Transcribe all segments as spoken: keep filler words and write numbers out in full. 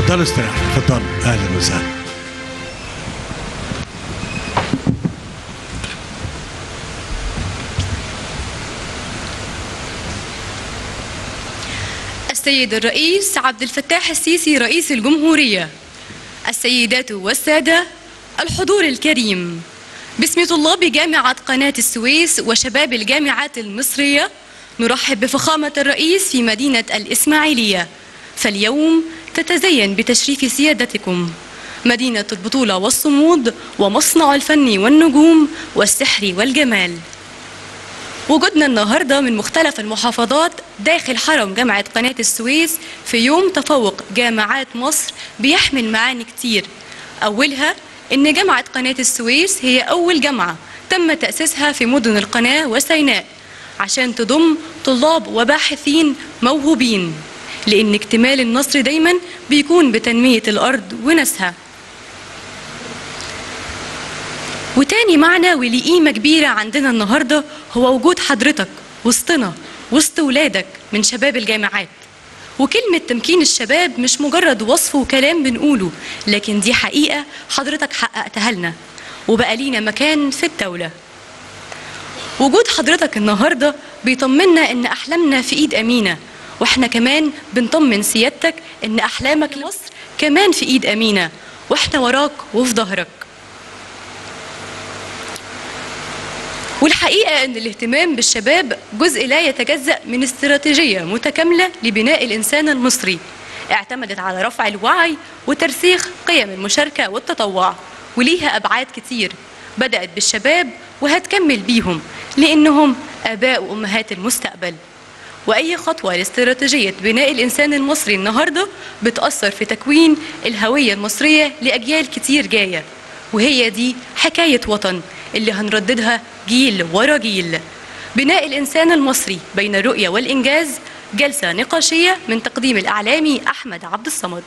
تفضلوا استريحوا، تفضلوا، اهلا وسهلا. السيد الرئيس عبد الفتاح السيسي رئيس الجمهورية، السيدات والسادة، الحضور الكريم، باسم طلاب جامعة قناة السويس وشباب الجامعات المصرية نرحب بفخامة الرئيس في مدينة الإسماعيلية. فاليوم تتزين بتشريف سيادتكم مدينة البطولة والصمود ومصنع الفن والنجوم والسحر والجمال. وجودنا النهاردة من مختلف المحافظات داخل حرم جامعة قناة السويس في يوم تفوق جامعات مصر بيحمل معاني كتير. أولها إن جامعة قناة السويس هي أول جامعة تم تأسيسها في مدن القناة وسيناء عشان تضم طلاب وباحثين موهوبين، لأن اكتمال النصر دايما بيكون بتنمية الأرض وناسها. وتاني معنى وليه قيمة كبيرة عندنا النهاردة هو وجود حضرتك وسطنا وسط ولادك من شباب الجامعات. وكلمة تمكين الشباب مش مجرد وصف وكلام بنقوله، لكن دي حقيقة حضرتك حققتها لنا وبقى لينا مكان في الدولة. وجود حضرتك النهاردة بيطمنا إن أحلامنا في إيد أمينة، وإحنا كمان بنطمن سيادتك إن أحلامك لمصر كمان في إيد أمينة، وإحنا وراك وفي ظهرك. والحقيقة أن الاهتمام بالشباب جزء لا يتجزأ من استراتيجية متكاملة لبناء الإنسان المصري اعتمدت على رفع الوعي وترسيخ قيم المشاركة والتطوع، وليها أبعاد كتير بدأت بالشباب وهتكمل بيهم لأنهم آباء وأمهات المستقبل. وأي خطوة لاستراتيجية بناء الإنسان المصري النهاردة بتأثر في تكوين الهوية المصرية لأجيال كتير جاية، وهي دي حكاية وطن اللي هنرددها جيل ورا جيل. بناء الإنسان المصري بين الرؤية والإنجاز، جلسة نقاشية من تقديم الإعلامي أحمد عبد الصمد.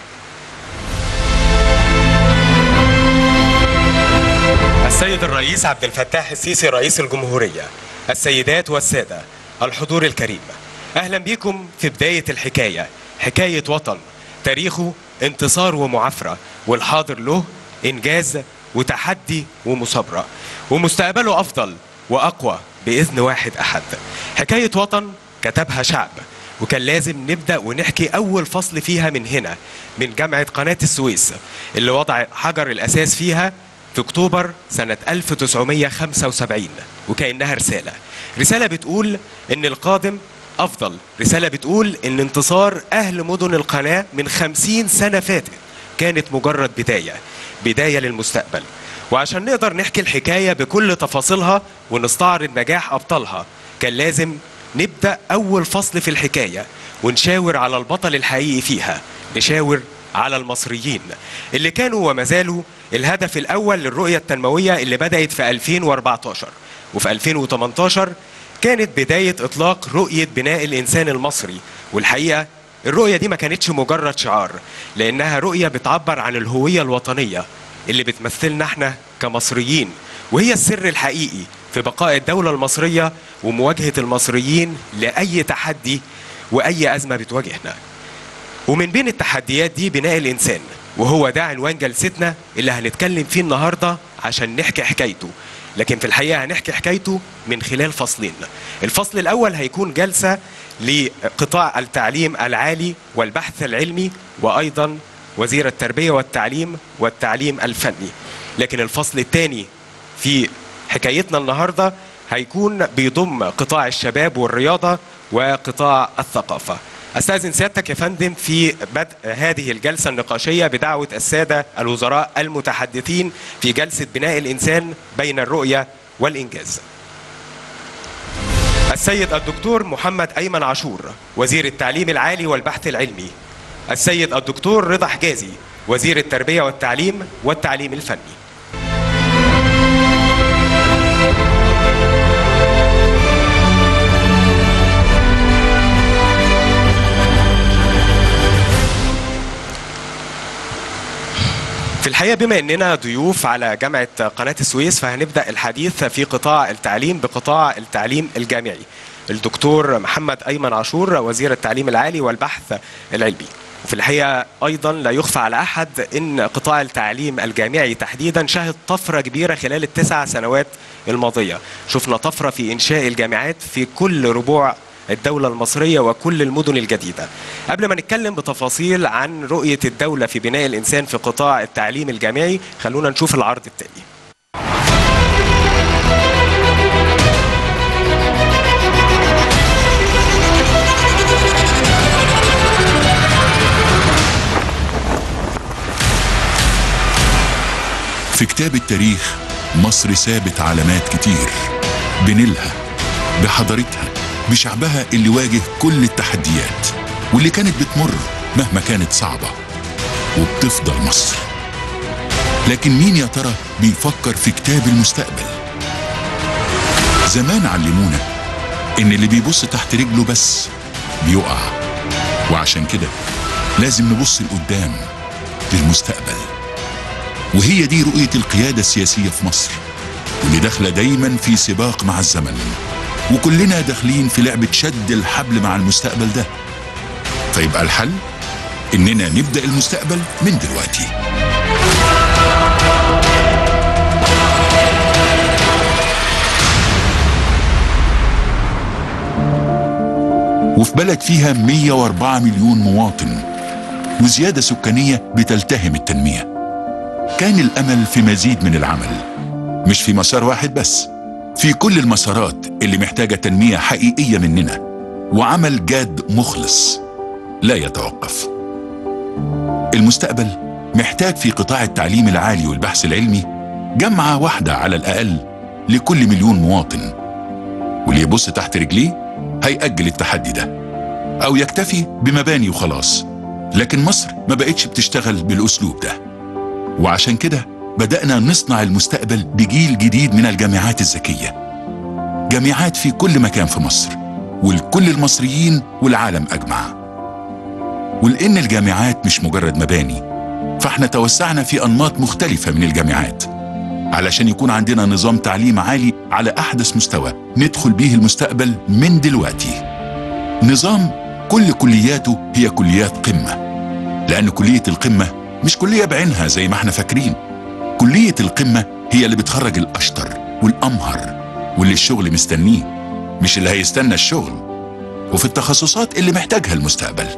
السيد الرئيس عبد الفتاح السيسي رئيس الجمهورية، السيدات والسادة، الحضور الكريم، أهلا بكم في بداية الحكاية، حكاية وطن تاريخه انتصار ومعافرة، والحاضر له إنجاز وتحدي ومثابرة، ومستقبله أفضل وأقوى بإذن واحد أحد. حكاية وطن كتبها شعب، وكان لازم نبدأ ونحكي أول فصل فيها من هنا، من جامعة قناة السويس اللي وضع حجر الأساس فيها في أكتوبر سنة ألف وتسعمية وخمسة وسبعين، وكأنها رسالة رسالة بتقول إن القادم أفضل، رسالة بتقول إن انتصار أهل مدن القناة من خمسين سنة فاتت كانت مجرد بداية بداية للمستقبل. وعشان نقدر نحكي الحكاية بكل تفاصيلها ونستعرض نجاح أبطالها، كان لازم نبدأ أول فصل في الحكاية ونشاور على البطل الحقيقي فيها، نشاور على المصريين اللي كانوا وما زالوا الهدف الأول للرؤية التنموية اللي بدأت في ألفين وأربعتاشر، وفي ألفين وتمنتاشر كانت بداية إطلاق رؤية بناء الإنسان المصري. والحقيقة الرؤية دي ما كانتش مجرد شعار، لأنها رؤية بتعبر عن الهوية الوطنية اللي بتمثلنا احنا كمصريين، وهي السر الحقيقي في بقاء الدولة المصرية ومواجهة المصريين لأي تحدي وأي أزمة بتواجهنا. ومن بين التحديات دي بناء الإنسان، وهو ده عنوان جلستنا اللي هنتكلم فيه النهاردة عشان نحكي حكايته. لكن في الحقيقة هنحكي حكايته من خلال فصلين. الفصل الأول هيكون جلسة لقطاع التعليم العالي والبحث العلمي، وأيضا وزير التربية والتعليم والتعليم الفني. لكن الفصل الثاني في حكايتنا النهاردة هيكون بيضم قطاع الشباب والرياضة وقطاع الثقافة. أستاذن سيادتك يا فندم في بدء هذه الجلسة النقاشية بدعوة السادة الوزراء المتحدثين في جلسة بناء الإنسان بين الرؤية والإنجاز. السيد الدكتور محمد أيمن عاشور وزير التعليم العالي والبحث العلمي. السيد الدكتور رضا حجازي وزير التربية والتعليم والتعليم الفني. في الحقيقة بما أننا ضيوف على جامعة قناة السويس، فهنبدأ الحديث في قطاع التعليم بقطاع التعليم الجامعي. الدكتور محمد أيمن عاشور وزير التعليم العالي والبحث العلمي. في الحقيقة أيضا لا يخفى على أحد أن قطاع التعليم الجامعي تحديدا شهد طفرة كبيرة خلال التسع سنوات الماضية. شفنا طفرة في إنشاء الجامعات في كل ربوع الدولة المصرية وكل المدن الجديدة. قبل ما نتكلم بتفاصيل عن رؤية الدولة في بناء الإنسان في قطاع التعليم الجامعي، خلونا نشوف العرض التالي. في كتاب التاريخ مصر سابت علامات كتير بنيلها، بحضارتها، بشعبها اللي واجه كل التحديات واللي كانت بتمر مهما كانت صعبة، وبتفضل مصر. لكن مين يا ترى بيفكر في كتاب المستقبل؟ زمان علمونا إن اللي بيبص تحت رجله بس بيقع، وعشان كده لازم نبص لقدام للمستقبل. وهي دي رؤية القيادة السياسية في مصر، واللي داخلة دايما في سباق مع الزمن، وكلنا داخلين في لعبة شد الحبل مع المستقبل ده. فيبقى الحل إننا نبدأ المستقبل من دلوقتي. وفي بلد فيها مية وأربعة مليون مواطن وزيادة سكانية بتلتهم التنمية، كان الأمل في مزيد من العمل، مش في مسار واحد بس، في كل المسارات اللي محتاجة تنمية حقيقية مننا، وعمل جاد مخلص لا يتوقف. المستقبل محتاج في قطاع التعليم العالي والبحث العلمي جامعة واحدة على الأقل لكل مليون مواطن، واللي يبص تحت رجليه هيأجل التحدي ده أو يكتفي بمباني وخلاص. لكن مصر ما بقتش بتشتغل بالأسلوب ده، وعشان كده بدأنا نصنع المستقبل بجيل جديد من الجامعات الذكية، جامعات في كل مكان في مصر ولكل المصريين والعالم أجمع. ولأن الجامعات مش مجرد مباني، فاحنا توسعنا في أنماط مختلفة من الجامعات علشان يكون عندنا نظام تعليم عالي على أحدث مستوى ندخل بيه المستقبل من دلوقتي. نظام كل كلياته هي كليات قمة، لأن كلية القمة مش كلية بعينها زي ما احنا فاكرين. كلية القمة هي اللي بتخرج الأشطر والأمهر واللي الشغل مستنيه، مش اللي هيستنى الشغل، وفي التخصصات اللي محتاجها المستقبل.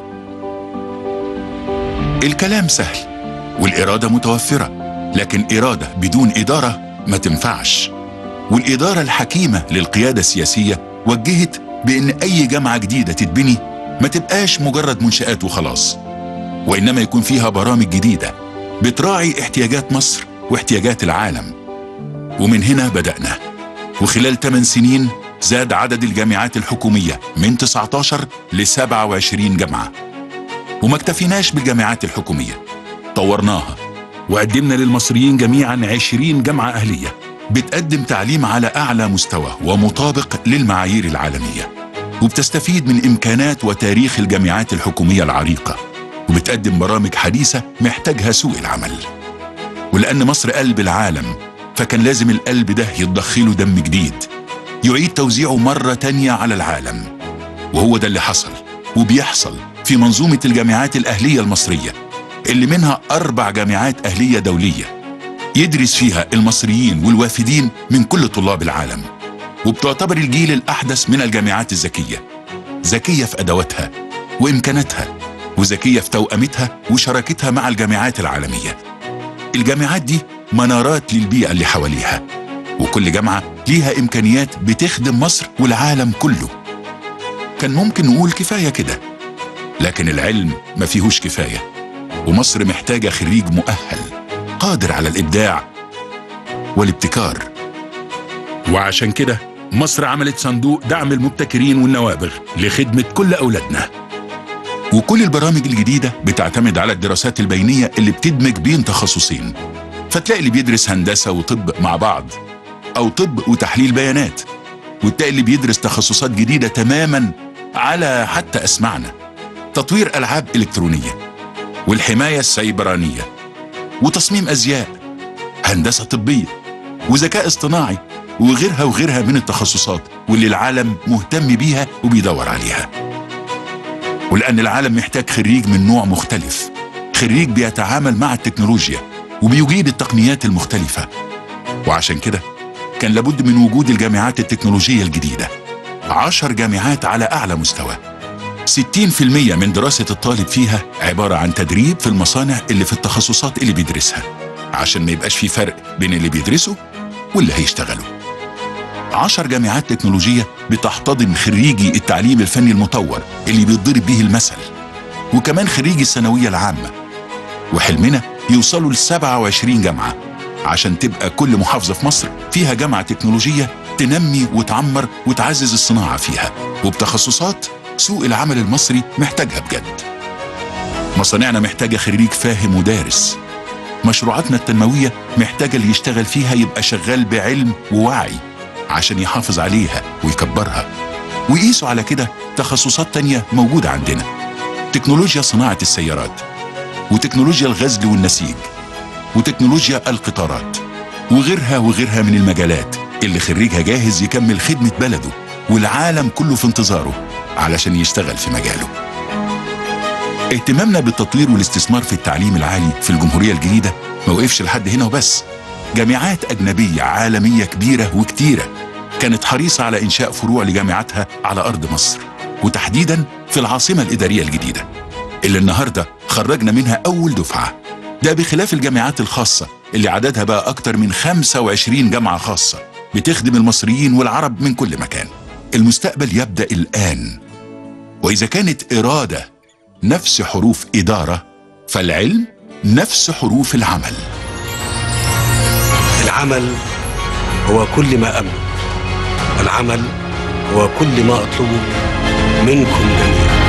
الكلام سهل والإرادة متوفرة، لكن إرادة بدون إدارة ما تنفعش. والإدارة الحكيمة للقيادة السياسية وجهت بأن أي جامعة جديدة تتبني ما تبقاش مجرد منشآت وخلاص، وإنما يكون فيها برامج جديدة بتراعي احتياجات مصر واحتياجات العالم. ومن هنا بدأنا، وخلال ثمان سنين زاد عدد الجامعات الحكومية من تسعة عشر ل سبعة وعشرين جامعة. وما اكتفيناش بالجامعات الحكومية، طورناها وقدمنا للمصريين جميعا عشرين جامعة أهلية بتقدم تعليم على أعلى مستوى ومطابق للمعايير العالمية، وبتستفيد من إمكانات وتاريخ الجامعات الحكومية العريقة، وبتقدم برامج حديثة محتاجها سوق العمل. ولأن مصر قلب العالم، فكان لازم القلب ده يتضخله دم جديد يعيد توزيعه مرة تانية على العالم. وهو ده اللي حصل وبيحصل في منظومة الجامعات الأهلية المصرية، اللي منها أربع جامعات أهلية دولية يدرس فيها المصريين والوافدين من كل طلاب العالم، وبتعتبر الجيل الأحدث من الجامعات الذكية، ذكية في أدواتها وإمكاناتها، وذكية في توأمتها وشراكتها مع الجامعات العالمية. الجامعات دي منارات للبيئة اللي حواليها، وكل جامعة ليها إمكانيات بتخدم مصر والعالم كله. كان ممكن نقول كفاية كده، لكن العلم ما فيهوش كفاية، ومصر محتاجة خريج مؤهل قادر على الإبداع والابتكار. وعشان كده مصر عملت صندوق دعم المبتكرين والنوابغ لخدمة كل أولادنا. وكل البرامج الجديدة بتعتمد على الدراسات البينية اللي بتدمج بين تخصصين، فتلاقي اللي بيدرس هندسة وطب مع بعض، أو طب وتحليل بيانات، وتلاقي اللي بيدرس تخصصات جديدة تماما على حتى أسمعنا، تطوير ألعاب إلكترونية، والحماية السيبرانية، وتصميم أزياء، هندسة طبية، وذكاء اصطناعي، وغيرها وغيرها من التخصصات واللي العالم مهتم بيها وبيدور عليها. ولأن العالم محتاج خريج من نوع مختلف، خريج بيتعامل مع التكنولوجيا وبيجيد التقنيات المختلفة. وعشان كده كان لابد من وجود الجامعات التكنولوجية الجديدة، عشر جامعات على أعلى مستوى. ستين في المية من دراسة الطالب فيها عبارة عن تدريب في المصانع اللي في التخصصات اللي بيدرسها، عشان ما يبقاش في فرق بين اللي بيدرسوا واللي هيشتغلوا. عشر جامعات تكنولوجية بتحتضن خريجي التعليم الفني المطور اللي بيتضرب به المثل، وكمان خريجي الثانوية العامة. وحلمنا يوصلوا ل سبعة وعشرين جامعة، عشان تبقى كل محافظة في مصر فيها جامعة تكنولوجية تنمي وتعمر وتعزز الصناعة فيها، وبتخصصات سوق العمل المصري محتاجها بجد. مصانعنا محتاجة خريج فاهم ودارس. مشروعاتنا التنموية محتاجة اللي يشتغل فيها يبقى شغال بعلم ووعي عشان يحافظ عليها ويكبرها. ويقيسوا على كده تخصصات تانية موجودة عندنا: تكنولوجيا صناعة السيارات، وتكنولوجيا الغزل والنسيج، وتكنولوجيا القطارات، وغيرها وغيرها من المجالات اللي خريجها جاهز يكمل خدمة بلده والعالم كله في انتظاره علشان يشتغل في مجاله. اهتمامنا بالتطوير والاستثمار في التعليم العالي في الجمهورية الجديدة ما وقفش لحد هنا وبس. جامعات أجنبية عالمية كبيرة وكتيرة كانت حريصة على إنشاء فروع لجامعاتها على أرض مصر، وتحديداً في العاصمة الإدارية الجديدة اللي النهاردة خرجنا منها أول دفعة. ده بخلاف الجامعات الخاصة اللي عددها بقى أكتر من خمسة وعشرين جامعة خاصة بتخدم المصريين والعرب من كل مكان. المستقبل يبدأ الآن، وإذا كانت إرادة نفس حروف إدارة، فالعلم نفس حروف العمل. العمل هو كل ما أملك، العمل هو كل ما أطلبه منكم جميعا.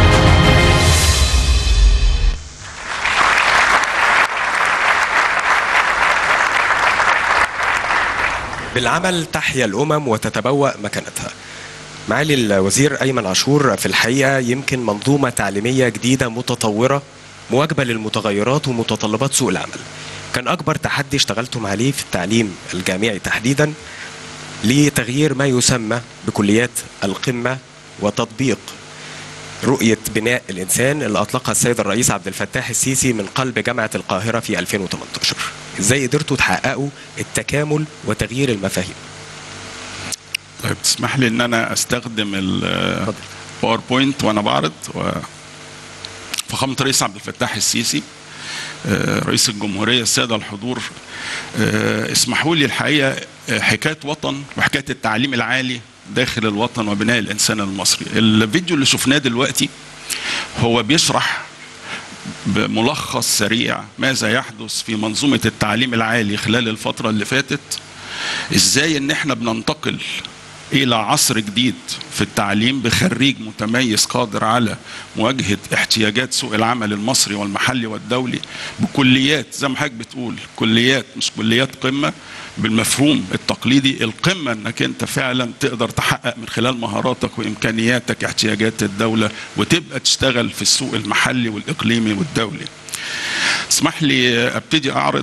بالعمل تحيا الأمم وتتبوأ مكانتها. معالي الوزير أيمن عاشور، في الحقيقة يمكن منظومة تعليمية جديدة متطورة مواكبة للمتغيرات ومتطلبات سوق العمل. كان أكبر تحدي اشتغلتم عليه في التعليم الجامعي تحديدا لتغيير ما يسمى بكليات القمة وتطبيق رؤية بناء الإنسان اللي أطلقها السيد الرئيس عبد الفتاح السيسي من قلب جامعة القاهرة في ألفين وثمانية عشر. إزاي قدرتوا تحققوا التكامل وتغيير المفاهيم؟ طيب تسمح لي ان انا استخدم الباوربوينت وانا بعرض. فخامة الرئيس عبد الفتاح السيسي رئيس الجمهورية، السادة الحضور، اسمحوا لي الحقيقة حكاية وطن وحكاية التعليم العالي داخل الوطن وبناء الإنسان المصري. الفيديو اللي شفناه دلوقتي هو بيشرح بملخص سريع ماذا يحدث في منظومة التعليم العالي خلال الفترة اللي فاتت، ازاي ان احنا بننتقل الى عصر جديد في التعليم بخريج متميز قادر على مواجهة احتياجات سوق العمل المصري والمحلي والدولي بكليات زي ما حضرتك بتقول، كليات مش كليات قمة بالمفهوم التقليدي. القمة انك انت فعلا تقدر تحقق من خلال مهاراتك وامكانياتك احتياجات الدولة وتبقى تشتغل في السوق المحلي والاقليمي والدولي. اسمح لي ابتدي اعرض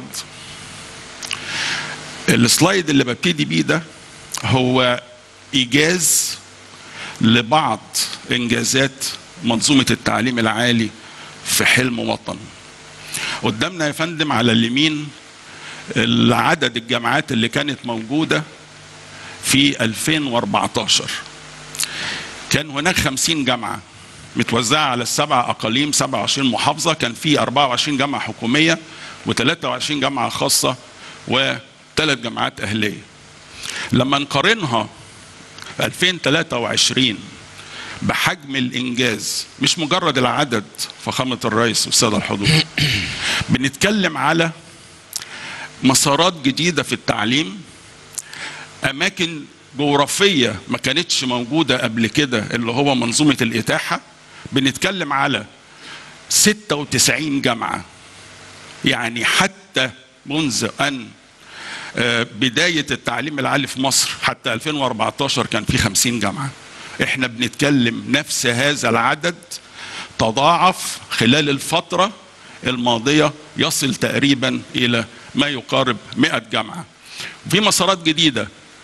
السلايد اللي ببتدي بيه. ده هو إيجاز لبعض إنجازات منظومة التعليم العالي في حلم وطن. قدامنا يا فندم على اليمين عدد الجامعات اللي كانت موجودة في ألفين وأربعة عشر. كان هناك خمسين جامعة متوزعة على السبع أقاليم، سبعة وعشرين محافظة. كان في أربعة وعشرين جامعة حكومية وثلاثة وعشرين جامعة خاصة وثلاث جامعات أهلية. لما نقارنها ألفين وثلاثة وعشرين بحجم الإنجاز، مش مجرد العدد فخامة الرئيس والسادة الحضور، بنتكلم على مسارات جديدة في التعليم، أماكن جغرافية ما كانتش موجودة قبل كده اللي هو منظومة الإتاحة. بنتكلم على ستة وتسعين جامعة، يعني حتى منذ أن بداية التعليم العالي في مصر حتى ألفين وأربعة عشر كان في خمسين جامعة. احنا بنتكلم نفس هذا العدد تضاعف خلال الفترة الماضية، يصل تقريبا إلى ما يقارب مئة جامعة. في مسارات جديدة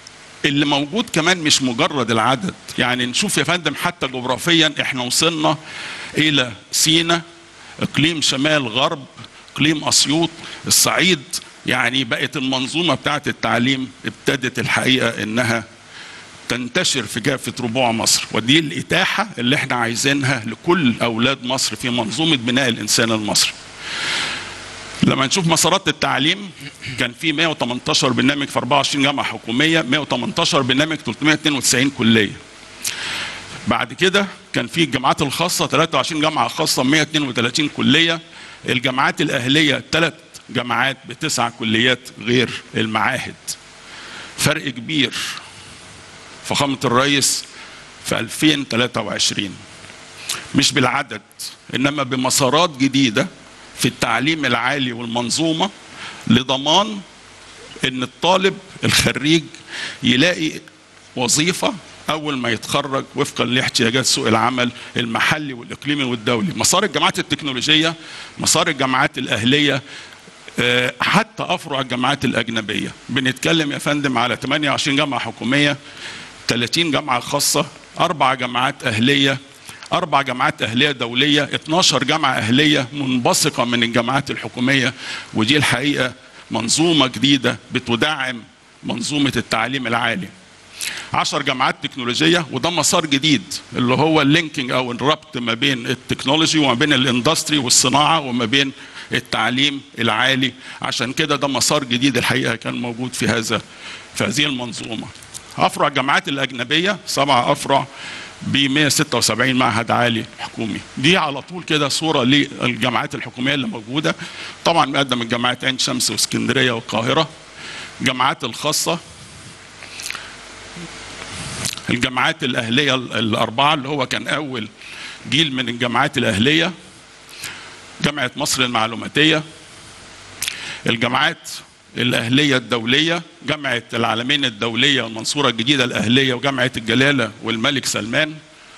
اللي موجود كمان مش مجرد العدد، يعني نشوف يا فندم حتى جغرافيا احنا وصلنا الى سينا، اقليم شمال غرب، اقليم اسيوط، الصعيد، يعني بقت المنظومة بتاعت التعليم ابتدت الحقيقة انها تنتشر في كافة ربوع مصر، ودي الاتاحة اللي احنا عايزينها لكل اولاد مصر في منظومة بناء الانسان المصري. لما نشوف مسارات التعليم، كان في مئة وثمانية عشر برنامج في أربعة وعشرين جامعة حكومية، مئة وثمانية عشر برنامج، ثلاثمئة واثنين وتسعين كلية. بعد كده كان في الجامعات الخاصة ثلاثة وعشرين جامعة خاصة، مئة واثنين وثلاثين كلية. الجامعات الأهلية ثلاث جامعات بتسع كليات غير المعاهد. فرق كبير. فخامة الرئيس في ألفين وثلاثة وعشرين مش بالعدد إنما بمسارات جديدة في التعليم العالي والمنظومة لضمان ان الطالب الخريج يلاقي وظيفة اول ما يتخرج وفقا لاحتياجات سوق العمل المحلي والاقليمي والدولي. مسار الجامعات التكنولوجية، مسار الجامعات الاهلية، حتى افرع الجامعات الاجنبية، بنتكلم يا فندم على ثمانية وعشرين جامعة حكومية، ثلاثين جامعة خاصة، اربع جامعات اهلية، أربع جامعات أهلية دولية، اثناشر جامعة أهلية منبثقة من الجامعات الحكومية. ودي الحقيقة منظومة جديدة بتدعم منظومة التعليم العالي. عشر جامعات تكنولوجية، وده مسار جديد اللي هو اللينكينج أو الربط ما بين التكنولوجي وما بين الاندستري والصناعة وما بين التعليم العالي. عشان كده ده مسار جديد الحقيقة كان موجود في هذا في هذه المنظومة. أفرع الجامعات الأجنبية سبع أفرع ب مئة وستة وسبعين معهد عالي حكومي. دي على طول كده صورة للجامعات الحكومية اللي موجودة. طبعا مقدم الجامعات عين شمس واسكندرية والقاهرة. الجامعات الخاصة، الجامعات الأهلية الأربعة اللي هو كان أول جيل من الجامعات الأهلية، جامعة مصر المعلوماتية، الجامعات الأهلية الدولية، جامعة العالمين الدولية والمنصورة الجديدة الأهلية، وجامعة الجلالة والملك سلمان،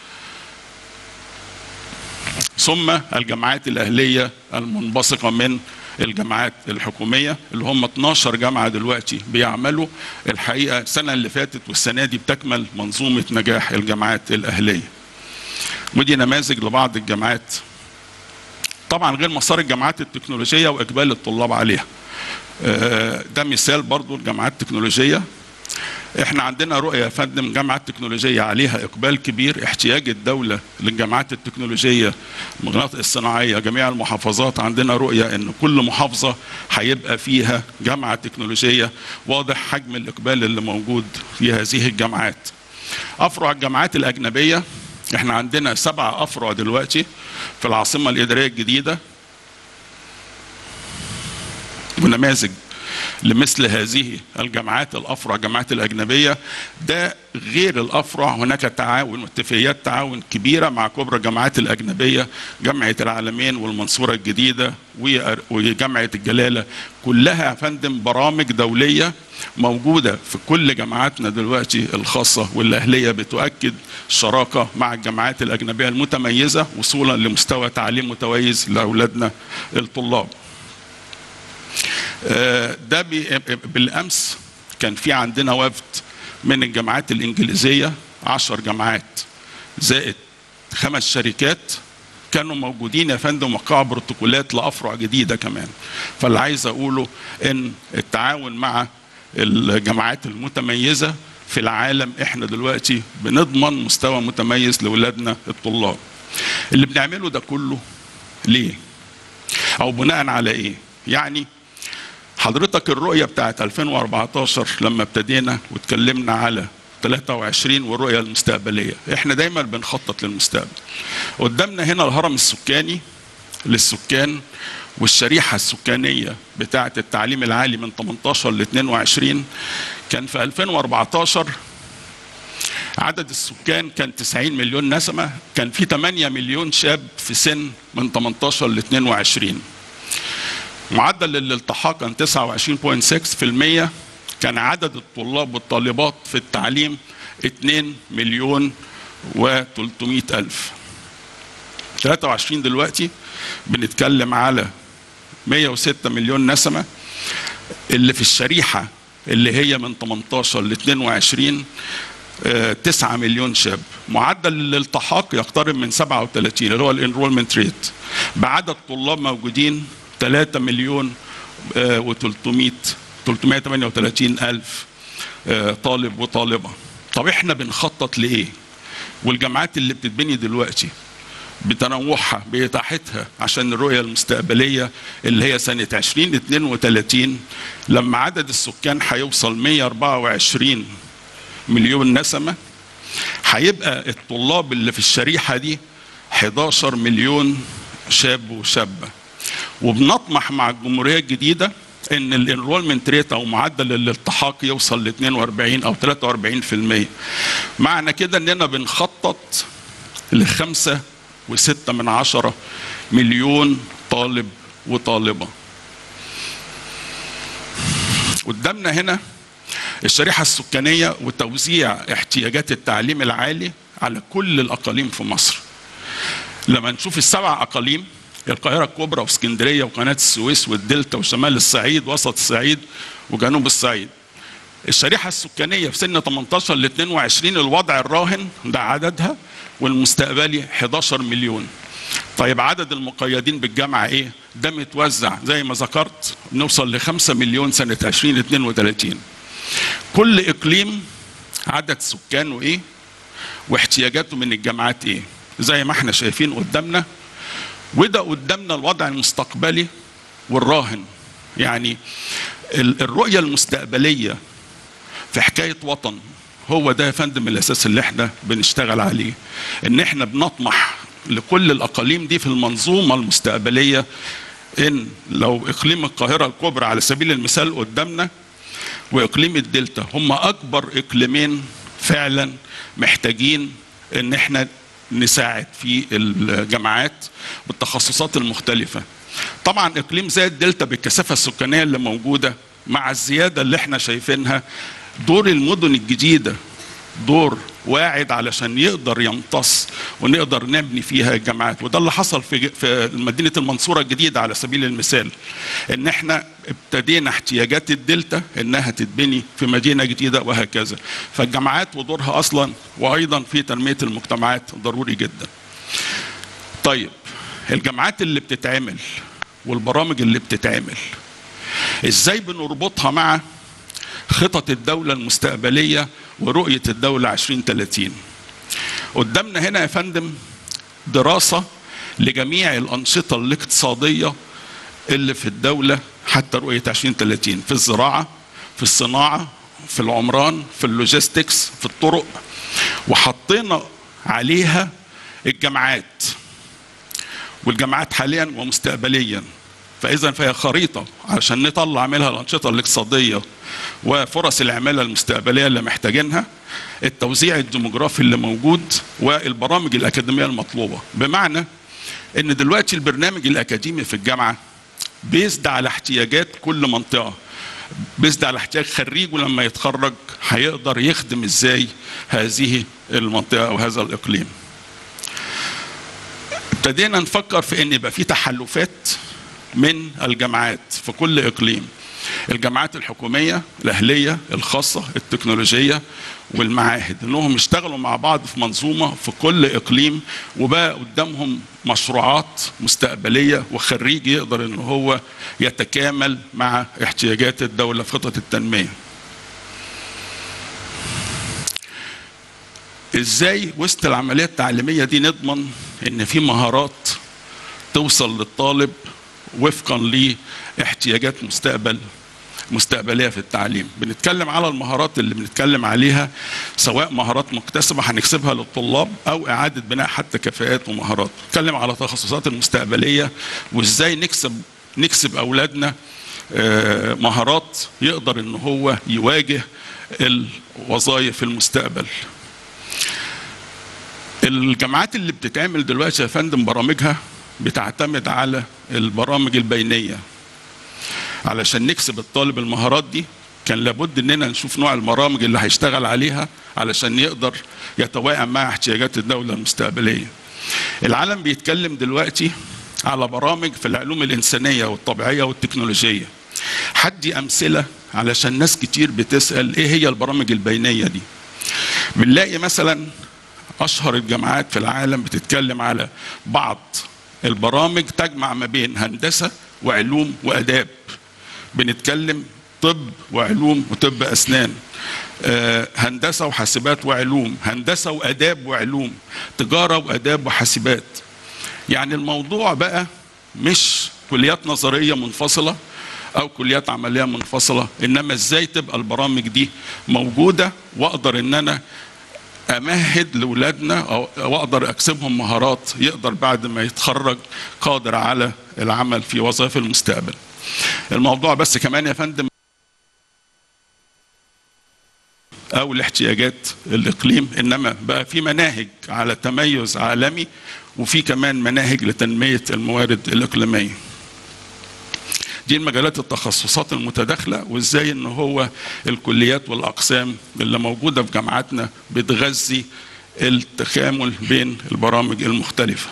ثم الجامعات الأهلية المنبثقة من الجامعات الحكومية اللي هم اثناشر جامعة دلوقتي بيعملوا. الحقيقة السنة اللي فاتت والسنة دي بتكمل منظومة نجاح الجامعات الأهلية. ودي نماذج لبعض الجامعات، طبعا غير مسار الجامعات التكنولوجية وإقبال الطلاب عليها. ده مثال برضو الجامعات التكنولوجية. احنا عندنا رؤية يا فندم جامعات تكنولوجية عليها إقبال كبير، احتياج الدولة للجامعات التكنولوجية، المناطق الصناعية، جميع المحافظات عندنا رؤية ان كل محافظة هيبقى فيها جامعة تكنولوجية. واضح حجم الإقبال اللي موجود في هذه الجامعات. أفرع الجامعات الأجنبية، احنا عندنا سبع أفرع دلوقتي في العاصمة الإدارية الجديدة، ونماذج لمثل هذه الجامعات الأفرع الجامعات الأجنبية. ده غير الأفرع هناك تعاون واتفاقيات تعاون كبيرة مع كبرى الجامعات الأجنبية، جامعة العالمين والمنصورة الجديدة وجامعة الجلالة، كلها يا فندم برامج دولية موجودة في كل جامعاتنا دلوقتي الخاصة والأهلية، بتؤكد الشراكة مع الجامعات الأجنبية المتميزة وصولا لمستوى تعليم متميز لأولادنا الطلاب. ده بالأمس كان في عندنا وفد من الجامعات الإنجليزية، عشر جامعات زائد خمس شركات كانوا موجودين يا فندم، وقعوا بروتوكولات لأفرع جديدة كمان. فاللي عايز أقوله إن التعاون مع الجامعات المتميزة في العالم، إحنا دلوقتي بنضمن مستوى متميز لأولادنا الطلاب. اللي بنعمله ده كله ليه؟ أو بناء على إيه؟ يعني حضرتك الرؤية بتاعت ألفين وأربعة عشر لما ابتدينا واتكلمنا على ثلاثة وعشرين والرؤية المستقبلية، احنا دايما بنخطط للمستقبل. قدامنا هنا الهرم السكاني للسكان والشريحة السكانية بتاعة التعليم العالي من ثمانية عشر ل اثنين وعشرين. كان في ألفين وأربعة عشر عدد السكان كان تسعين مليون نسمة، كان في ثمانية مليون شاب في سن من ثمانية عشر ل اثنين وعشرين. معدل الالتحاق كان تسعة وعشرين فاصلة ستة بالمئة. كان عدد الطلاب والطالبات في التعليم اثنين مليون وثلاثمئة ألف. ثلاثة وعشرين دلوقتي بنتكلم على مئة وستة مليون نسمة. اللي في الشريحة اللي هي من تمنتاشر ل اتنين وعشرين تسعة مليون شاب. معدل الالتحاق يقترب من سبعة وتلاتين اللي هو الانرولمنت ريت، بعدد طلاب موجودين تلاتة مليون وتلتمية تلتمية وتمانية وتلاتين ألف طالب وطالبة. طب احنا بنخطط لإيه؟ والجامعات اللي بتتبني دلوقتي بتنوعها بإتاحتها عشان الرؤية المستقبلية اللي هي سنة عشرين اتنين وتلاتين لما عدد السكان هيوصل مية واربعة وعشرين مليون نسمة، هيبقى الطلاب اللي في الشريحة دي حداشر مليون شاب وشابة. وبنطمح مع الجمهورية الجديدة ان الانرولمنت ريت او معدل الالتحاق يوصل ل اتنين واربعين او تلاتة واربعين في المية. معنى كده اننا بنخطط لخمسة وستة من عشرة مليون طالب وطالبة. قدامنا هنا الشريحة السكانية وتوزيع احتياجات التعليم العالي على كل الأقاليم في مصر. لما نشوف السبع أقاليم، القاهرة الكبرى واسكندرية وقناة السويس والدلتا وشمال الصعيد وسط الصعيد وجنوب الصعيد، الشريحة السكانية في سن تمنتاشر ل اتنين وعشرين الوضع الراهن ده عددها والمستقبلي حداشر مليون. طيب عدد المقيدين بالجامعة ايه؟ ده متوزع زي ما ذكرت نوصل لخمسة مليون سنة عشرين اتنين وتلاتين. كل اقليم عدد سكانه ايه واحتياجاته من الجامعات ايه زي ما احنا شايفين قدامنا. وده قدامنا الوضع المستقبلي والراهن. يعني الرؤية المستقبلية في حكاية وطن هو ده يا فندم الاساس اللي احنا بنشتغل عليه، ان احنا بنطمح لكل الاقاليم دي في المنظومة المستقبلية. ان لو اقليم القاهرة الكبرى على سبيل المثال قدامنا واقليم الدلتا هم اكبر اقليمين فعلا محتاجين ان احنا نساعد في الجامعات بالتخصصات المختلفة. طبعا اقليم زي الدلتا بالكثافة السكانية اللي موجودة مع الزيادة اللي احنا شايفينها، دور المدن الجديدة دور واعد علشان يقدر يمتص ونقدر نبني فيها الجامعات. وده اللي حصل في في مدينة المنصورة الجديدة على سبيل المثال، ان احنا ابتدينا احتياجات الدلتا انها تتبني في مدينة جديدة وهكذا. فالجامعات ودورها اصلا وايضا في تنمية المجتمعات ضروري جدا. طيب الجامعات اللي بتتعمل والبرامج اللي بتتعمل ازاي بنربطها مع خطط الدولة المستقبلية ورؤية الدولة عشرين تلاتين؟ قدامنا هنا يا فندم دراسة لجميع الأنشطة الاقتصادية اللي في الدولة حتى رؤية عشرين تلاتين، في الزراعة، في الصناعة، في العمران، في اللوجيستكس، في الطرق، وحطينا عليها الجامعات والجامعات حاليا ومستقبليا. فإذا فهي خريطة عشان نطلع منها الأنشطة الاقتصادية وفرص العمالة المستقبلية اللي محتاجينها، التوزيع الديموغرافي اللي موجود، والبرامج الأكاديمية المطلوبة. بمعنى إن دلوقتي البرنامج الأكاديمي في الجامعة بيزد على احتياجات كل منطقة، بيزد على احتياج خريج ولما يتخرج هيقدر يخدم إزاي هذه المنطقة أو هذا الإقليم. ابتدينا نفكر في إن يبقى في تحالفات من الجامعات في كل إقليم، الجامعات الحكومية، الأهلية، الخاصة، التكنولوجية، والمعاهد، إنهم يشتغلوا مع بعض في منظومة في كل إقليم، وبقى قدامهم مشروعات مستقبلية وخريج يقدر إن هو يتكامل مع احتياجات الدولة في خطط التنمية. إزاي وسط العملية التعليمية دي نضمن إن في مهارات توصل للطالب وفقا لاحتياجات مستقبل مستقبليه في التعليم؟ بنتكلم على المهارات اللي بنتكلم عليها، سواء مهارات مكتسبه هنكسبها للطلاب او اعاده بناء حتى كفاءات ومهارات. نتكلم على التخصصات المستقبليه وازاي نكسب نكسب اولادنا مهارات يقدر ان هو يواجه الوظائف المستقبل. الجامعات اللي بتتعمل دلوقتي يا فندم برامجها بتعتمد على البرامج البينية. علشان نكسب الطالب المهارات دي كان لابد اننا نشوف نوع البرامج اللي هيشتغل عليها علشان يقدر يتوائم مع احتياجات الدولة المستقبلية. العالم بيتكلم دلوقتي على برامج في العلوم الإنسانية والطبيعية والتكنولوجية. حدي أمثلة علشان ناس كتير بتسأل ايه هي البرامج البينية دي. بنلاقي مثلا اشهر الجامعات في العالم بتتكلم على بعض البرامج تجمع ما بين هندسة وعلوم وآداب. بنتكلم طب وعلوم وطب أسنان، آه هندسة وحاسبات وعلوم، هندسة وآداب وعلوم، تجارة وآداب وحاسبات. يعني الموضوع بقى مش كليات نظرية منفصلة أو كليات عملية منفصلة، إنما إزاي تبقى البرامج دي موجودة وأقدر إن أنا أمهد لأولادنا أو أقدر أكسبهم مهارات يقدر بعد ما يتخرج قادر على العمل في وظائف المستقبل. الموضوع بس كمان يا فندم أو الاحتياجات الإقليم، إنما بقى في مناهج على تميز عالمي وفي كمان مناهج لتنمية الموارد الإقليمية. دي المجالات التخصصات المتداخلة، وإزاي إن هو الكليات والأقسام اللي موجودة في جامعاتنا بتغذي التكامل بين البرامج المختلفة.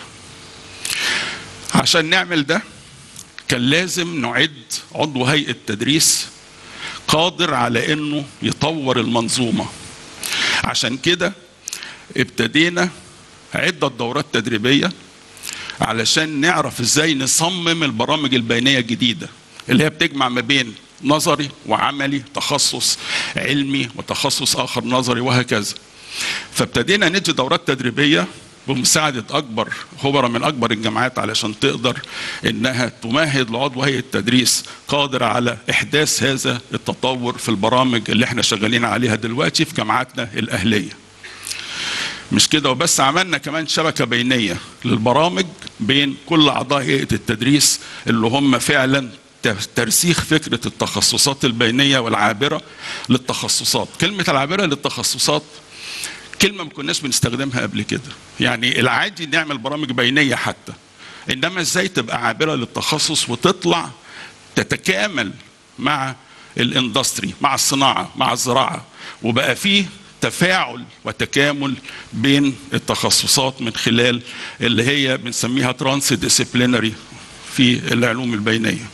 عشان نعمل ده كان لازم نعد عضو هيئة تدريس قادر على إنه يطور المنظومة. عشان كده ابتدينا عدة دورات تدريبية علشان نعرف إزاي نصمم البرامج البينية الجديدة اللي هي بتجمع ما بين نظري وعملي، تخصص علمي وتخصص آخر نظري وهكذا. فابتدينا ندي دورات تدريبية بمساعدة أكبر خبراء من أكبر الجامعات علشان تقدر إنها تمهد لعضو هيئة التدريس قادر على إحداث هذا التطور في البرامج اللي احنا شغالين عليها دلوقتي في جامعاتنا الأهلية. مش كده وبس، عملنا كمان شبكة بينية للبرامج بين كل أعضاء هيئة التدريس اللي هم فعلا ترسيخ فكرة التخصصات البينية والعابرة للتخصصات. كلمة العابرة للتخصصات كلمة ما كناش بنستخدمها قبل كده. يعني العادي نعمل برامج بينية حتى، إنما إزاي تبقى عابرة للتخصص وتطلع تتكامل مع الاندستري، مع الصناعة، مع الزراعة، وبقى فيه تفاعل وتكامل بين التخصصات من خلال اللي هي بنسميها ترانس ديسيبلينري في العلوم البينية.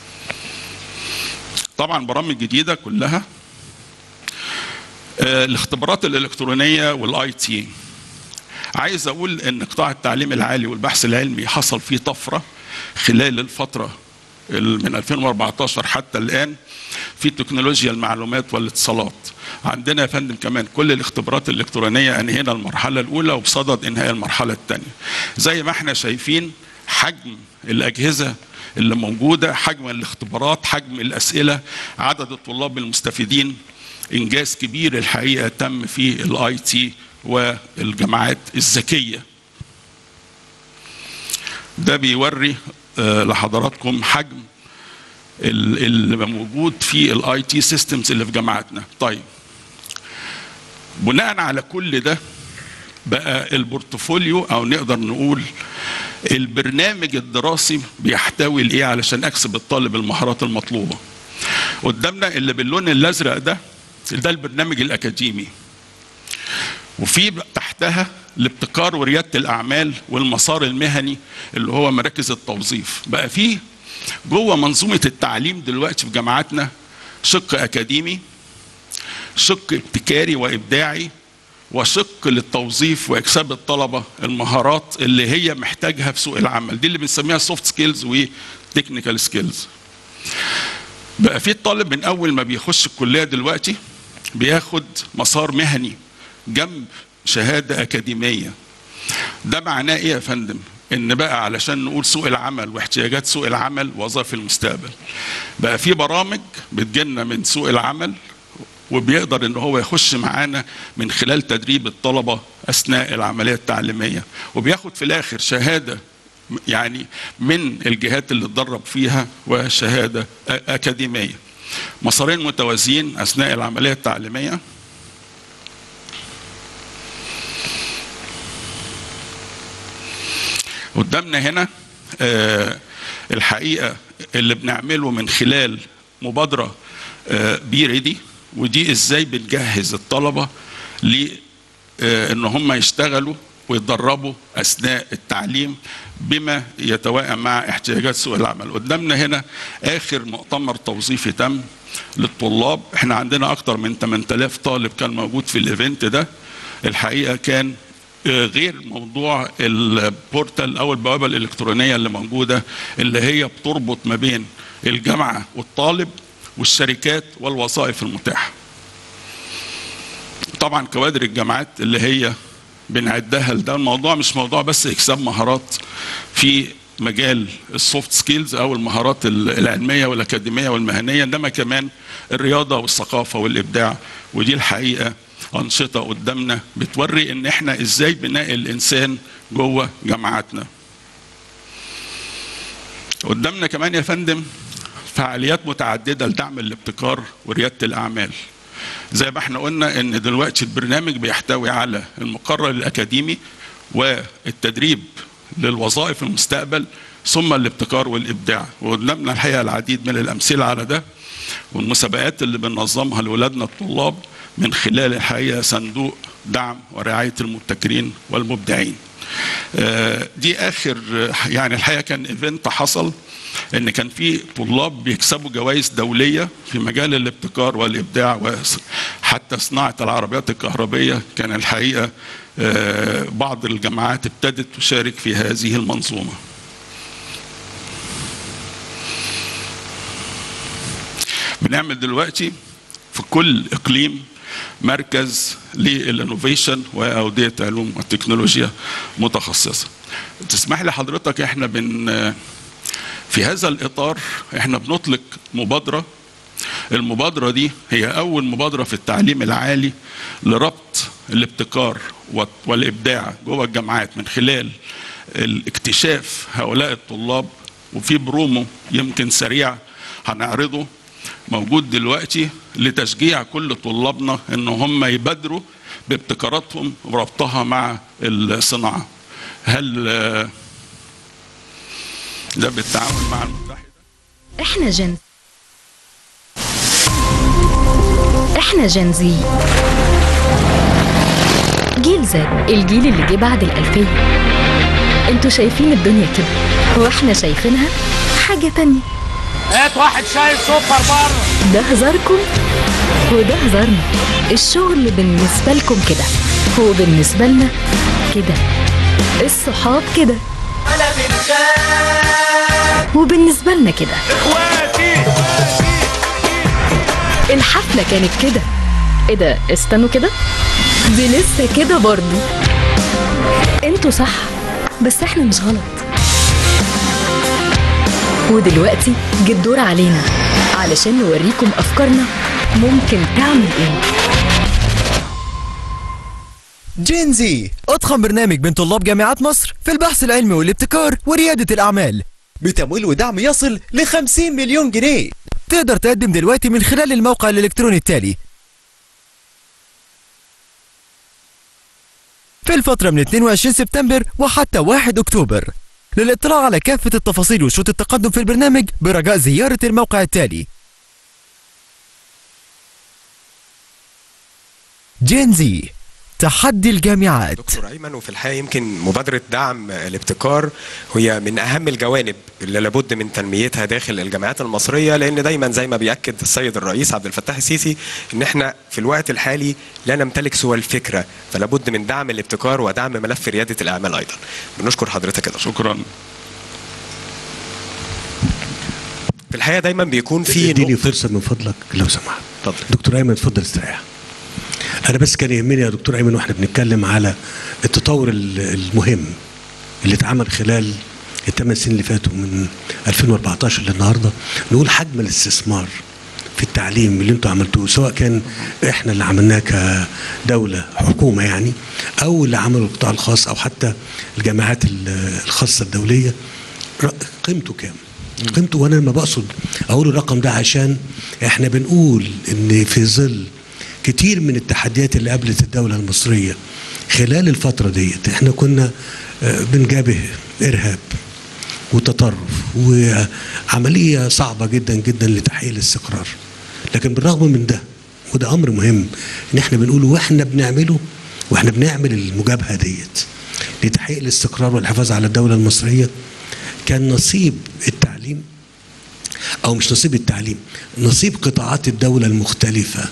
طبعا برامج جديدة كلها. آه الاختبارات الإلكترونية والاي تي، عايز أقول إن قطاع التعليم العالي والبحث العلمي حصل فيه طفرة خلال الفترة من ألفين وأربعتاشر حتى الآن في تكنولوجيا المعلومات والاتصالات. عندنا يا فندم كمان كل الاختبارات الإلكترونية أنهينا المرحلة الأولى وبصدد إنهاء المرحلة الثانية. زي ما احنا شايفين حجم الأجهزة اللي موجودة، حجم الاختبارات، حجم الأسئلة، عدد الطلاب المستفيدين، إنجاز كبير الحقيقة تم في الاي تي والجامعات الذكية. ده بيوري لحضراتكم حجم اللي موجود في الاي تي سيستمز اللي في جامعاتنا. طيب بناء على كل ده بقى البورتفوليو او نقدر نقول البرنامج الدراسي بيحتوي الايه علشان اكسب الطالب المهارات المطلوبه. قدامنا اللي باللون الازرق ده ده البرنامج الاكاديمي، وفي تحتها الابتكار ورياده الاعمال والمسار المهني اللي هو مراكز التوظيف. بقى فيه جوه منظومه التعليم دلوقتي في جامعاتنا شق اكاديمي، شق ابتكاري وابداعي، وشق للتوظيف واكساب الطلبه المهارات اللي هي محتاجها في سوق العمل. دي اللي بنسميها سوفت سكيلز وتكنيكال سكيلز. بقى في الطالب من اول ما بيخش الكليه دلوقتي بياخد مسار مهني جنب شهاده اكاديميه. ده معناه ايه يا فندم؟ ان بقى علشان نقول سوق العمل واحتياجات سوق العمل وظائف المستقبل، بقى في برامج بتجيلنا من سوق العمل وبيقدر ان هو يخش معانا من خلال تدريب الطلبه اثناء العمليه التعليميه، وبياخد في الاخر شهاده يعني من الجهات اللي اتدرب فيها وشهاده اكاديميه. مسارين متوازيين اثناء العمليه التعليميه. قدامنا هنا آه الحقيقه اللي بنعمله من خلال مبادره آه بي ريدي، ودي ازاي بنجهز الطلبه ل آه ان هم يشتغلوا ويتدربوا اثناء التعليم بما يتوائم مع احتياجات سوق العمل. قدامنا هنا اخر مؤتمر توظيفي تم للطلاب، احنا عندنا اكتر من ثمانية آلاف طالب كان موجود في الايفنت ده. الحقيقه كان غير موضوع البورتال او البوابه الالكترونيه اللي موجوده، اللي هي بتربط ما بين الجامعه والطالب والشركات والوظائف المتاحه. طبعا كوادر الجامعات اللي هي بنعدها لده، الموضوع مش موضوع بس اكساب مهارات في مجال السوفت سكيلز او المهارات العلميه والاكاديميه والمهنيه، انما كمان الرياضه والثقافه والابداع. ودي الحقيقه انشطه قدامنا بتوري ان احنا ازاي بناء الانسان جوه جامعاتنا. قدامنا كمان يا فندم فعاليات متعدده لدعم الابتكار ورياده الاعمال. زي ما احنا قلنا ان دلوقتي البرنامج بيحتوي على المقرر الاكاديمي والتدريب للوظائف المستقبل ثم الابتكار والابداع، وقدامنا الحقيقه العديد من الامثله على ده، والمسابقات اللي بننظمها لاولادنا الطلاب من خلال الحقيقه صندوق دعم ورعايه المبتكرين والمبدعين. دي اخر يعني الحقيقه كان ايفنت حصل ان كان في طلاب بيكسبوا جوائز دوليه في مجال الابتكار والابداع وحتى صناعه العربيات الكهربائيه. كان الحقيقه بعض الجامعات ابتدت تشارك في هذه المنظومه. بنعمل دلوقتي في كل اقليم مركز للانوفيشن واوديه علوم والتكنولوجيا متخصصه. تسمح لي حضرتك احنا بن في هذا الاطار احنا بنطلق مبادره. المبادره دي هي اول مبادره في التعليم العالي لربط الابتكار والابداع جوه الجامعات من خلال الاكتشاف هؤلاء الطلاب. وفي برومو يمكن سريع هنعرضه موجود دلوقتي لتشجيع كل طلابنا ان هم يبادروا بابتكاراتهم وربطها مع الصناعه. هل ده بالتعاون مع المتحده؟ احنا جن احنا جنزي، جيل زد، الجيل اللي جه بعد الألفية. انتوا شايفين الدنيا كده واحنا شايفينها حاجة تانية. هات واحد شاي سكر بره. ده هزاركم وده هزارنا. الشغل بالنسبة لكم كده وبالنسبة لنا كده، الصحاب كده وبالنسبة لنا كده اخواتي. الحفلة كانت كده. ايه ده؟ استنوا كده، دي لسه كده برضو. انتوا صح بس احنا مش غلط. ودلوقتي جه الدور علينا علشان نوريكم افكارنا ممكن تعمل ايه. جينزي اضخم برنامج من طلاب جامعات مصر في البحث العلمي والابتكار وريادة الاعمال بتمويل ودعم يصل ل خمسين مليون جنيه. تقدر تقدم دلوقتي من خلال الموقع الالكتروني التالي في الفترة من اثنين وعشرين سبتمبر وحتى واحد أكتوبر. للاطلاع على كافة التفاصيل وشروط التقدم في البرنامج برجاء زيارة الموقع التالي. جينزي تحدي الجامعات. دكتور ايمن، وفي الحقيقه يمكن مبادره دعم الابتكار هي من اهم الجوانب اللي لابد من تنميتها داخل الجامعات المصريه، لان دايما زي ما بياكد السيد الرئيس عبد الفتاح السيسي ان احنا في الوقت الحالي لا نمتلك سوى الفكره، فلابد من دعم الابتكار ودعم ملف رياده الاعمال ايضا. بنشكر حضرتك كده. شكرا. في الحقيقه دايما بيكون في اديني فرصه من فضلك لو سمحت. اتفضل دكتور ايمن، اتفضل استريح. أنا بس كان يهمني يا دكتور أيمن وإحنا بنتكلم على التطور المهم اللي اتعمل خلال الثمان سنين اللي فاتوا من ألفين وأربعتاشر للنهارده، نقول حجم الاستثمار في التعليم اللي أنتوا عملتوه، سواء كان إحنا اللي عملناه كدولة حكومة يعني، أو اللي عمله القطاع الخاص أو حتى الجامعات الخاصة الدولية. قيمته كام؟ قيمته، وأنا لما بقصد أقول الرقم ده عشان إحنا بنقول إن في ظل كتير من التحديات اللي قابلت الدولة المصرية خلال الفترة ديت، احنا كنا بنجابه إرهاب وتطرف وعملية صعبة جدا جدا لتحقيق الاستقرار. لكن بالرغم من ده، وده أمر مهم إن احنا بنقوله واحنا بنعمله، واحنا بنعمل المجابهة ديت، لتحقيق الاستقرار والحفاظ على الدولة المصرية، كان نصيب التعليم، أو مش نصيب التعليم، نصيب قطاعات الدولة المختلفة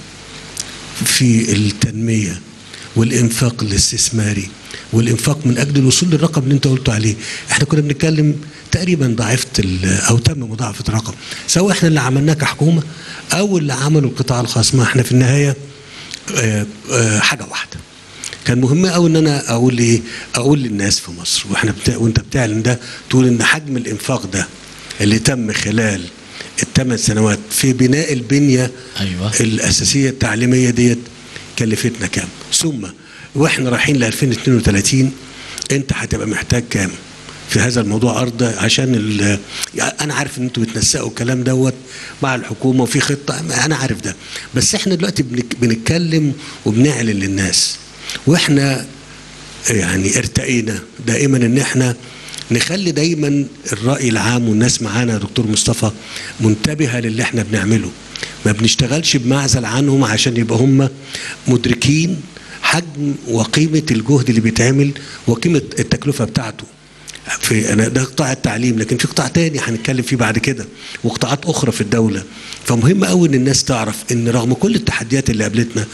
في التنمية والإنفاق الاستثماري والإنفاق من أجل الوصول للرقم اللي أنت قلته عليه. إحنا كنا بنتكلم تقريبا ضاعفة أو تم مضاعفة الرقم، سواء إحنا اللي عملناه كحكومة أو اللي عمله القطاع الخاص. ما إحنا في النهاية آه آه حاجة واحدة. كان مهم قوي ان انا اقول ايه، اقول للناس في مصر واحنا بتا... وانت بتعلن ده، تقول ان حجم الانفاق ده اللي تم خلال الثمان سنوات في بناء البنيه أيوة. الاساسيه التعليميه ديت كلفتنا كام، ثم واحنا رايحين ل ألفين واثنين وثلاثين انت هتبقى محتاج كام في هذا الموضوع ارض، عشان ال... انا عارف ان انتوا بتنسقوا الكلام دوت مع الحكومه وفي خطه، انا عارف ده، بس احنا دلوقتي بنك... بنتكلم وبنعلن للناس، واحنا يعني ارتقينا دائما ان احنا نخلي دايما الرأي العام والناس معانا يا دكتور مصطفى منتبهة للي احنا بنعمله، ما بنشتغلش بمعزل عنهم عشان يبقى هم مدركين حجم وقيمة الجهد اللي بيتعمل وقيمة التكلفة بتاعته. في انا ده قطاع التعليم، لكن في قطاع تاني هنتكلم فيه بعد كده وقطاعات اخرى في الدولة. فمهم قوي ان الناس تعرف ان رغم كل التحديات اللي قابلتنا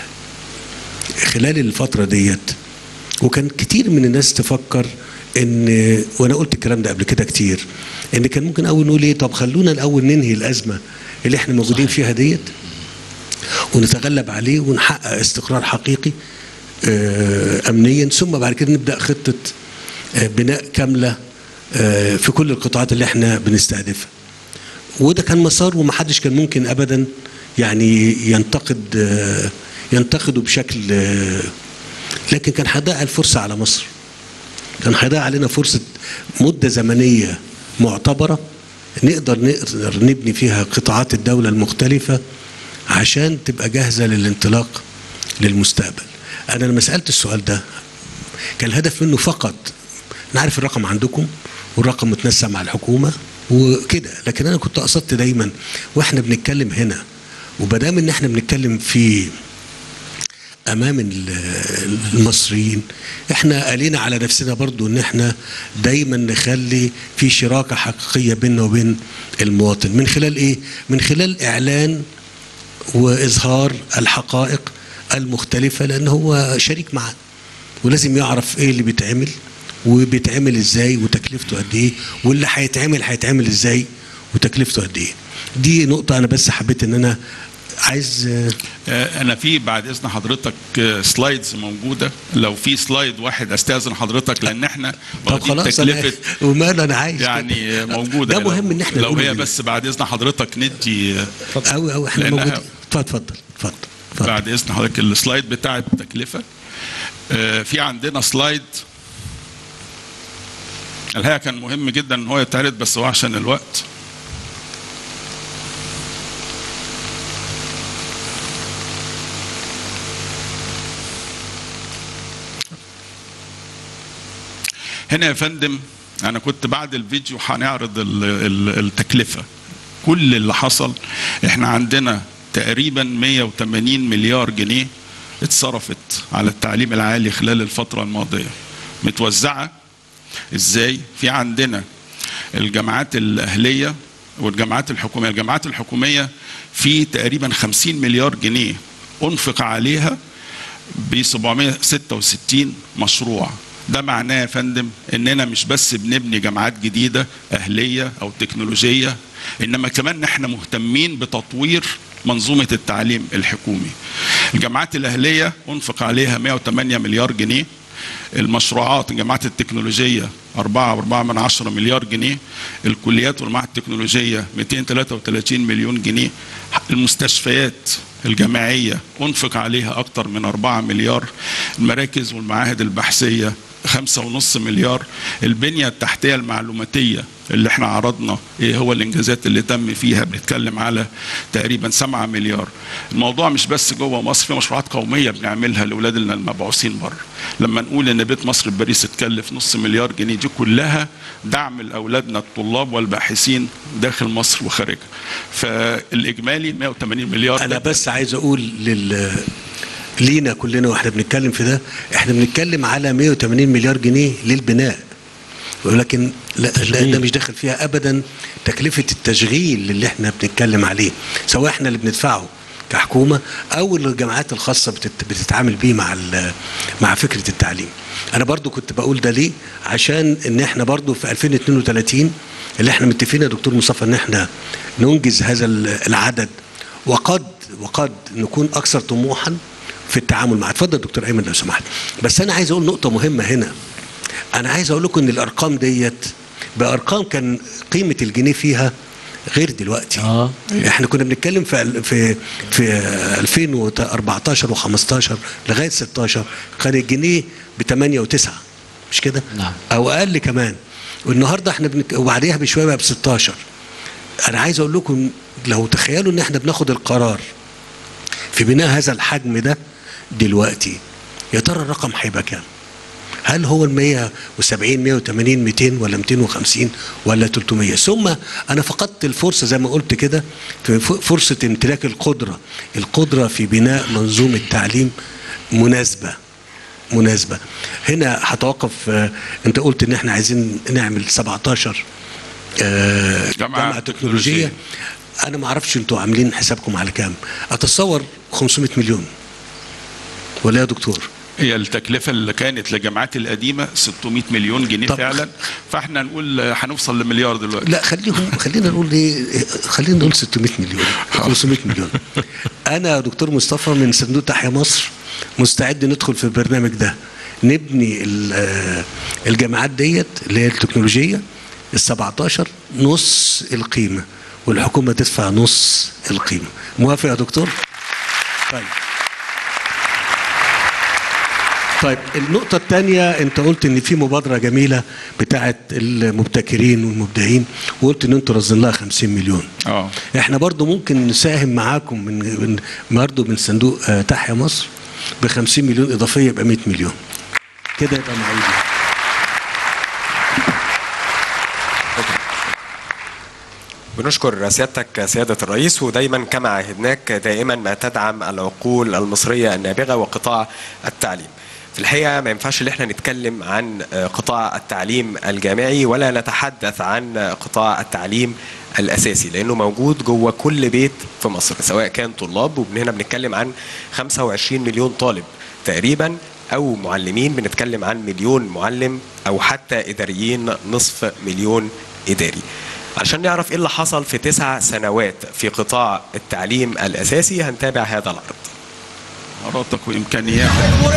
خلال الفترة ديت، وكان كتير من الناس تفكر ان، وانا قلت الكلام ده قبل كده كتير، ان كان ممكن اول نقول ايه، طب خلونا الاول ننهي الازمة اللي احنا موجودين فيها ديت ونتغلب عليه ونحقق استقرار حقيقي امنيا، ثم بعد كده نبدأ خطة بناء كاملة في كل القطاعات اللي احنا بنستهدفها. وده كان مسار ومحدش كان ممكن ابدا يعني ينتقد ينتقدوا بشكل، لكن كان هيضيع الفرصة على مصر، كان هيضيع علينا فرصة مدة زمنية معتبرة نقدر نقدر نبني فيها قطاعات الدولة المختلفة عشان تبقى جاهزة للانطلاق للمستقبل. أنا لما سألت السؤال ده كان الهدف منه فقط، أنا عارف الرقم عندكم والرقم متنسق مع الحكومة وكده، لكن أنا كنت قصدت دايما وإحنا بنتكلم هنا، وبدام إن إحنا بنتكلم في امام المصريين، احنا قالينا على نفسنا برضو ان احنا دايما نخلي في شراكة حقيقية بيننا وبين المواطن، من خلال ايه؟ من خلال اعلان واظهار الحقائق المختلفة، لان هو شريك معنا ولازم يعرف ايه اللي بيتعمل وبيتعمل ازاي وتكلفته قد ايه، واللي هيتعمل هيتعمل ازاي وتكلفته قد ايه. دي نقطة انا بس حبيت ان انا عايز. انا في بعد اذن حضرتك سلايدز موجوده، لو في سلايد واحد استاذن حضرتك، لان احنا طب خلاص تكلفه وماله انا عايز يعني موجوده، ده مهم ان احنا لو هي بس بعد اذن حضرتك ندي قوي قوي احنا موجودين. اتفضل اتفضل بعد اذن حضرتك السلايد بتاع التكلفه. في عندنا سلايد الحقيقه كان مهم جدا ان هو يتعرض، بس هو عشان الوقت. هنا يا فندم انا كنت بعد الفيديو هنعرض التكلفه. كل اللي حصل، احنا عندنا تقريبا مئة وثمانين مليار جنيه اتصرفت على التعليم العالي خلال الفتره الماضيه. متوزعه ازاي؟ في عندنا الجامعات الاهليه والجامعات الحكوميه. الجامعات الحكوميه في تقريبا خمسين مليار جنيه انفق عليها ب سبعمئة وستة وستين مشروع. ده معناه يا فندم اننا مش بس بنبني جامعات جديده اهليه او تكنولوجيه، انما كمان احنا مهتمين بتطوير منظومه التعليم الحكومي. الجامعات الاهليه انفق عليها مئة وثمانية مليار جنيه. المشروعات الجامعات التكنولوجيه أربعة وأربعة من عشرة مليار جنيه. الكليات والمعاهد التكنولوجيه مئتين وثلاثة وثلاثين مليون جنيه. المستشفيات الجامعيه انفق عليها اكثر من أربعة مليار. المراكز والمعاهد البحثيه خمسة ونص مليار. البنية التحتية المعلوماتية اللي احنا عرضنا ايه هو الانجازات اللي تم فيها، بنتكلم على تقريبا سبعة مليار. الموضوع مش بس جوه مصر، في مشروعات قومية بنعملها لاولادنا المبعوثين بره. لما نقول ان بيت مصر بباريس اتكلف نص مليار جنيه، دي كلها دعم لاولادنا الطلاب والباحثين داخل مصر وخارجها. فالاجمالي مئة وثمانين مليار. انا بس عايز اقول لل لينا كلنا واحنا بنتكلم في ده، احنا بنتكلم على مئة وثمانين مليار جنيه للبناء، ولكن لا, لا ده مش داخل فيها ابدا تكلفه التشغيل اللي احنا بنتكلم عليه، سواء احنا اللي بندفعه كحكومه او الجامعات الخاصه بتتعامل بيه مع مع فكره التعليم. انا برضو كنت بقول ده ليه؟ عشان ان احنا برضو في ألفين واثنين وثلاثين اللي احنا متفقين يا دكتور مصطفى ان احنا ننجز هذا العدد، وقد وقد نكون اكثر طموحا في التعامل معه. اتفضل دكتور ايمن لو سمحت. بس انا عايز اقول نقطه مهمه هنا، انا عايز اقول لكم ان الارقام ديت بارقام كان قيمه الجنيه فيها غير دلوقتي. اه احنا كنا بنتكلم في في في ألفين وأربعتاشر وخمستاشر لغايه ستاشر كان الجنيه ب ثمانية وتسعة، مش كده؟ نعم. او اقل كمان. والنهارده احنا بنك... وبعديها بشويه بقى ب ستاشر. انا عايز اقول لكم لو تخيلوا ان احنا بناخد القرار في بناء هذا الحجم ده دلوقتي، يا ترى الرقم هيبقى كام؟ هل هو ال مئة وسبعين مئة وثمانين مئتين ولا مئتين وخمسين ولا ثلاثمئة؟ ثم انا فقدت الفرصه زي ما قلت كده، فرصه امتلاك القدره، القدره في بناء منظومه تعليم مناسبه مناسبه. هنا هتوقف. آه انت قلت ان احنا عايزين نعمل سبعتاشر آه جامعه تكنولوجيه. انا ما اعرفش انتوا عاملين حسابكم على كام، اتصور خمسمئة مليون ولا يا دكتور؟ هي التكلفة اللي كانت للجامعات القديمة ستمئة مليون جنيه فعلا، فاحنا نقول هنوصل لمليار دلوقتي. لا خليهم خلينا نقول ايه، خلينا نقول ستمئة مليون خمسمئة مليون. انا يا دكتور مصطفى من صندوق تحيا مصر مستعد ندخل في البرنامج ده، نبني الجامعات ديت اللي هي التكنولوجية ال سبعتاشر نص القيمة، والحكومة تدفع نص القيمة. موافق يا دكتور؟ طيب طيب النقطة الثانية، أنت قلت إن في مبادرة جميلة بتاعة المبتكرين والمبدعين، وقلت إن أنتوا رصدين لها خمسين مليون. اه إحنا برضو ممكن نساهم معاكم من برضو من صندوق تحيا مصر ب خمسين مليون إضافية، يبقى مئة مليون. كده يبقى معقول. بنشكر سيادتك سيادة الرئيس، ودايما كما عهدناك دائما ما تدعم العقول المصرية النابغة وقطاع التعليم. في الحقيقة ما ينفعش ان احنا نتكلم عن قطاع التعليم الجامعي ولا نتحدث عن قطاع التعليم الأساسي، لأنه موجود جوه كل بيت في مصر، سواء كان طلاب، ومن هنا بنتكلم عن خمسة وعشرين مليون طالب تقريبا، أو معلمين بنتكلم عن مليون معلم، أو حتى إداريين نصف مليون إداري. عشان نعرف ايه اللي حصل في تسع سنوات في قطاع التعليم الأساسي هنتابع هذا العرض. مهاراتك وإمكانياتك.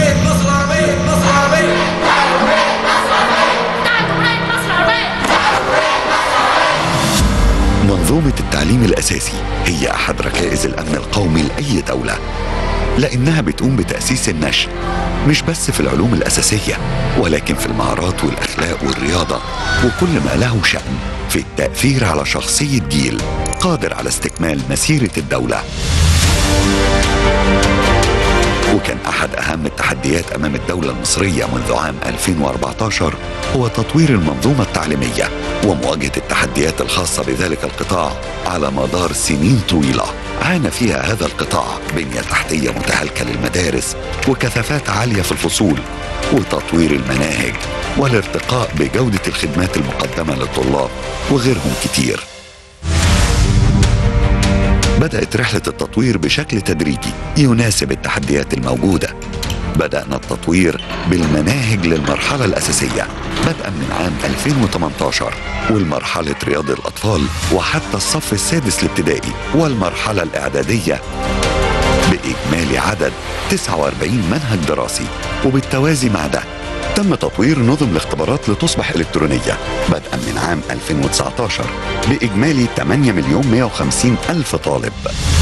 منظومة التعليم الأساسي هي أحد ركائز الأمن القومي لأي دولة، لأنها بتقوم بتأسيس النشء مش بس في العلوم الأساسية، ولكن في المهارات والأخلاق والرياضة، وكل ما له شأن في التأثير على شخصية جيل قادر على استكمال مسيرة الدولة. وكان أحد أهم التحديات أمام الدولة المصرية منذ عام ألفين وأربعتاشر هو تطوير المنظومة التعليمية ومواجهة التحديات الخاصة بذلك القطاع على مدار سنين طويلة عانى فيها هذا القطاع بنية تحتية متهالكة للمدارس وكثافات عالية في الفصول وتطوير المناهج والارتقاء بجودة الخدمات المقدمة للطلاب وغيرهم كتير. بدأت رحلة التطوير بشكل تدريجي يناسب التحديات الموجودة. بدأنا التطوير بالمناهج للمرحلة الأساسية بدءا من عام ألفين وثمانية عشر، والمرحلة رياض الأطفال وحتى الصف السادس الابتدائي والمرحلة الإعدادية بإجمالي عدد تسعة وأربعين منهج دراسي. وبالتوازي مع ده تم تطوير نظم الاختبارات لتصبح إلكترونية بدءا من عام ألفين وتسعة عشر بإجمالي ثمانية مليون مئة وخمسين ألف طالب.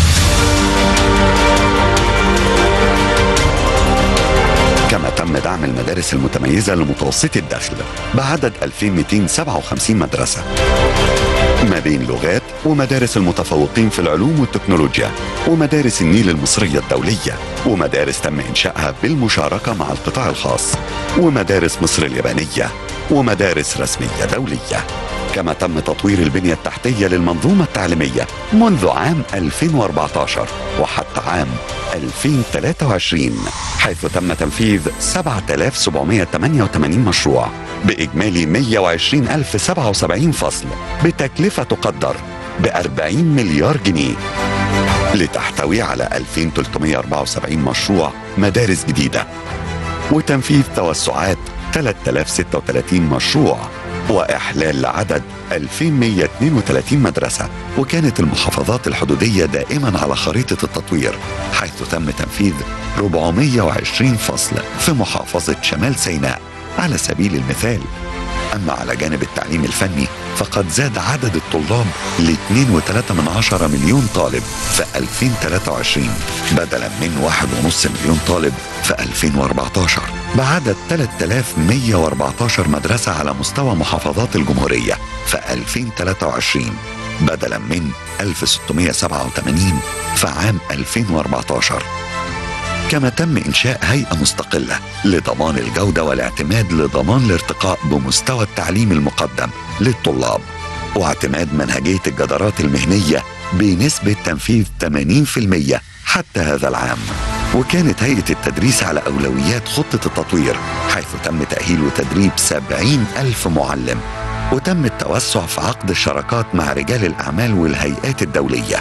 كما تم دعم المدارس المتميزة لمتوسطي الدخل بعدد ألفين ومئتين وسبعة وخمسين مدرسة ما بين لغات ومدارس المتفوقين في العلوم والتكنولوجيا ومدارس النيل المصرية الدولية ومدارس تم إنشائها بالمشاركة مع القطاع الخاص ومدارس مصر اليابانية ومدارس رسمية دولية. كما تم تطوير البنية التحتية للمنظومة التعليمية منذ عام ألفين وأربعة عشر وحتى عام ألفين وثلاثة وعشرين، حيث تم تنفيذ سبعة آلاف وسبعمائة وثمانية وثمانين مشروع بإجمالي مئة وعشرين ألف وسبعة وسبعين فصل بتكلفة تقدر ب أربعين مليار جنيه، لتحتوي على ألفين وثلاثمائة وأربعة وسبعين مشروع مدارس جديدة، وتنفيذ توسعات ثلاثة آلاف وستة وثلاثين مشروع، وإحلال لعدد ألفين ومئة واثنين وثلاثين مدرسة. وكانت المحافظات الحدودية دائما على خريطة التطوير، حيث تم تنفيذ أربعمائة وعشرين فصل في محافظة شمال سيناء على سبيل المثال. أما على جانب التعليم الفني فقد زاد عدد الطلاب ل اثنين فاصلة ثلاثة من عشرة مليون طالب في ألفين وثلاثة وعشرين بدلا من واحد فاصلة خمسة مليون طالب في ألفين وأربعة عشر، بعدد ثلاثة آلاف ومئة وأربعة عشر مدرسة على مستوى محافظات الجمهورية في ألفين وثلاثة وعشرين بدلا من ألف وستمائة وسبعة وثمانين في عام ألفين وأربعة عشر. كما تم إنشاء هيئة مستقلة لضمان الجودة والاعتماد لضمان الارتقاء بمستوى التعليم المقدم للطلاب، واعتماد منهجية الجدارات المهنية بنسبة تنفيذ ثمانين بالمئة حتى هذا العام. وكانت هيئة التدريس على أولويات خطة التطوير، حيث تم تأهيل وتدريب سبعين ألف معلم، وتم التوسع في عقد الشراكات مع رجال الأعمال والهيئات الدولية.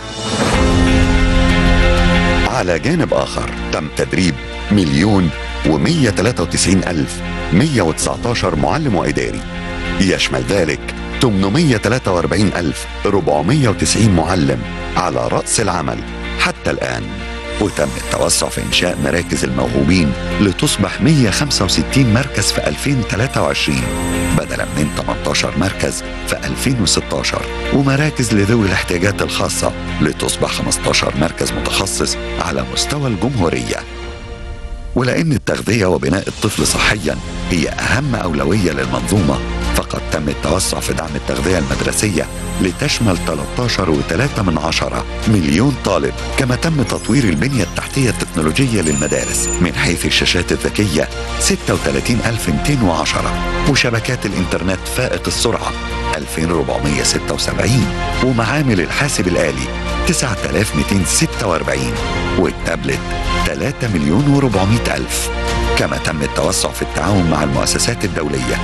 على جانب آخر تم تدريب مليون ومئة وثلاثة وتسعين ألف ومئة وتسعة عشر معلم وإداري، يشمل ذلك ثمانمئة وثلاثة وأربعين ألف وأربعمئة وتسعين معلم على رأس العمل حتى الآن. وتم التوسع في إنشاء مراكز الموهوبين لتصبح مئة وخمسة وستين مركز في ألفين وثلاثة وعشرين بدلا من ثمانية عشر مركز في ألفين وستة عشر، ومراكز لذوي الاحتياجات الخاصة لتصبح خمسة عشر مركز متخصص على مستوى الجمهورية. ولأن التغذية وبناء الطفل صحيا هي أهم أولوية للمنظومة، فقد تم التوسع في دعم التغذية المدرسية لتشمل ثلاثة عشر فاصلة ثلاثة من عشرة مليون طالب. كما تم تطوير البنية التحتية التكنولوجية للمدارس من حيث الشاشات الذكية ستة وثلاثين ألف ومئتين وعشرة، وشبكات الإنترنت فائق السرعة ألفين وأربعمئة وستة وسبعين، ومعامل الحاسب الآلي تسعة آلاف ومئتين وستة وأربعين، والتابلت ثلاثة مليون وأربعمئة ألف. كما تم التوسع في التعاون مع المؤسسات الدولية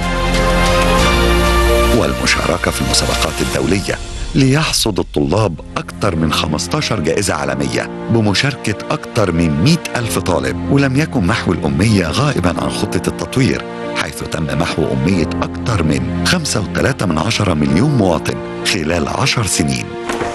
والمشاركة في المسابقات الدولية ليحصد الطلاب أكثر من خمسة عشر جائزة عالمية بمشاركة أكثر من مئة ألف طالب. ولم يكن محو الأمية غائبا عن خطة التطوير، حيث تم محو أمية أكثر من خمسة فاصلة ثلاثة من عشرة مليون مواطن خلال عشر سنين.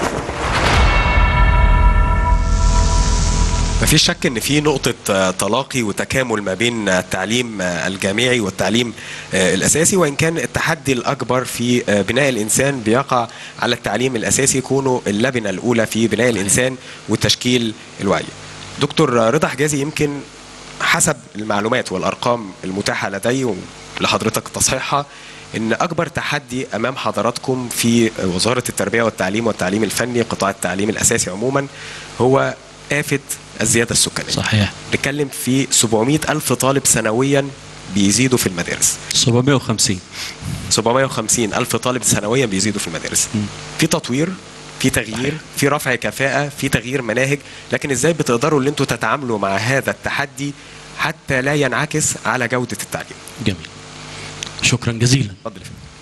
مفيش شك ان في نقطة تلاقي وتكامل ما بين التعليم الجامعي والتعليم الاساسي، وان كان التحدي الاكبر في بناء الانسان بيقع على التعليم الاساسي كونه اللبنة الاولى في بناء الانسان وتشكيل الوعي. دكتور رضا حجازي، يمكن حسب المعلومات والارقام المتاحة لدي ولحضرتك تصحيحها ان اكبر تحدي امام حضراتكم في وزارة التربية والتعليم والتعليم الفني قطاع التعليم الاساسي عموما هو آفة الزيادة السكانية. صحيح. نتكلم في سبعمئة ألف طالب سنويا بيزيدوا في المدارس. سبعمئة وخمسين سبعمئة وخمسين ألف طالب سنويا بيزيدوا في المدارس. م. في تطوير، في تغيير، في رفع كفاءة، في تغيير مناهج، لكن ازاي بتقدروا ان انتوا تتعاملوا مع هذا التحدي حتى لا ينعكس على جودة التعليم؟ جميل. شكرا جزيلا. اتفضل.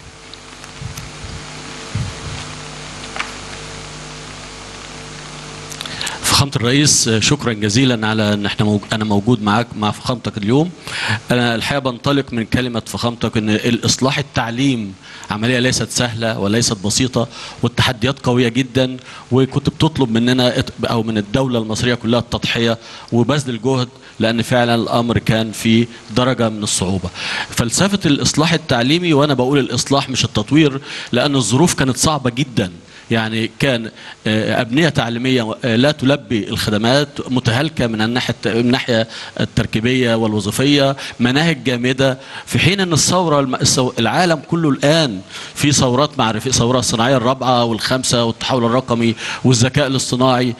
فخامة الرئيس، شكرا جزيلا على ان احنا موج... انا موجود معاك مع فخامتك اليوم. انا الحقيقه بنطلق من كلمه فخامتك ان الاصلاح التعليم عمليه ليست سهله وليست بسيطه، والتحديات قويه جدا، وكنت بتطلب مننا او من الدوله المصريه كلها التضحيه وبذل الجهد، لان فعلا الامر كان في درجه من الصعوبه. فلسفه الاصلاح التعليمي، وانا بقول الاصلاح مش التطوير، لان الظروف كانت صعبه جدا يعني كان أبنية تعليمية لا تلبي الخدمات، متهالكة من الناحية من الناحية التركيبية والوظيفية، مناهج جامدة، في حين أن الثورة العالم كله الآن في ثورات معرفية، الثورة الصناعية الرابعة والخامسة والتحول الرقمي والذكاء الاصطناعي،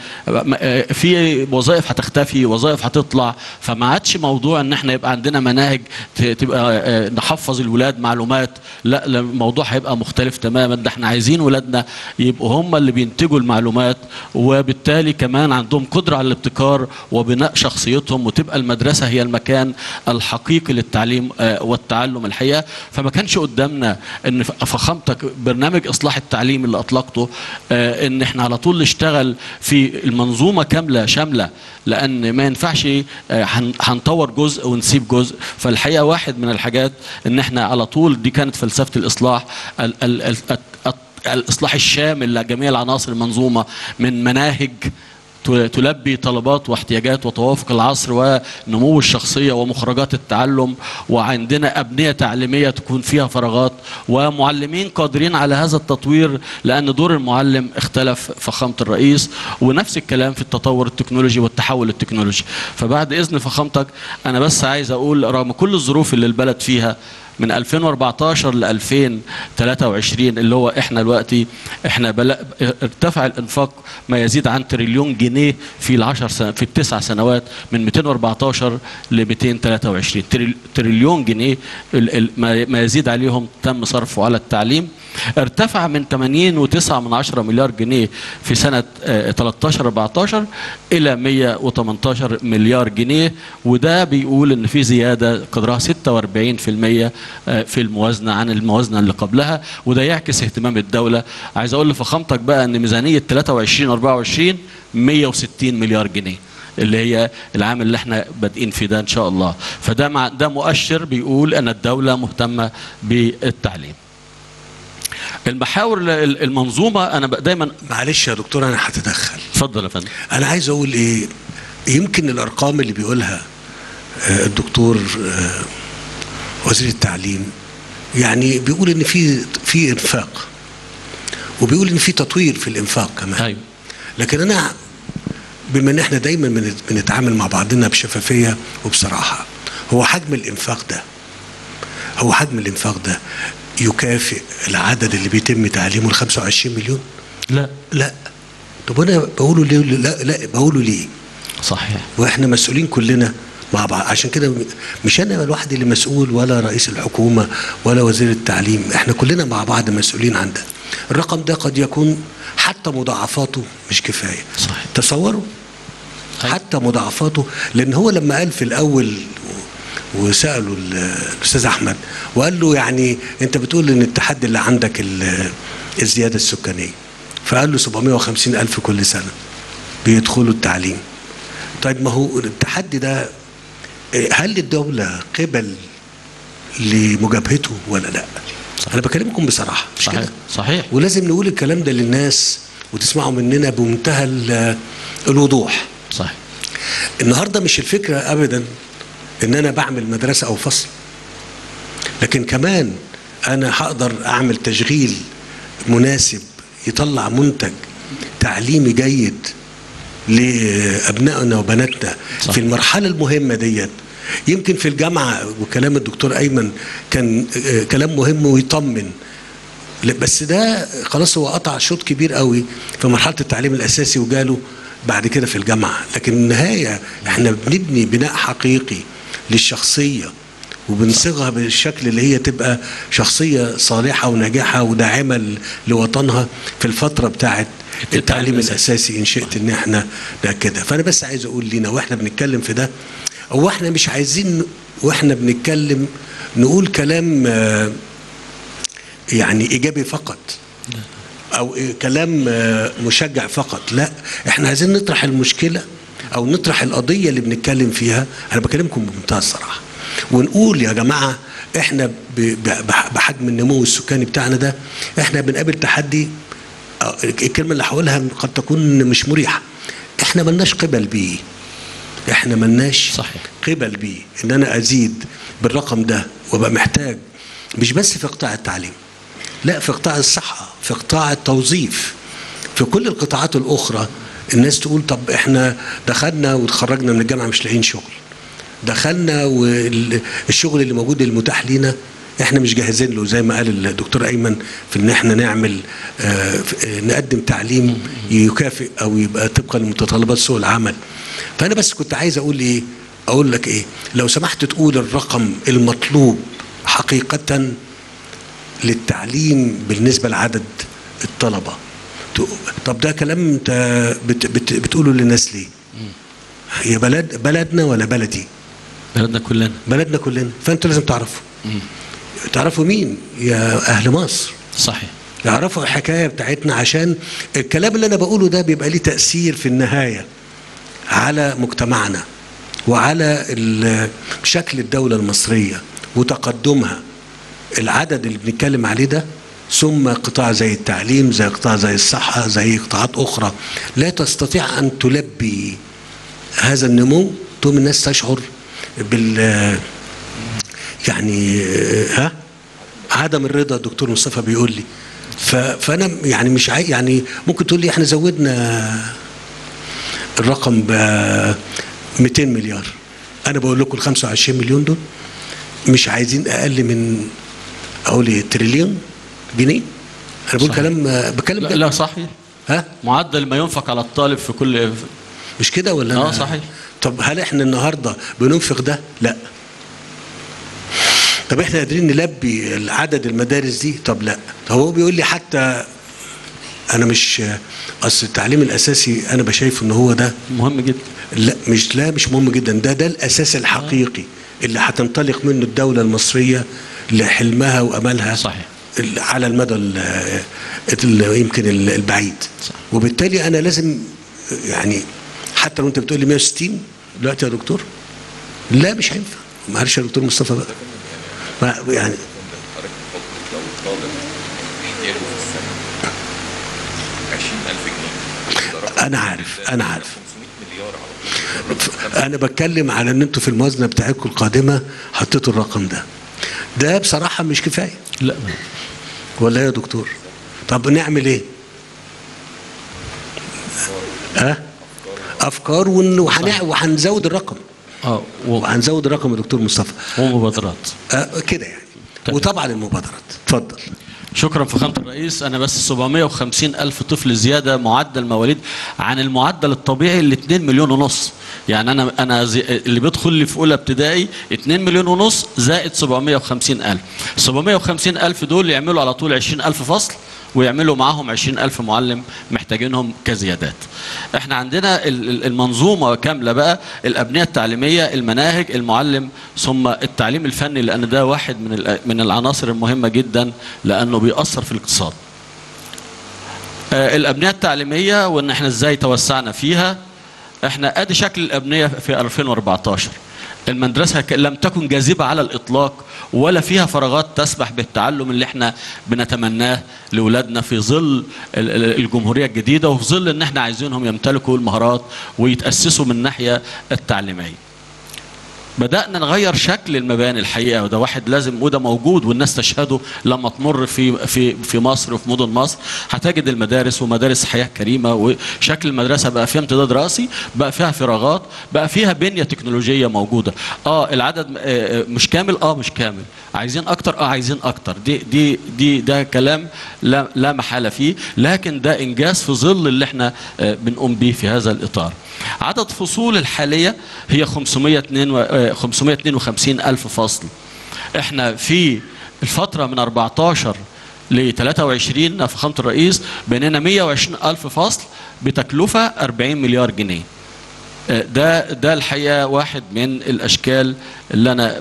في وظائف هتختفي، وظائف هتطلع، فما عادش موضوع ان احنا يبقى عندنا مناهج تبقى نحفظ الولاد معلومات، لا الموضوع هيبقى مختلف تماما. ده احنا عايزين ولادنا يبقوا هم اللي بينتجوا المعلومات، وبالتالي كمان عندهم قدرة على الابتكار وبناء شخصيتهم، وتبقى المدرسة هي المكان الحقيقي للتعليم والتعلم الحقيقة. فما كانش قدامنا ان فخامتك برنامج اصلاح التعليم اللي اطلقته ان احنا على طول نشتغل في المنظومة كاملة شاملة، لان ما ينفعش هنطور جزء ونسيب جزء. فالحقيقة واحد من الحاجات ان احنا على طول، دي كانت فلسفة الاصلاح، ال ال ال الإصلاح الشامل لجميع العناصر المنظومة، من مناهج تلبي طلبات واحتياجات وتوافق العصر ونمو الشخصية ومخرجات التعلم، وعندنا أبنية تعليمية تكون فيها فراغات، ومعلمين قادرين على هذا التطوير، لأن دور المعلم اختلف فخامة الرئيس، ونفس الكلام في التطور التكنولوجي والتحول التكنولوجي. فبعد إذن فخامتك أنا بس عايز أقول، رغم كل الظروف اللي البلد فيها من ألفين وأربعتاشر ل ألفين وثلاثة وعشرين اللي هو احنا دلوقتي، احنا ارتفع الانفاق ما يزيد عن تريليون جنيه في العشر سنة في التسع سنوات، من مئتين وأربعتاشر ل مئتين وثلاثة وعشرين تريليون جنيه ما يزيد عليهم تم صرفه على التعليم. ارتفع من ثمانين وتسعة من عشرة مليار جنيه في سنة تلتاشر أربعتاشر إلى مئة وثمانية عشر مليار جنيه، وده بيقول إن في زيادة قدرها ستة وأربعين بالمئة في الموازنة عن الموازنة اللي قبلها، وده يعكس اهتمام الدولة. عايز أقول لفخامتك بقى إن ميزانية ثلاثة وعشرين أربعة وعشرين مئة وستين مليار جنيه، اللي هي العام اللي احنا بادئين فيه ده إن شاء الله. فده مع ده مؤشر بيقول أن الدولة مهتمة بالتعليم. المحاور المنظومه، انا دايما معلش يا دكتور انا هتدخل. اتفضل يا فندم. انا عايز اقول ايه، يمكن الارقام اللي بيقولها الدكتور وزير التعليم، يعني بيقول ان في في انفاق، وبيقول ان في تطوير في الانفاق كمان. ايوه. لكن انا بما ان احنا دايما بنتعامل مع بعضنا بشفافيه وبصراحه، هو حجم الانفاق ده هو حجم الانفاق ده يكافئ العدد اللي بيتم تعليمه ال خمسة وعشرين مليون؟ لا لا. طب انا بقوله ليه؟ لا لا بقوله ليه؟ صحيح. واحنا مسؤولين كلنا مع بعض، عشان كده مش انا لوحدي اللي مسؤول، ولا رئيس الحكومه، ولا وزير التعليم، احنا كلنا مع بعض مسؤولين عن ده. الرقم ده قد يكون حتى مضاعفاته مش كفايه. صحيح. تصوروا حتى مضاعفاته، لان هو لما قال في الاول وسألوا الأستاذ أحمد وقال له يعني أنت بتقول إن التحدي اللي عندك الزيادة السكانية، فقال له سبعمئة وخمسين ألف كل سنة بيدخلوا التعليم. طيب ما هو التحدي ده هل الدولة قبل لمجابهته ولا لا؟ صحيح. أنا بكلمكم بصراحة مش صحيح. كده؟ صحيح. ولازم نقول الكلام ده للناس وتسمعوا مننا بمنتهى الوضوح. صحيح. النهارده مش الفكرة أبدا ان انا بعمل مدرسة او فصل، لكن كمان انا هقدر اعمل تشغيل مناسب يطلع منتج تعليمي جيد لابنائنا وبناتنا. صح. في المرحلة المهمة ديت. يمكن في الجامعة، وكلام الدكتور ايمن كان كلام مهم ويطمن، بس ده خلاص هو قطع شوط كبير قوي في مرحلة التعليم الاساسي وجاله بعد كده في الجامعة. لكن النهاية احنا بنبني بناء حقيقي للشخصية، وبنصيغها بالشكل اللي هي تبقى شخصية صالحة وناجحة وداعمة لوطنها في الفترة بتاعت التعليم الأساسي إن شئت إن احنا ده كده. فأنا بس عايز أقول لنا واحنا بنتكلم في ده، هو احنا مش عايزين واحنا بنتكلم نقول كلام يعني إيجابي فقط أو كلام مشجع فقط، لا، احنا عايزين نطرح المشكلة أو نطرح القضية اللي بنتكلم فيها. أنا بكلمكم بمنتهى الصراحة، ونقول يا جماعة إحنا بحجم النمو السكاني بتاعنا ده إحنا بنقابل تحدي. الكلمة اللي هقولها قد تكون مش مريحة، إحنا ملناش قبل بيه. إحنا ملناش صحيح. قبل بيه إن أنا أزيد بالرقم ده وأبقى محتاج، مش بس في قطاع التعليم، لا، في قطاع الصحة، في قطاع التوظيف، في كل القطاعات الاخرى الناس تقول طب احنا دخلنا وتخرجنا من الجامعه مش لاقيين شغل، دخلنا والشغل اللي موجود المتاح لينا احنا مش جاهزين له، زي ما قال الدكتور ايمن في ان احنا نعمل آه نقدم تعليم يكافئ او يبقى طبقا لمتطلبات سوق العمل. فانا بس كنت عايز اقول ايه، اقول لك ايه، لو سمحت تقول الرقم المطلوب حقيقه للتعليم بالنسبه لعدد الطلبه. طب ده كلام انت بت بت بتقوله للناس ليه؟ هي بلد بلدنا ولا بلدي؟ بلدنا كلنا. بلدنا كلنا، فانتوا لازم تعرفوا. مم. تعرفوا مين؟ يا اهل مصر. صحيح. يعرفوا الحكايه بتاعتنا، عشان الكلام اللي انا بقوله ده بيبقى ليه تاثير في النهايه على مجتمعنا وعلى شكل الدوله المصريه وتقدمها. العدد اللي بنتكلم عليه ده، ثم قطاع زي التعليم، زي قطاع زي الصحه، زي قطاعات اخرى لا تستطيع ان تلبي هذا النمو، تقوم الناس تشعر بال يعني ها عدم الرضا. الدكتور مصطفى بيقول لي، فانا يعني مش عاي يعني ممكن تقول لي احنا زودنا الرقم ب مئتين مليار، انا بقول لكم ال خمسة وعشرين مليون دول مش عايزين اقل من اقول ايه تريليون جنيه. انا بقول كلام بكلم لا, لا صحيح. ها معدل ما ينفق على الطالب في كل مش كده ولا؟ اه صحيح. طب هل احنا النهارده بننفق ده؟ لا. طب احنا قادرين نلبي العدد المدارس دي؟ طب لا. طب هو بيقول لي حتى انا مش اصل التعليم الاساسي انا بشايف ان هو ده مهم جدا. لا مش لا مش مهم جدا، ده ده الاساس الحقيقي اللي هتنطلق منه الدوله المصريه لحلمها واملها. صحيح. على المدى يمكن البعيد. صح. وبالتالي انا لازم يعني حتى لو انت بتقول لي مئة وستين دلوقتي يا دكتور، لا مش هينفع. معلش يا دكتور مصطفى بقى يعني انا عارف انا عارف انا بتكلم على ان انتوا في الموازنه بتاعتكم القادمه حطيتوا الرقم ده. ده بصراحه مش كفايه. لا ولا يا دكتور؟ طب نعمل ايه؟ ها أه؟ افكار وهنزود الرقم. اه وهنزود الرقم يا دكتور مصطفى. ومبادرات. أه كده يعني. طيب. وطبعا المبادرات. اتفضل. شكرا فخامة الرئيس. أنا بس سبعمئة وخمسين ألف طفل زيادة معدل مواليد عن المعدل الطبيعي ل اثنين مليون ونص. يعني أنا أنا اللي بيدخل لي في أولى ابتدائي اثنين مليون ونص زائد سبعمئة وخمسين ألف. سبعمئة وخمسين ألف دول يعملوا على طول عشرين ألف فصل ويعملوا معاهم عشرين ألف معلم محتاجينهم كزيادات. احنا عندنا المنظومة كاملة بقى، الأبنية التعليمية، المناهج، المعلم، ثم التعليم الفني، لأن ده واحد من من العناصر المهمة جدا لأنه بيأثر في الاقتصاد. الأبنية التعليمية وإن احنا ازاي توسعنا فيها. احنا ادي شكل الأبنية في ألفين وأربعتاشر. المدرسة لم تكن جاذبة على الإطلاق ولا فيها فراغات تسمح بالتعلم اللي احنا بنتمناه لأولادنا في ظل الجمهورية الجديدة وفي ظل ان احنا عايزينهم يمتلكوا المهارات ويتأسسوا من الناحية التعليمية. بدأنا نغير شكل المباني الحقيقة، وده واحد لازم وده موجود والناس تشهده لما تمر في في في مصر وفي مدن مصر. هتجد المدارس ومدارس حياة كريمة، وشكل المدرسة بقى فيها امتداد رأسي، بقى فيها فراغات، بقى فيها بنية تكنولوجية موجودة. اه العدد مش كامل، اه مش كامل. عايزين أكتر، اه عايزين أكتر. دي دي دي ده كلام لا لا محالة فيه، لكن ده إنجاز في ظل اللي احنا بنقوم به في هذا الإطار. عدد فصول الحالية هي خمسمئة واثنين وخمسين ألف فصل. احنا في الفترة من أربعتاشر ل ثلاثة وعشرين فخامة الرئيس بنينا مئة وعشرين ألف فصل بتكلفة أربعين مليار جنيه. ده ده الحقيقة واحد من الأشكال اللي أنا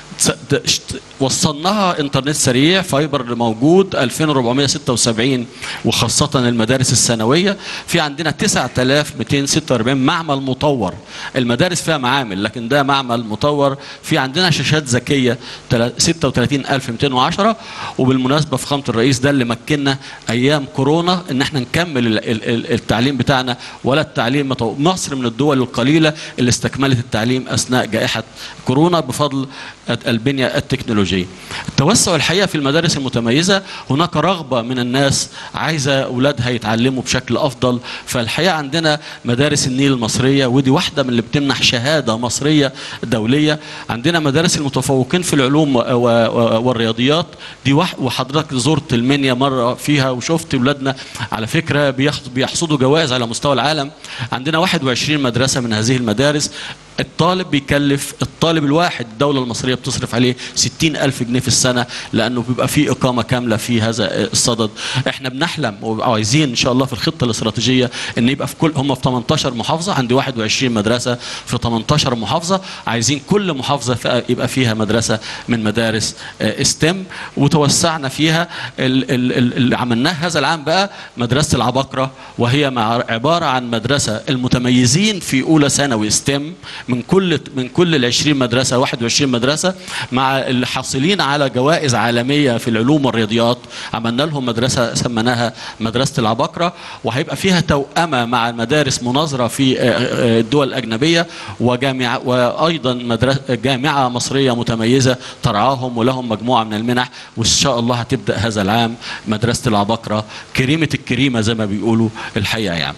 وصلناها انترنت سريع فايبر اللي موجود ألفين وأربعمئة وستة وسبعين، وخاصة المدارس الثانوية. في عندنا تسعة آلاف ومئتين وستة وأربعين معمل مطور. المدارس فيها معامل لكن ده معمل مطور. في عندنا شاشات ذكية ستة وثلاثين ألف ومئتين وعشرة. وبالمناسبة فخامة الرئيس ده اللي مكننا أيام كورونا إن احنا نكمل التعليم بتاعنا، ولا التعليم مصر من الدول القليلة اللي استكملت التعليم أثناء جائحة كورونا. يتقدمون بفضل البنية التكنولوجية. التوسع الحقيقة في المدارس المتميزة، هناك رغبة من الناس عايزة أولادها يتعلموا بشكل أفضل. فالحقيقة عندنا مدارس النيل المصرية، ودي واحدة من اللي بتمنح شهادة مصرية دولية. عندنا مدارس المتفوقين في العلوم والرياضيات دي، وحضرتك زرت المنيا مرة فيها وشفت أولادنا على فكرة بيحصدوا جوائز على مستوى العالم. عندنا واحد وعشرين مدرسة من هذه المدارس. الطالب بيكلف، الطالب الواحد الدولة المصرية بتصرف عليه ستين ألف جنيه في السنة، لأنه بيبقى فيه إقامة كاملة في هذا الصدد. احنا بنحلم وعايزين إن شاء الله في الخطة الاستراتيجية إن يبقى في كل، هم في ثمانية عشر محافظة، عندي واحد وعشرين مدرسة في ثمانية عشر محافظة، عايزين كل محافظة يبقى فيها مدرسة من مدارس ستيم، وتوسعنا فيها. اللي عملناه هذا العام بقى مدرسة العباقرة، وهي عبارة عن مدرسة المتميزين في أولى ثانوي ستيم من كل من كل ال عشرين مدرسه، واحد وعشرين مدرسه، مع اللي حاصلين على جوائز عالميه في العلوم والرياضيات. عملنا لهم مدرسه سميناها مدرسه العباقره، وهيبقى فيها توأمه مع المدارس مناظره في الدول الاجنبيه، وجامعه وايضا مدرسه جامعه مصريه متميزه ترعاهم ولهم مجموعه من المنح. وان شاء الله هتبدا هذا العام مدرسه العباقره كريمه الكريمه زي ما بيقولوا الحقيقه. يعني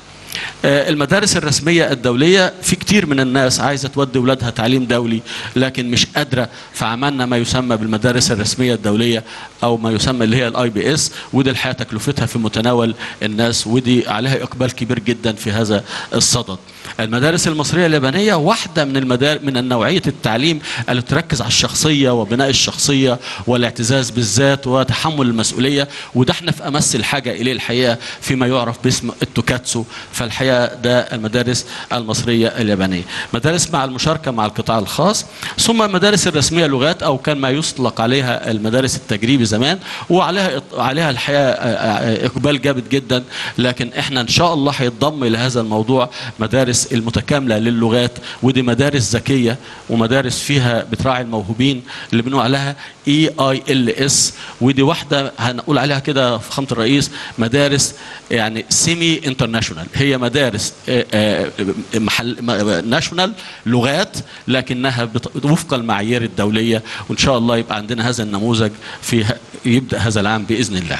المدارس الرسمية الدولية، في كتير من الناس عايزة تودي أولادها تعليم دولي لكن مش قادرة، فعملنا ما يسمى بالمدارس الرسمية الدولية أو ما يسمى اللي هي الاي بي اس، ودي الحقيقة تكلفتها في متناول الناس، ودي عليها إقبال كبير جدا في هذا الصدد. المدارس المصرية اليابانية واحدة من المدار من نوعية التعليم اللي تركز على الشخصية وبناء الشخصية والاعتزاز بالذات وتحمل المسؤولية، وده احنا في أمس الحاجة إليه الحقيقة فيما يعرف باسم التوكاتسو. فالحقيقة ده المدارس المصرية اليابانية. مدارس مع المشاركة مع القطاع الخاص، ثم المدارس الرسمية لغات أو كان ما يطلق عليها المدارس التجريبي زمان، وعليها عليها الحقيقة إقبال جامد جدا. لكن احنا إن شاء الله هيتضم إلى هذا الموضوع مدارس المتكاملة للغات، ودي مدارس ذكية ومدارس فيها بتراعي الموهوبين اللي بنقول عليها اي اي ال اس، ودي واحدة هنقول عليها كده فخامة الرئيس مدارس يعني سيمي انترناشونال، هي مدارس محل ناشونال لغات لكنها وفق المعايير الدولية. وإن شاء الله يبقى عندنا هذا النموذج في يبدأ هذا العام بإذن الله.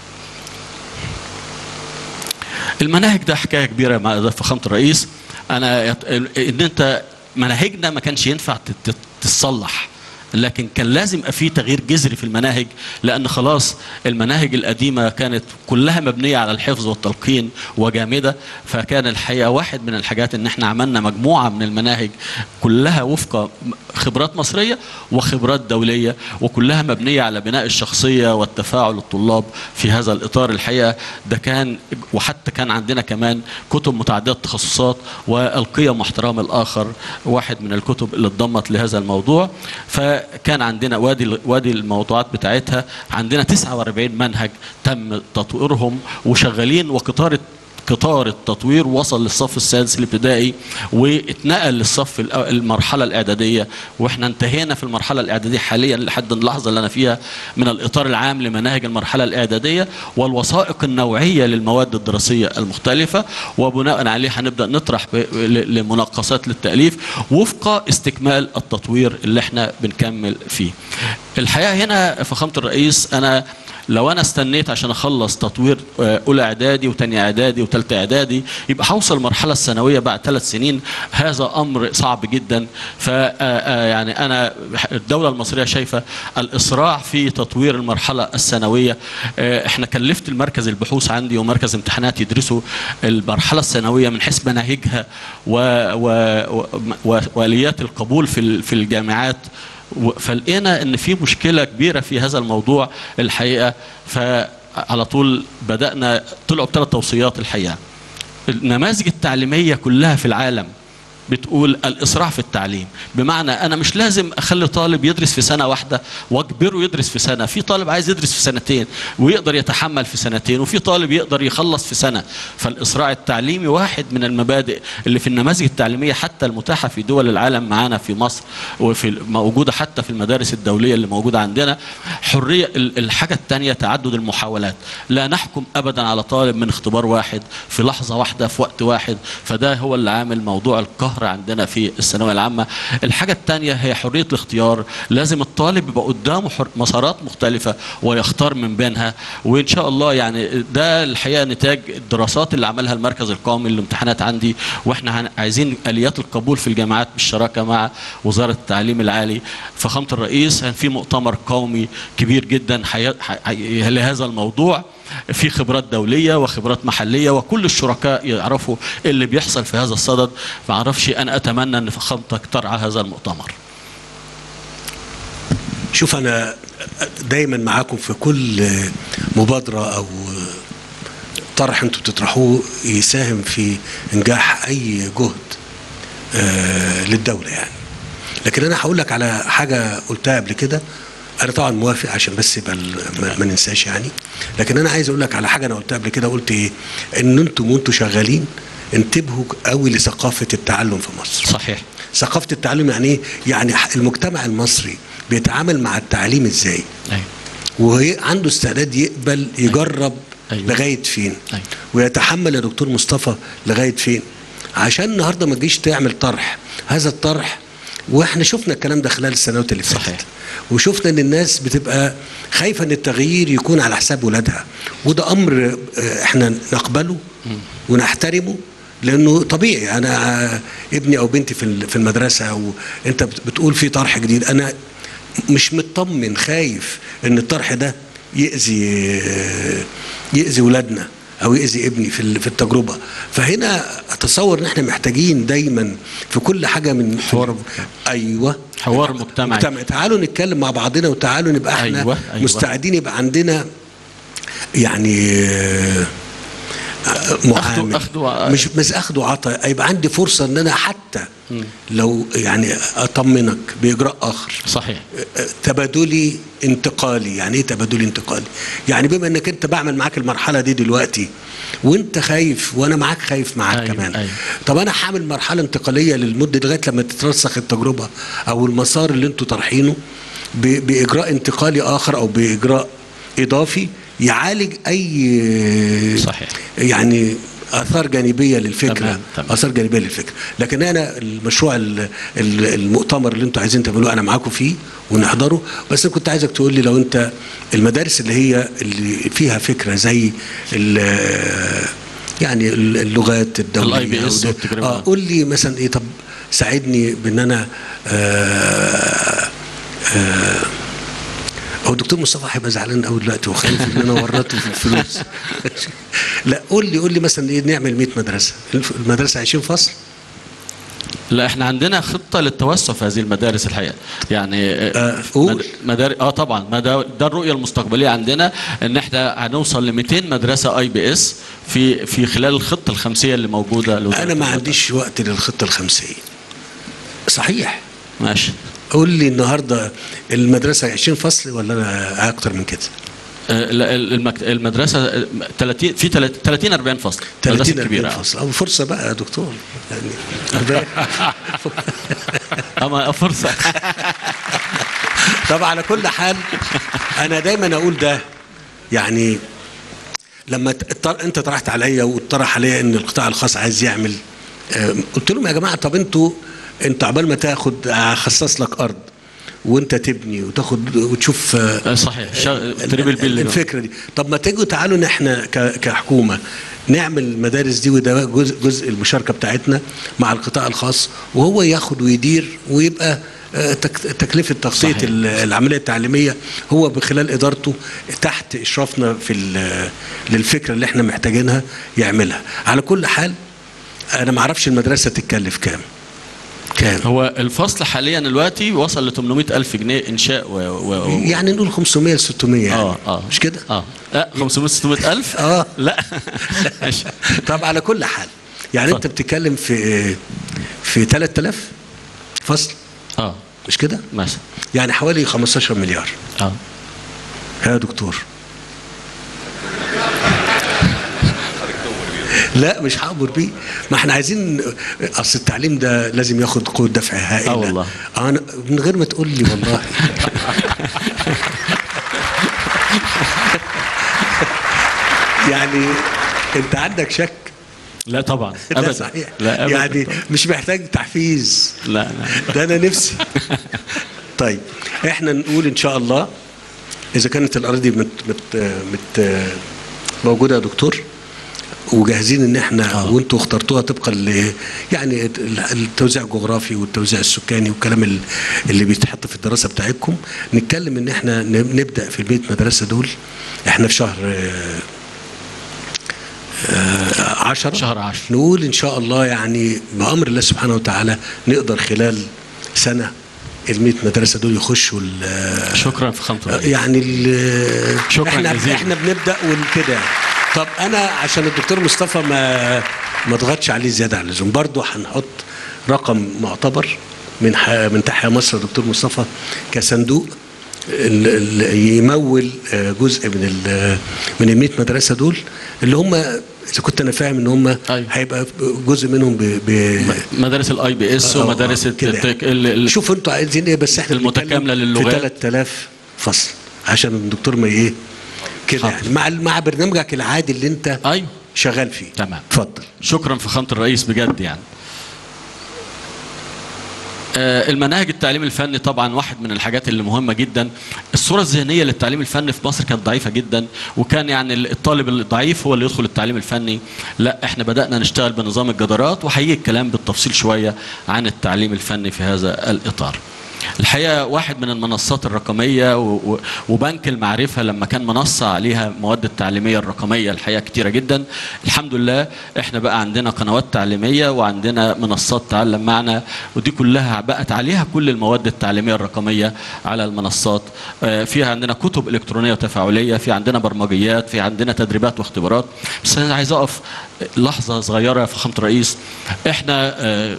المناهج ده حكاية كبيرة مع فخامة الرئيس. أنا إن أنت مناهجنا ما كانش ينفع تتصلح، لكن كان لازم يبقى في تغيير جذري في المناهج، لأن خلاص المناهج القديمة كانت كلها مبنية على الحفظ والتلقين وجامدة. فكان الحقيقة واحد من الحاجات إن احنا عملنا مجموعة من المناهج كلها وفق خبرات مصرية وخبرات دولية، وكلها مبنية على بناء الشخصية والتفاعل الطلاب في هذا الإطار. الحقيقة ده كان، وحتى كان عندنا كمان كتب متعددة التخصصات، والقيم واحترام الآخر واحد من الكتب اللي اتضمت لهذا الموضوع. فكان عندنا وادي وادي الموضوعات بتاعتها، عندنا تسعة وأربعين منهج تم تطويرهم وشغالين، وقطار قطار التطوير وصل للصف السادس الابتدائي واتنقل للصف المرحلة الإعدادية، واحنا انتهينا في المرحلة الإعدادية حاليا لحد اللحظة اللي أنا فيها من الإطار العام لمناهج المرحلة الإعدادية والوثائق النوعية للمواد الدراسية المختلفة، وبناء عليه هنبدأ نطرح لمناقصات للتأليف وفق استكمال التطوير اللي احنا بنكمل فيه. الحقيقة هنا فخامة الرئيس، أنا لو انا استنيت عشان اخلص تطوير اولى اعدادي وثانيه اعدادي وثالثه اعدادي يبقى هوصل المرحله الثانويه بعد ثلاث سنين، هذا امر صعب جدا. ف يعني انا الدوله المصريه شايفه الاسراع في تطوير المرحله الثانويه. احنا كلفت المركز البحوث عندي ومركز امتحانات يدرسوا المرحله الثانويه من حيث مناهجها واليات القبول في في الجامعات، فلقينا ان في مشكله كبيره في هذا الموضوع الحقيقه. فعلى طول بدانا طلعوا بثلاث توصيات. الحقيقه النماذج التعليميه كلها في العالم بتقول الإسراع في التعليم، بمعنى أنا مش لازم أخلي طالب يدرس في سنة واحدة وأجبره يدرس في سنة. في طالب عايز يدرس في سنتين ويقدر يتحمل في سنتين، وفي طالب يقدر يخلص في سنة. فالإسراع التعليمي واحد من المبادئ اللي في النماذج التعليمية حتى المتاحة في دول العالم معانا في مصر، وفي موجودة حتى في المدارس الدولية اللي موجودة عندنا. حرية الحاجة الثانية تعدد المحاولات، لا نحكم أبدا على طالب من اختبار واحد في لحظة واحدة في وقت واحد، فده هو اللي عامل موضوع القهر شهر عندنا في الثانويه العامه. الحاجه الثانيه هي حريه الاختيار، لازم الطالب يبقى قدامه مسارات مختلفه ويختار من بينها، وان شاء الله يعني ده الحقيقه نتاج الدراسات اللي عملها المركز القومي للامتحانات عندي، واحنا عايزين اليات القبول في الجامعات بالشراكه مع وزاره التعليم العالي. فخامه الرئيس في مؤتمر قومي كبير جدا حي... حي... لهذا الموضوع، في خبرات دوليه وخبرات محليه، وكل الشركاء يعرفوا اللي بيحصل في هذا الصدد. ما اعرفش، انا اتمنى ان فخامتك ترعى هذا المؤتمر. شوف انا دايما معاكم في كل مبادره او طرح انتم بتطرحوه يساهم في انجاح اي جهد آه للدوله يعني. لكن انا هقول لك على حاجه قلتها قبل كده، انا طبعا موافق عشان بس يبقى ما, ما ننساش يعني. لكن انا عايز اقول لك على حاجه انا قلتها قبل كده، قلت ايه؟ ان انتم وانتم شغالين انتبهوا قوي لثقافه التعلم في مصر. صحيح. ثقافه التعلم يعني ايه؟ يعني المجتمع المصري بيتعامل مع التعليم ازاي؟ ايوه. وعنده استعداد يقبل يجرب أيوة. لغايه فين؟ أيوة. ويتحمل يا دكتور مصطفى لغايه فين؟ عشان النهارده ما تجيش تعمل طرح، هذا الطرح واحنا شفنا الكلام ده خلال السنوات اللي فاتت. صحيح. وشفنا ان الناس بتبقى خايفه ان التغيير يكون على حساب ولادها، وده امر احنا نقبله ونحترمه، لانه طبيعي. انا ابني او بنتي في المدرسه وانت بتقول في طرح جديد، انا مش مطمن، خايف ان الطرح ده يأذي يأذي ولادنا او يأذي ابني في في التجربه. فهنا اتصور ان احنا محتاجين دايما في كل حاجه من حوار ايوه حوار مجتمعي. مجتمع. تعالوا نتكلم مع بعضنا، وتعالوا نبقى احنا أيوة. أيوة. مستعدين يبقى عندنا يعني معامل أخدو مش بس اخد وعطاء، يبقى عندي فرصه ان انا حتى م. لو يعني اطمنك باجراء اخر. صحيح. تبادلي انتقالي. يعني ايه تبادلي انتقالي؟ يعني بما انك انت بعمل معاك المرحله دي دلوقتي وانت خايف وانا معاك خايف معاك أيوة. كمان أيوة. طب انا هعمل مرحله انتقاليه للمده لغايه لما تترسخ التجربه او المسار اللي انتوا طارحينه باجراء انتقالي اخر او باجراء اضافي يعالج اي صحيح. يعني اثار جانبيه للفكره. تمام. تمام. اثار جانبيه للفكره. لكن انا المشروع المؤتمر اللي انتوا عايزين تعملوه انا معاكم فيه ونحضره، بس انا كنت عايزك تقول لي لو انت المدارس اللي هي اللي فيها فكره زي يعني اللغات الدوليه الاي بي اس اه قول لي مثلا ايه، طب ساعدني بان انا آه آه هو الدكتور مصطفى هيبقى زعلان قوي دلوقتي وخايف ان انا ورطته في الفلوس. لا قول لي قول لي مثلا ايه، نعمل مية مدرسه، المدرسه عشرين فصل. لا احنا عندنا خطه للتوسع في هذه المدارس الحقيقه يعني. آه قول. مدار... اه طبعا ما ده, ده الرؤيه المستقبليه عندنا، ان احنا هنوصل ل مئتين مدرسه اي بي اس في في خلال الخطه الخمسيه اللي موجوده. انا ما عنديش وقت للخطه الخمسيه. صحيح. ماشي. قول لي النهارده المدرسه عشرين فصل ولا انا اكتر من كده؟ لا المدرسه ثلاثين في ثلاثين أربعين فصل. ثلاثين أربعين فصل او فرصه بقى يا دكتور يعني. اما فرصه. طب على كل حال انا دايما اقول ده يعني لما انت طرحت عليا وطرح عليا ان القطاع الخاص عايز يعمل، قلت لهم يا جماعه طب انتوا انت عبال ما تاخد اخصص لك ارض وانت تبني وتاخد وتشوف صحيح تريبل بيل الفكره دي، طب ما تيجوا تعالوا احنا كحكومه نعمل المدارس دي، وده جزء جزء المشاركه بتاعتنا مع القطاع الخاص، وهو ياخد ويدير ويبقى تكلفه تغطيه العمليه التعليميه هو بخلال ادارته تحت اشرافنا في للفكره اللي احنا محتاجينها يعملها. على كل حال انا ما اعرفش المدرسه تتكلف كام. كام؟ هو الفصل حاليا دلوقتي وصل ل ثمانمائة ألف جنيه انشاء و... و... يعني نقول خمسمائة ل ستمائة يعني. اه اه مش كده؟ اه لا خمسمائة ستمائة ألف اه لا. طب على كل حال يعني ف... انت بتتكلم في في ثلاثة آلاف فصل. اه مش كده؟ مثلا يعني حوالي خمستاشر مليار. اه يا دكتور لا مش هعبر بيه، ما احنا عايزين، اصل التعليم ده لازم ياخد قوه دفع هائله. اه والله انا من غير ما تقول لي والله. يعني انت عندك شك لا طبعا لا ابدا. صحيح. لا أبداً يعني طبعاً. مش محتاج تحفيز. لا لا ده انا نفسي. طيب احنا نقول ان شاء الله اذا كانت الاراضي مت مت مت موجوده يا دكتور وجاهزين ان احنا آه. وانتوا اخترتوها طبقا ل يعني التوزيع الجغرافي والتوزيع السكاني والكلام اللي بيتحط في الدراسه بتاعتكم، نتكلم ان احنا نبدا في البيت مدرسه دول. احنا في شهر عشرة شهر عشرة نقول ان شاء الله يعني بامر الله سبحانه وتعالى نقدر خلال سنه المئة مدرسه دول يخشوا. شكرا في خمسة يعني شكرا احنا جزيلا. احنا بنبدا وكده. طب انا عشان الدكتور مصطفى ما ما ضغطش عليه زياده عن اللزوم، برضه هنحط رقم معتبر من من تحيا مصر دكتور مصطفى كصندوق يمول جزء من من ال مئة مدرسه دول اللي هم اذا كنت انا فاهم ان هم أيوة. هيبقى جزء منهم ب... ب... مدارس الاي بي اس ومدارس التك... ال... شوفوا انتوا عايزين ايه، بس احنا المتكامله للغات في ثلاثة آلاف فصل عشان الدكتور ما ايه كده يعني مع مع برنامجك العادي اللي انت ايوه شغال فيه. تمام اتفضل. شكرا فخامه الرئيس بجد. يعني المناهج التعليم الفني طبعا واحد من الحاجات اللي مهمه جدا. الصوره الذهنيه للتعليم الفني في مصر كانت ضعيفه جدا، وكان يعني الطالب الضعيف هو اللي يدخل التعليم الفني. لا احنا بدانا نشتغل بنظام الجدارات، وهيجي الكلام بالتفصيل شويه عن التعليم الفني في هذا الاطار. الحقيقه واحد من المنصات الرقميه وبنك المعرفه لما كان منصه عليها مواد التعليميه الرقميه الحقيقه كتيره جدا. الحمد لله احنا بقى عندنا قنوات تعليميه وعندنا منصات تعلم معنا، ودي كلها بقت عليها كل المواد التعليميه الرقميه على المنصات. فيها عندنا كتب الكترونيه وتفاعليه، في عندنا برمجيات، في عندنا تدريبات واختبارات. بس انا عايز اقف لحظه صغيره يا فخامه الرئيس. احنا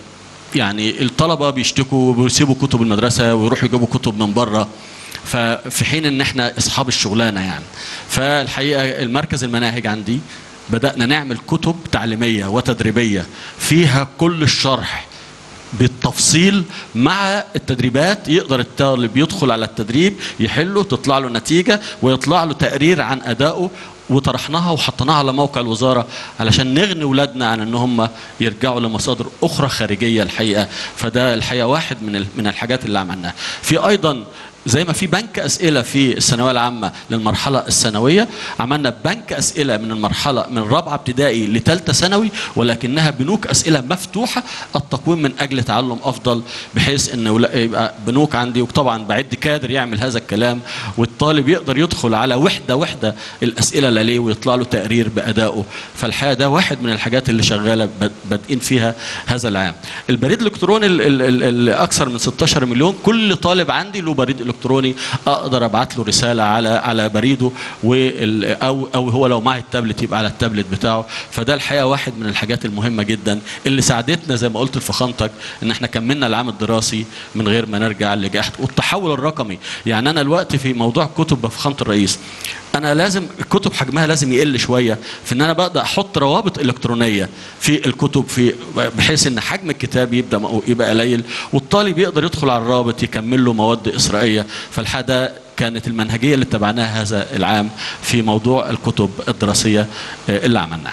يعني الطلبه بيشتكوا وبيسيبوا كتب المدرسه ويروحوا يجيبوا كتب من بره، ففي حين ان احنا اصحاب الشغلانه يعني. فالحقيقه المركز المناهج عندي بدانا نعمل كتب تعليميه وتدريبيه فيها كل الشرح بالتفصيل مع التدريبات. يقدر الطالب يدخل على التدريب يحله، تطلع له نتيجه ويطلع له تقرير عن ادائه، وطرحناها وحطيناها على موقع الوزاره علشان نغني اولادنا عن ان هم يرجعوا لمصادر اخرى خارجيه الحقيقه. فده الحقيقه واحد من من الحاجات اللي عملناها. في ايضا زي ما في بنك اسئله في الثانويه العامه للمرحله الثانويه، عملنا بنك اسئله من المرحله من رابعه ابتدائي لثالثه ثانوي، ولكنها بنوك اسئله مفتوحه التقويم من اجل تعلم افضل، بحيث انه يبقى بنوك عندي. وطبعا بعد كادر يعمل هذا الكلام، والطالب يقدر يدخل على وحده وحده الاسئله اللي عليه ويطلع له تقرير بادائه. فالحقيقه ده واحد من الحاجات اللي شغاله بادئين فيها هذا العام. البريد الالكتروني اللي اكثر من ستاشر مليون، كل طالب عندي له بريد الكتروني اقدر ابعت له رساله على على بريده، او او هو لو معي التابلت يبقى على التابلت بتاعه. فده الحقيقه واحد من الحاجات المهمه جدا اللي ساعدتنا زي ما قلت لفخامتك ان احنا كملنا العام الدراسي من غير ما نرجع لجحد. والتحول الرقمي، يعني انا الوقت في موضوع الكتب بفخامه الرئيس، انا لازم الكتب حجمها لازم يقل شويه في ان انا بقدر احط روابط الكترونيه في الكتب، في بحيث ان حجم الكتاب يبدا يبقى قليل والطالب يقدر يدخل على الرابط يكمل له مواد اسرائيه. فالحقيقه كانت المنهجيه اللي اتبعناها هذا العام في موضوع الكتب الدراسيه اللي عملناها.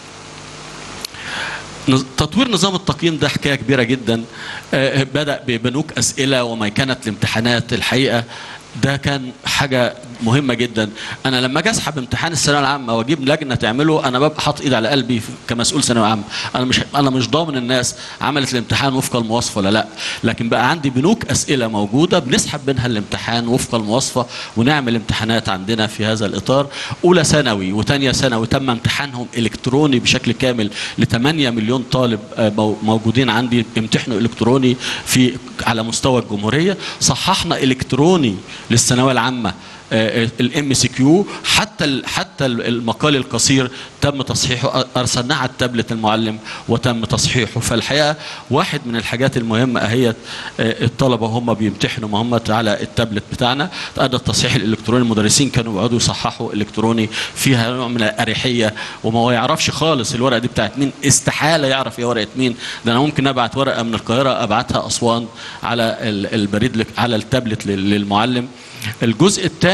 تطوير نظام التقييم ده حكايه كبيره جدا. بدا ببنوك اسئله وميكنه الامتحانات. الحقيقه ده كان حاجه مهمه جدا. انا لما اجي اسحب امتحان الثانويه العامه واجيب لجنه تعمله، انا ببقى حاطط ايدي على قلبي كمسؤول ثانويه عامه. انا مش انا مش ضامن الناس عملت الامتحان وفق المواصفه ولا لا، لكن بقى عندي بنوك اسئله موجوده بنسحب منها الامتحان وفق المواصفه ونعمل امتحانات عندنا في هذا الاطار. اولى ثانوي وثانيه ثانوي تم امتحانهم الكتروني بشكل كامل ل ثمانية مليون طالب موجودين عندي امتحنوا الكتروني في على مستوى الجمهوريه. صححنا الكتروني للثانويه العامه الام سي كيو، حتى حتى المقال القصير تم تصحيحه، ارسلناه على التابلت المعلم وتم تصحيحه. فالحقيقه واحد من الحاجات المهمه اهي الطلبه هم بيمتحنوا ما هم على التابلت بتاعنا. ادى التصحيح الالكتروني، المدرسين كانوا بيقعدوا يصححوا الكتروني، فيها نوع من الاريحيه وما يعرفش خالص الورقه دي بتاعت مين، استحاله يعرف هي ورقه مين. ده انا ممكن ابعت ورقه من القاهره ابعتها اسوان على البريد على التابلت للمعلم. الجزء الثاني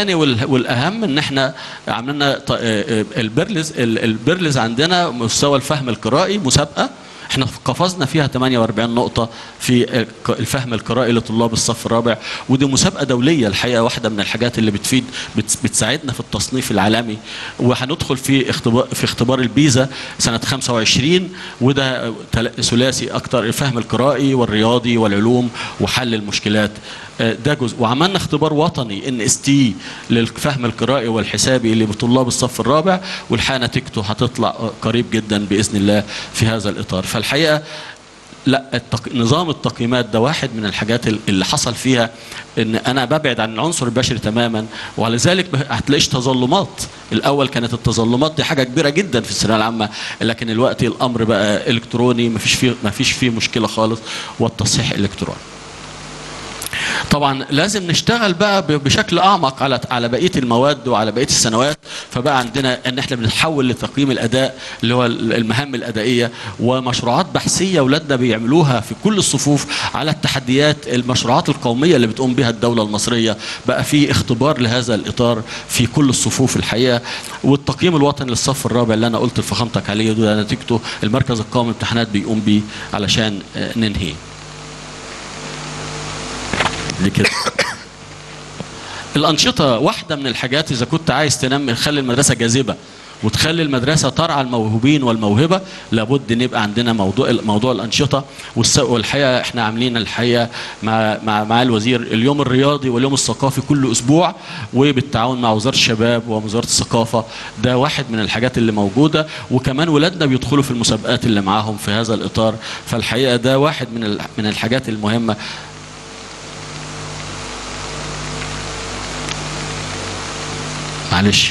الثاني والاهم ان احنا عملنا البرلز البرلز عندنا مستوى الفهم القرائي مسابقه احنا قفزنا فيها ثمانية وأربعين نقطة في الفهم القرائي لطلاب الصف الرابع، ودي مسابقة دولية الحقيقة، واحدة من الحاجات اللي بتفيد بتساعدنا في التصنيف العالمي. وهندخل في اختبار في اختبار البيزا سنة خمسة وعشرين، وده ثلاثي أكتر، الفهم القرائي والرياضي والعلوم وحل المشكلات. ده جزء. وعملنا اختبار وطني ان اس تي للفهم القرائي والحسابي اللي بطلاب الصف الرابع، والحقيقه نتيجته هتطلع قريب جدا باذن الله في هذا الاطار. فالحقيقه لا التق... نظام التقييمات ده واحد من الحاجات اللي حصل فيها ان انا ببعد عن العنصر البشري تماما، ولذلك هتلاقيش تظلمات. الاول كانت التظلمات دي حاجه كبيره جدا في الثانويه العامه، لكن الوقت الامر بقى الكتروني، مفيش فيه مفيش فيه مشكله خالص، والتصحيح الكتروني. طبعا لازم نشتغل بقى بشكل اعمق على على بقيه المواد وعلى بقيه السنوات. فبقى عندنا ان احنا بنتحول لتقييم الاداء اللي هو المهام الادائيه، ومشروعات بحثيه اولادنا بيعملوها في كل الصفوف على التحديات المشروعات القوميه اللي بتقوم بها الدوله المصريه. بقى في اختبار لهذا الاطار في كل الصفوف الحقيقه. والتقييم الوطني للصف الرابع اللي انا قلت لفخامتك عليه ده نتيجته المركز القومي للامتحانات بيقوم بيه علشان ننهي لكده. الأنشطة واحدة من الحاجات إذا كنت عايز تنمي تخلي المدرسة جاذبة وتخلي المدرسة ترعى الموهوبين والموهبة، لابد ان يبقى عندنا موضوع موضوع الأنشطة. والحقيقة احنا عاملين الحقيقة مع مع مع الوزير اليوم الرياضي واليوم الثقافي كل أسبوع، وبالتعاون مع وزارة الشباب ووزارة الثقافة. ده واحد من الحاجات اللي موجودة، وكمان ولادنا بيدخلوا في المسابقات اللي معاهم في هذا الإطار. فالحقيقة ده واحد من من الحاجات المهمة. معلش.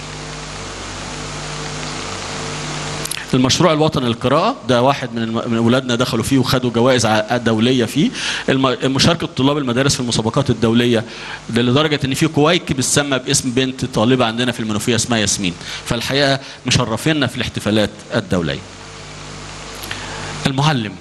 المشروع الوطني للقراءة ده واحد من من اولادنا دخلوا فيه وخدوا جوائز دولية فيه. مشاركة طلاب المدارس في المسابقات الدولية لدرجة ان في كويك بتسمى باسم بنت طالبة عندنا في المنوفية اسمها ياسمين. فالحقيقة مشرفينا في الاحتفالات الدولية. المعلم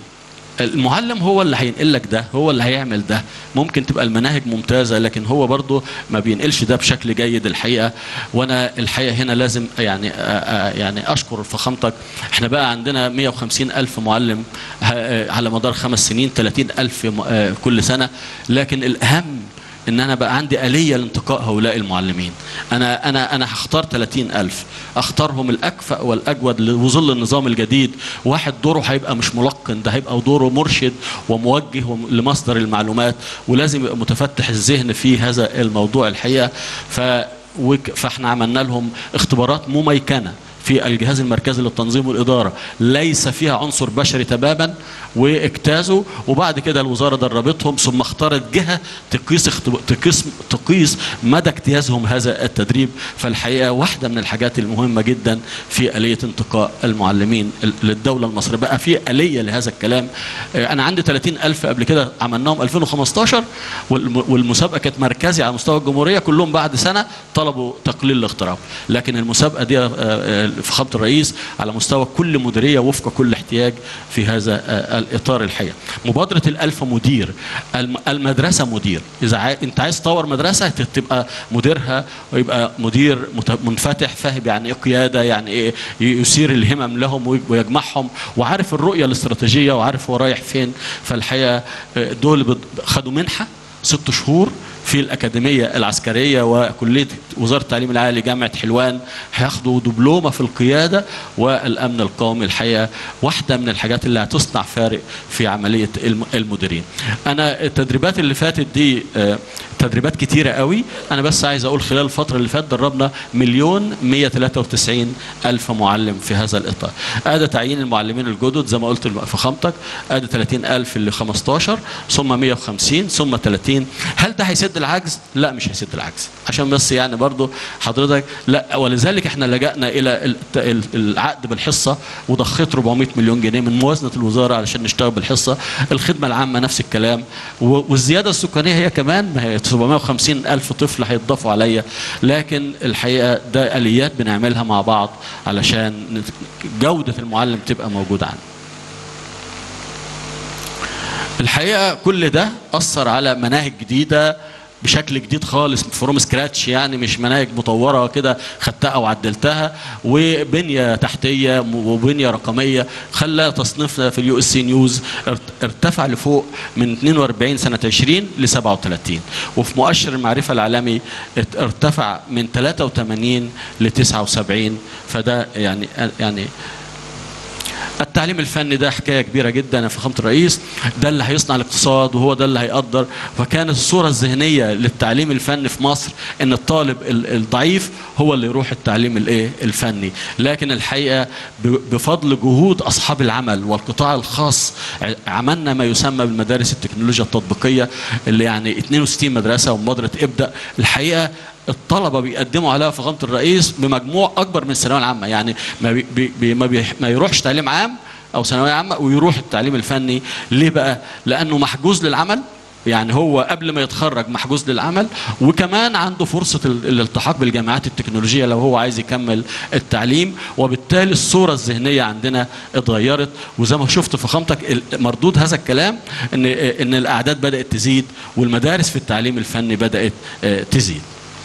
المعلم هو اللي هينقل لك ده، هو اللي هيعمل ده. ممكن تبقى المناهج ممتازة لكن هو برضه ما بينقلش ده بشكل جيد الحقيقة. وانا الحقيقة هنا لازم يعني يعني اشكر فخامتك. احنا بقى عندنا مئة وخمسين ألف معلم على مدار خمس سنين، ثلاثين ألف كل سنة. لكن الأهم ان انا بقى عندي آلية لانتقاء هؤلاء المعلمين. انا انا انا هختار ثلاثين ألف، اختارهم الاكفأ والاجود لظل النظام الجديد. واحد دوره هيبقى مش ملقن، ده هيبقى دوره مرشد وموجه لمصدر المعلومات، ولازم يبقى متفتح الذهن في هذا الموضوع الحقيقة. ف فاحنا عملنا لهم اختبارات مميكنة في الجهاز المركزي للتنظيم والإدارة ليس فيها عنصر بشري تماما، واجتازوا. وبعد كده الوزارة دربتهم، ثم اختارت جهة تقيس تقيس تقيس مدى اجتيازهم هذا التدريب. فالحقيقة واحدة من الحاجات المهمة جدا في آلية انتقاء المعلمين للدولة المصرية. بقى في آلية لهذا الكلام. أنا عندي ثلاثين ألف قبل كده عملناهم ألفين وخمستاشر، والمسابقة كانت مركزي على مستوى الجمهورية. كلهم بعد سنة طلبوا تقليل الاغتراب، لكن المسابقة دي فخامة الرئيس على مستوى كل مديرية وفق كل احتياج في هذا الإطار الحقيقة. مبادرة الألف مدير، المدرسة مدير. إذا عاي... أنت عايز تطور مدرسة تبقى مديرها ويبقى مدير منفتح، فاهم يعني إيه قيادة، يعني إيه يثير الهمم لهم ويجمعهم، وعارف الرؤية الاستراتيجية وعارف هو رايح فين. فالحقيقة دول خدوا منحة ست شهور في الأكاديمية العسكرية وكلية وزارة التعليم العالي جامعة حلوان، هياخدوا دبلومة في القيادة والأمن القومي. الحقيقة واحدة من الحاجات اللي هتصنع فارق في عملية المديرين. أنا التدريبات اللي فاتت دي تدريبات كتيرة قوي. أنا بس عايز أقول خلال الفترة اللي فاتت دربنا مليون مئة وثلاثة وتسعين ألف معلم في هذا الإطار. أدى تعيين المعلمين الجدد زي ما قلت فخامتك، أدى ثلاثين ألف اللي خمستاشر، ثم مئة وخمسين، ثم ثلاثين. هل ده هيسد العجز؟ لا مش هيسد العجز، عشان بس يعني برضو حضرتك لا. ولذلك احنا لجأنا إلى العقد بالحصة وضخيت أربعمئة مليون جنيه من موازنة الوزارة علشان نشتغل بالحصة. الخدمة العامة نفس الكلام، والزيادة السكانية هي كمان ما هي سبعمئة وخمسين ألف طفل هيتضافوا عليا. لكن الحقيقة ده آليات بنعملها مع بعض علشان جودة المعلم تبقى موجودة عنه. الحقيقة كل ده أثر على مناهج جديدة بشكل جديد خالص فروم سكراتش، يعني مش مناهج مطوره كده خدتها وعدلتها، وبنيه تحتيه وبنيه رقميه خلى تصنيفنا في اليو اس سي نيوز ارتفع لفوق من اثنين وأربعين سنه عشرين ل سبعة وثلاثين، وفي مؤشر المعرفه العالمي ارتفع من ثلاثة وثمانين ل تسعة وسبعين. فده يعني يعني التعليم الفني ده حكايه كبيره جدا يا فخامه الرئيس، ده اللي هيصنع الاقتصاد وهو ده اللي هيقدر. فكانت الصوره الذهنيه للتعليم الفني في مصر ان الطالب الضعيف هو اللي يروح التعليم الايه الفني، لكن الحقيقه بفضل جهود اصحاب العمل والقطاع الخاص عملنا ما يسمى بالمدارس التكنولوجيا التطبيقيه اللي يعني اثنين وستين مدرسه ومبادره ابدا. الحقيقه الطلبه بيقدموا عليها فخامه الرئيس بمجموع اكبر من الثانويه العامه، يعني ما بي بي ما, بي ما يروحش تعليم عام او ثانويه عامه ويروح التعليم الفني. ليه بقى؟ لانه محجوز للعمل، يعني هو قبل ما يتخرج محجوز للعمل، وكمان عنده فرصه الالتحاق بالجامعات التكنولوجيه لو هو عايز يكمل التعليم، وبالتالي الصوره الذهنيه عندنا اتغيرت. وزي ما شفت فخامتك مردود هذا الكلام ان ان الاعداد بدات تزيد والمدارس في التعليم الفني بدات تزيد.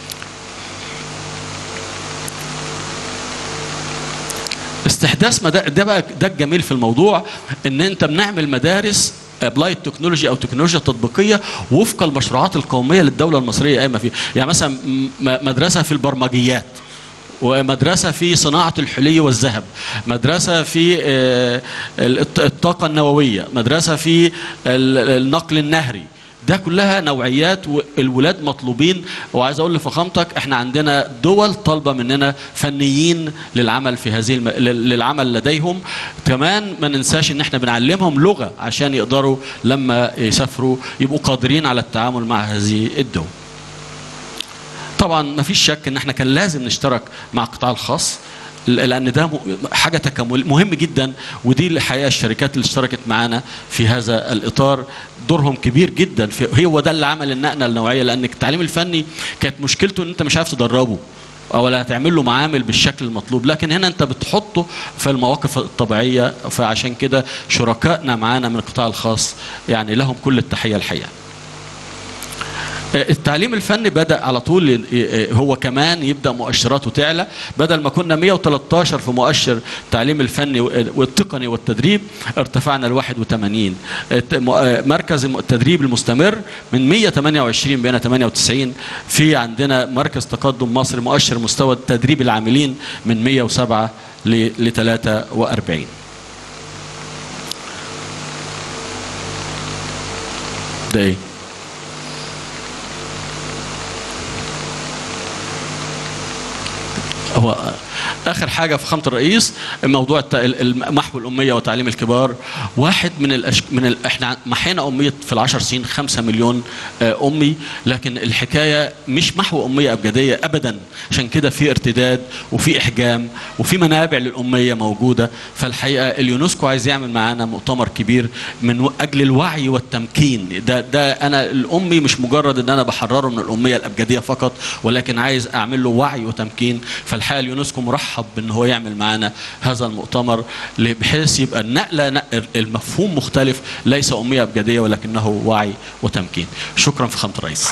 استحداث مدارس ده بقى ده الجميل في الموضوع، ان انت بنعمل مدارس ابلايد تكنولوجي او تكنولوجيا تطبيقيه وفق المشروعات القوميه للدوله المصريه قايمه فيها، يعني مثلا مدرسه في البرمجيات، ومدرسه في صناعه الحلي والذهب، مدرسه في الطاقه النوويه، مدرسه في النقل النهري. ده كلها نوعيات والولاد مطلوبين. وعايز اقول لفخامتك احنا عندنا دول طالبه مننا فنيين للعمل في هذه الم... للعمل لديهم. كمان ما ننساش ان احنا بنعلمهم لغه عشان يقدروا لما يسافروا يبقوا قادرين على التعامل مع هذه الدول. طبعا ما فيش شك ان احنا كان لازم نشترك مع القطاع الخاص، لان ده حاجه تكامل مهم جدا، ودي الحقيقه الشركات اللي اشتركت معانا في هذا الاطار دورهم كبير جدا في، هو ده اللي عمل النقله النوعيه. لان التعليم الفني كانت مشكلته ان انت مش عارف تدربه ولا هتعمل له معامل بالشكل المطلوب، لكن هنا انت بتحطه في المواقف الطبيعيه. فعشان كده شركائنا معانا من القطاع الخاص يعني لهم كل التحيه الحقيقه. التعليم الفني بدأ على طول هو كمان يبدأ مؤشراته تعلى، بدل ما كنا مئة وثلاثة عشر في مؤشر التعليم الفني والتقني والتدريب ارتفعنا ل واحد وثمانين. مركز التدريب المستمر من مئة وثمانية وعشرين بقينا ثمانية وتسعين. في عندنا مركز تقدم مصر مؤشر مستوى تدريب العاملين من مئة وسبعة ل ثلاثة وأربعين. ده ايه؟ هو اخر حاجه فخامه الرئيس موضوع محو الاميه وتعليم الكبار. واحد من الأشك... من ال... احنا محينا اميه في العشر سنين خمسة مليون امي، لكن الحكايه مش محو اميه ابجديه ابدا. عشان كده في ارتداد وفي احجام وفي منابع للاميه موجوده. فالحقيقه اليونسكو عايز يعمل معانا مؤتمر كبير من اجل الوعي والتمكين. ده ده انا الامي مش مجرد ان انا بحرره من الاميه الابجديه فقط، ولكن عايز اعمل له وعي وتمكين. فالحقيقه اليونسكو مرحب بان هو يعمل معانا هذا المؤتمر بحيث يبقى النقله المفهوم مختلف، ليس اميه ابجديه ولكنه وعي وتمكين. شكرا فخامه الرئيس.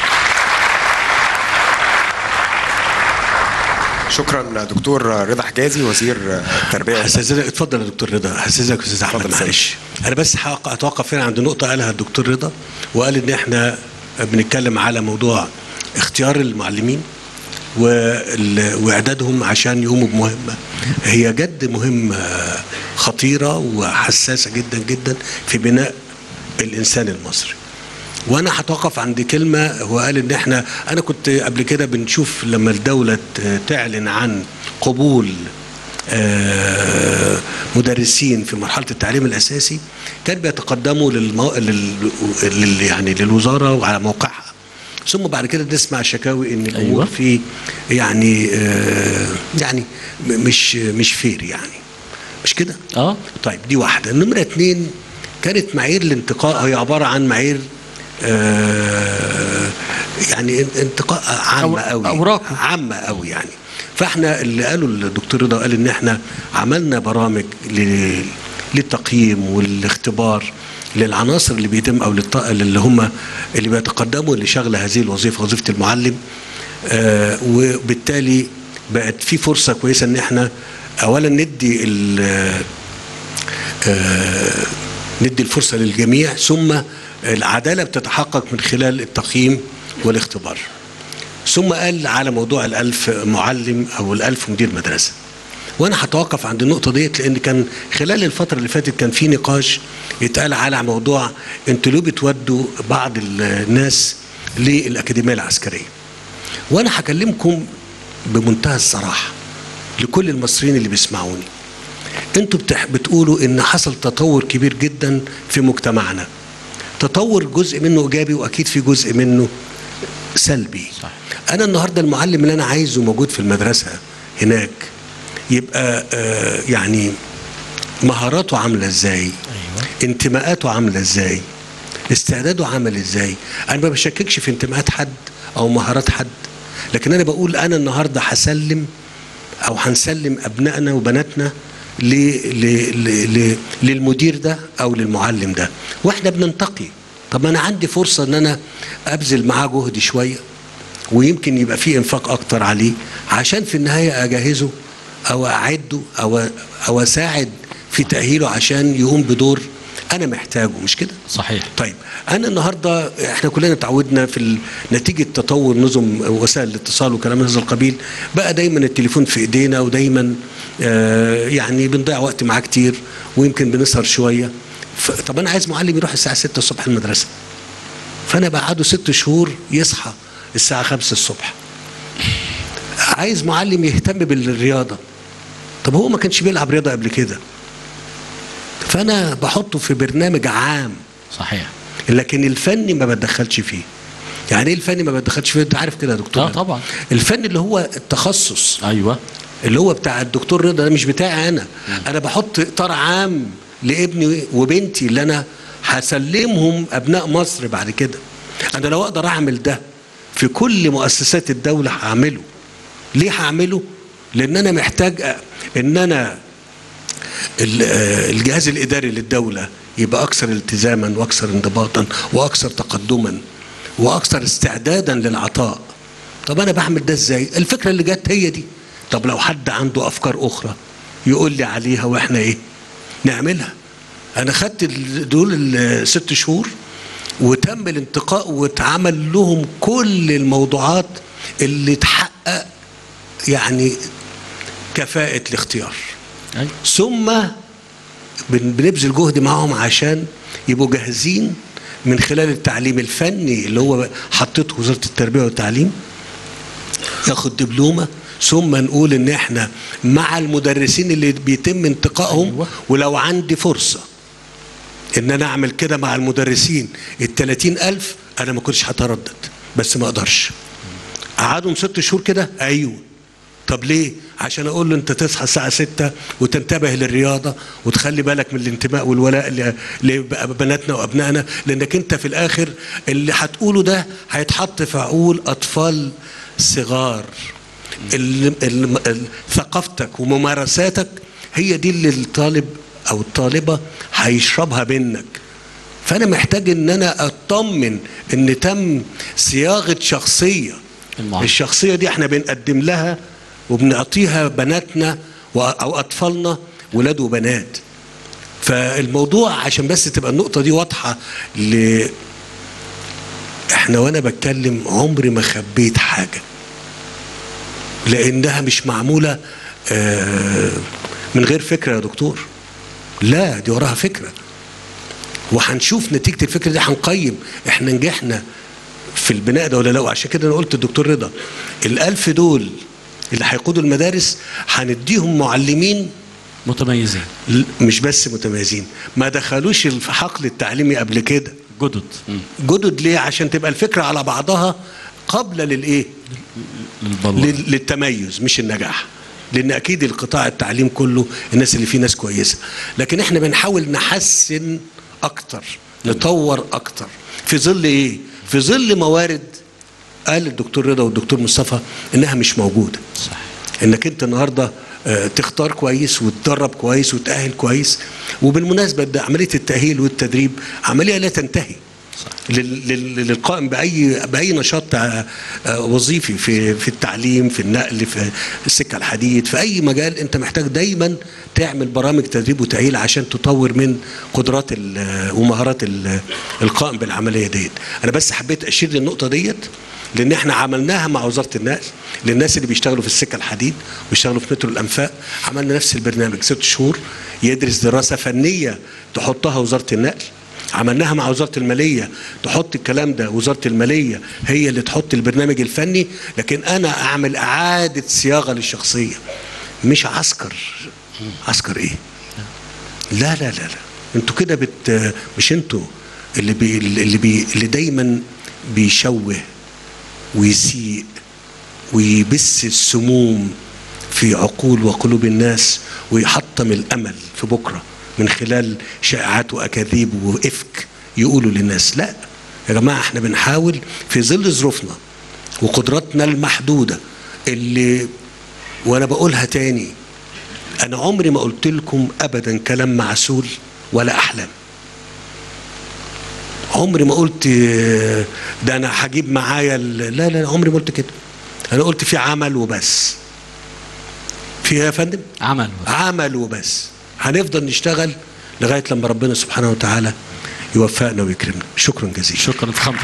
شكرا دكتور رضا حجازي وزير التربيه. استاذنك اتفضل يا دكتور رضا. استاذنك استاذ احمد معلش، انا بس هتوقف هنا عند نقطه قالها الدكتور رضا، وقال ان احنا بنتكلم على موضوع اختيار المعلمين واعدادهم عشان يقوموا بمهمه هي جد مهمه خطيره وحساسه جدا جدا في بناء الانسان المصري. وانا هتوقف عند كلمه هو قال ان احنا انا كنت قبل كده بنشوف لما الدوله تعلن عن قبول مدرسين في مرحله التعليم الاساسي كان بيتقدموا للمو... لل... يعني للوزاره وعلى موقعها، ثم بعد كده نسمع شكاوي ان الامور أيوة. في يعني آه يعني مش مش فير، يعني مش كده؟ اه طيب دي واحده. النمره اثنين كانت معايير الانتقاء هي عباره عن معايير آه يعني انتقاء عامه قوي، اوراق عامه قوي يعني. فاحنا اللي قالوا الدكتور رضا قال ان احنا عملنا برامج للتقييم والاختبار للعناصر اللي بيتم او للط... اللي هم اللي بيتقدموا لشغل هذه الوظيفه، وظيفه المعلم. آه وبالتالي بقت في فرصه كويسه ان احنا اولا ندي آه ندي الفرصه للجميع، ثم العداله بتتحقق من خلال التقييم والاختبار. ثم قال على موضوع الألف معلم او الألف مدير مدرسه، وانا هتوقف عند النقطه ديت لان كان خلال الفتره اللي فاتت كان في نقاش يتقال على موضوع انتوا ليه بتودوا بعض الناس للاكاديميه العسكريه. وانا هكلمكم بمنتهى الصراحه لكل المصريين اللي بيسمعوني، انتوا بتح... بتقولوا ان حصل تطور كبير جدا في مجتمعنا. تطور جزء منه ايجابي واكيد في جزء منه سلبي. صح. انا النهارده المعلم اللي انا عايزه موجود في المدرسه هناك يبقى آه يعني مهاراته عامله ازاي؟ أيوة. انتماءاته عامله ازاي؟ استعداده عامل ازاي؟ انا ما بشككش في انتماءات حد او مهارات حد، لكن انا بقول انا النهارده هسلم او هنسلم ابنائنا وبناتنا ل ل ل للمدير ده او للمعلم ده، واحنا بننتقي. طب انا عندي فرصه ان انا ابذل معاه جهد شويه ويمكن يبقى فيه انفاق اكتر عليه عشان في النهايه اجهزه او اعده او او اساعد في تاهيله عشان يقوم بدور انا محتاجه، مش كده؟ صحيح. طيب انا النهارده احنا كلنا اتعودنا في نتيجه تطور نظم وسائل الاتصال وكلام من هذا القبيل، بقى دايما التليفون في ايدينا ودايما آه يعني بنضيع وقت معاه كتير ويمكن بنسهر شويه. طب انا عايز معلم يروح الساعه ستة الصبح المدرسه، فانا بقعده ست شهور يصحى الساعه خمسة الصبح. عايز معلم يهتم بالرياضه، طب هو ما كانش بيلعب رياضه قبل كده، فانا بحطه في برنامج عام. صحيح. لكن الفني ما بتدخلش فيه. يعني ايه الفني ما بتدخلش فيه؟ انت عارف كده يا دكتور؟ اه طبعا. الفن اللي هو التخصص. ايوه. اللي هو بتاع الدكتور رضا ده مش بتاعي انا. م. انا بحط اطار عام لابني وبنتي اللي انا هسلمهم ابناء مصر بعد كده. انا لو اقدر اعمل ده في كل مؤسسات الدوله هعمله. ليه هعمله؟ لان انا محتاج ان انا الجهاز الاداري للدوله يبقى اكثر التزاما واكثر انضباطا واكثر تقدما واكثر استعدادا للعطاء. طب انا بعمل ده ازاي؟ الفكره اللي جت هي دي. طب لو حد عنده افكار اخرى يقول لي عليها واحنا ايه نعملها. انا خدت دول الست شهور وتم الانتقاء واتعمل لهم كل الموضوعات اللي تحقق يعني كفاءة الاختيار. أي. ثم بنبذل جهد معهم عشان يبقوا جاهزين من خلال التعليم الفني اللي هو حطته وزارة التربية والتعليم، ياخد دبلومة، ثم نقول ان احنا مع المدرسين اللي بيتم انتقائهم. أيوة. ولو عندي فرصة ان انا اعمل كده مع المدرسين التلاتين الف انا ما كنتش هتردد، بس ما اقدرش. قعدهم ست شهور كده. ايوه. طب ليه؟ عشان اقول له انت تصحى الساعه ستة وتنتبه للرياضه وتخلي بالك من الانتماء والولاء لبناتنا وابنائنا، لانك انت في الاخر اللي هتقوله ده هيتحط في عقول اطفال صغار. ثقافتك وممارساتك هي دي اللي الطالب او الطالبه هيشربها منك. فانا محتاج ان انا اطمن ان تم صياغه شخصيه. المعلم. الشخصيه دي احنا بنقدم لها وبنعطيها بناتنا او اطفالنا ولاد وبنات. فالموضوع عشان بس تبقى النقطه دي واضحه ل احنا وانا بتكلم عمري ما خبيت حاجه لانها مش معموله من غير فكره يا دكتور. لا، دي وراها فكره وهنشوف نتيجه الفكره دي، هنقيم احنا نجحنا في البناء ده ولا لا. وعشان كده انا قلت الدكتور رضا الألف دول اللي هيقودوا المدارس هنديهم معلمين متميزين، مش بس متميزين، ما دخلوش الحقل التعليمي قبل كده، جدد. جدد ليه؟ عشان تبقى الفكره على بعضها قابله للايه؟ للتميز مش النجاح. لان اكيد القطاع التعليم كله الناس اللي فيه ناس كويسه، لكن احنا بنحاول نحسن اكتر، نطور اكتر في ظل ايه؟ في ظل موارد قال الدكتور رضا والدكتور مصطفى انها مش موجوده. صح. انك انت النهارده تختار كويس وتدرب كويس وتأهل كويس وبالمناسبة ده عملية التأهيل والتدريب عملية لا تنتهي لل- لل- للقائم بأي بأي نشاط آه، آه، وظيفي في في التعليم، في النقل، في السكة الحديد، في أي مجال أنت محتاج دايما تعمل برامج تدريب وتأهيل عشان تطور من قدرات ال- ومهارات ال- القائم بالعملية ديت. أنا بس حبيت أشير للنقطة ديت لأن احنا عملناها مع وزارة النقل للناس اللي بيشتغلوا في السكة الحديد وبيشتغلوا في مترو الأنفاق. عملنا نفس البرنامج ست شهور يدرس دراسة فنية تحطها وزارة النقل. عملناها مع وزارة المالية تحط الكلام ده، وزارة المالية هي اللي تحط البرنامج الفني، لكن أنا أعمل إعادة صياغة للشخصية. مش عسكر. عسكر إيه؟ لا لا لا لا انتوا كده بت مش انتوا اللي بي اللي بي اللي دايما بيشوه ويسيء ويبث السموم في عقول وقلوب الناس ويحطم الامل في بكره من خلال شائعات واكاذيب وافك يقولوا للناس. لا يا جماعه، احنا بنحاول في ظل ظروفنا وقدراتنا المحدوده اللي، وانا بقولها تاني، انا عمري ما قلت لكم ابدا كلام معسول ولا احلام. عمري ما قلت ده انا هجيب معايا، لا لا عمري ما قلت كده. انا قلت في عمل وبس. في ايه يا فندم؟ عمل عمل وبس. هنفضل نشتغل لغايه لما ربنا سبحانه وتعالى يوفقنا ويكرمنا. شكرا جزيلا. شكرا فخامتك.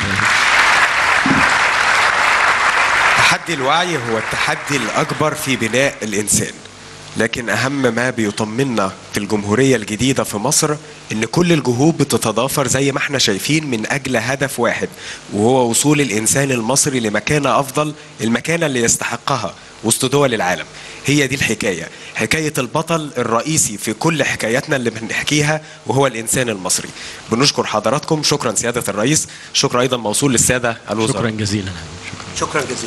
تحدي الوعي هو التحدي الأكبر في بناء الإنسان، لكن أهم ما بيطمنا في الجمهورية الجديدة في مصر إن كل الجهود بتتضافر زي ما احنا شايفين من أجل هدف واحد، وهو وصول الإنسان المصري لمكانة أفضل، المكانة اللي يستحقها وسط دول العالم. هي دي الحكاية، حكاية البطل الرئيسي في كل حكاياتنا اللي بنحكيها وهو الإنسان المصري. بنشكر حضراتكم. شكرا سيادة الرئيس. شكرا أيضا موصول للسادة الوزراء. شكرا جزيلا. شكرا, شكرا جزيلا.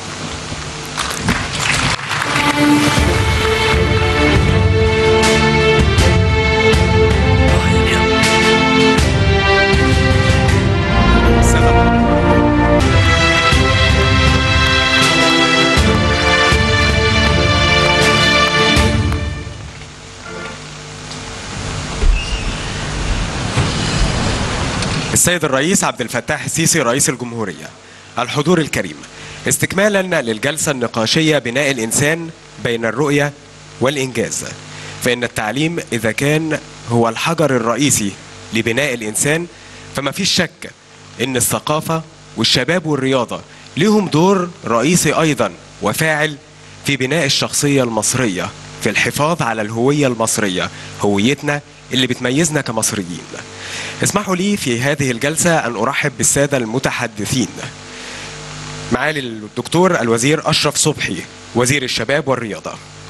السيد الرئيس عبد الفتاح السيسي رئيس الجمهورية، الحضور الكريم، استكمالا للجلسة النقاشية بناء الإنسان بين الرؤية والإنجاز، فإن التعليم إذا كان هو الحجر الرئيسي لبناء الإنسان، فما فيش شك إن الثقافة والشباب والرياضة لهم دور رئيسي أيضا وفاعل في بناء الشخصية المصرية، في الحفاظ على الهوية المصرية، هويتنا اللي بتميزنا كمصريين. اسمحوا لي في هذه الجلسة أن أرحب بالسادة المتحدثين. معالي الدكتور الوزير أشرف صبحي وزير الشباب والرياضة،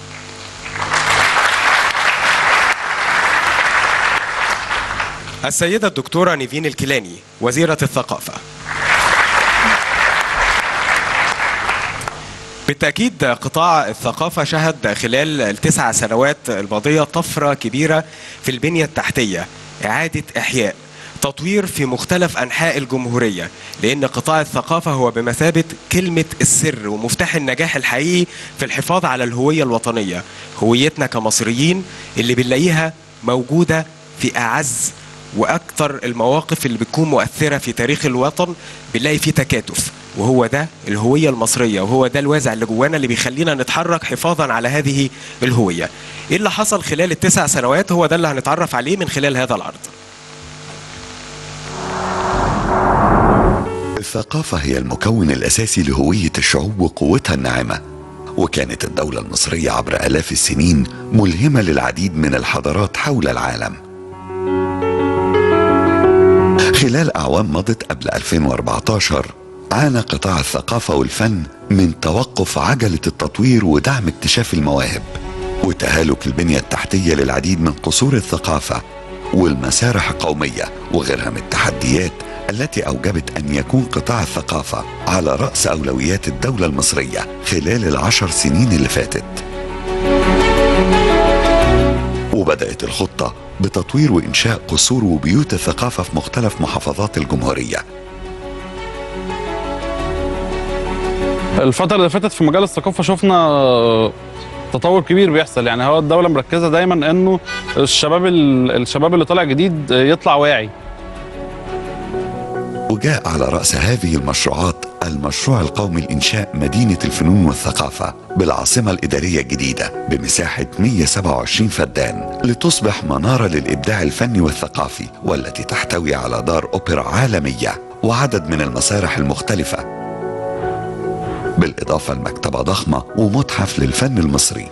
السيدة الدكتورة نيفين الكيلاني وزيرة الثقافة. بالتأكيد قطاع الثقافة شهد خلال التسع سنوات الماضية طفرة كبيرة في البنية التحتية، إعادة إحياء، تطوير في مختلف أنحاء الجمهورية، لأن قطاع الثقافة هو بمثابة كلمة السر ومفتاح النجاح الحقيقي في الحفاظ على الهوية الوطنية، هويتنا كمصريين اللي بنلاقيها موجودة في أعز وأكثر المواقف اللي بتكون مؤثرة في تاريخ الوطن، بنلاقي فيه تكاتف، وهو ده الهوية المصرية، وهو ده الوازع اللي جوانا اللي بيخلينا نتحرك حفاظا على هذه الهوية. إيه اللي حصل خلال التسع سنوات؟ هو ده اللي هنتعرف عليه من خلال هذا العرض. الثقافة هي المكون الأساسي لهوية الشعوب وقوتها الناعمة، وكانت الدولة المصرية عبر آلاف السنين ملهمة للعديد من الحضارات حول العالم. خلال أعوام مضت قبل ألفين وأربعة عشر عانى قطاع الثقافة والفن من توقف عجلة التطوير ودعم اكتشاف المواهب، وتهالك البنية التحتية للعديد من قصور الثقافة والمسارح القومية وغيرها من التحديات التي أوجبت أن يكون قطاع الثقافة على رأس أولويات الدولة المصرية خلال العشر سنين اللي فاتت. وبدأت الخطة بتطوير وإنشاء قصور وبيوت الثقافة في مختلف محافظات الجمهورية. الفترة اللي فاتت في مجال الثقافة شفنا تطور كبير بيحصل. يعني هو الدوله مركزه دايما انه الشباب الشباب اللي طالع جديد يطلع واعي. وجاء على رأس هذه المشروعات المشروع القومي لإنشاء مدينة الفنون والثقافة بالعاصمة الإدارية الجديدة بمساحة مئة وسبعة وعشرين فدان لتصبح منارة للإبداع الفني والثقافي، والتي تحتوي على دار أوبرا عالمية وعدد من المسارح المختلفة، بالإضافة لمكتبة ضخمة ومتحف للفن المصري.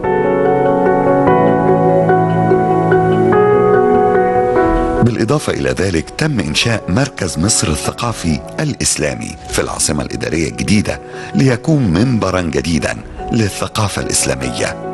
بالإضافة إلى ذلك تم إنشاء مركز مصر الثقافي الإسلامي في العاصمة الإدارية الجديدة ليكون منبرا جديدا للثقافة الإسلامية.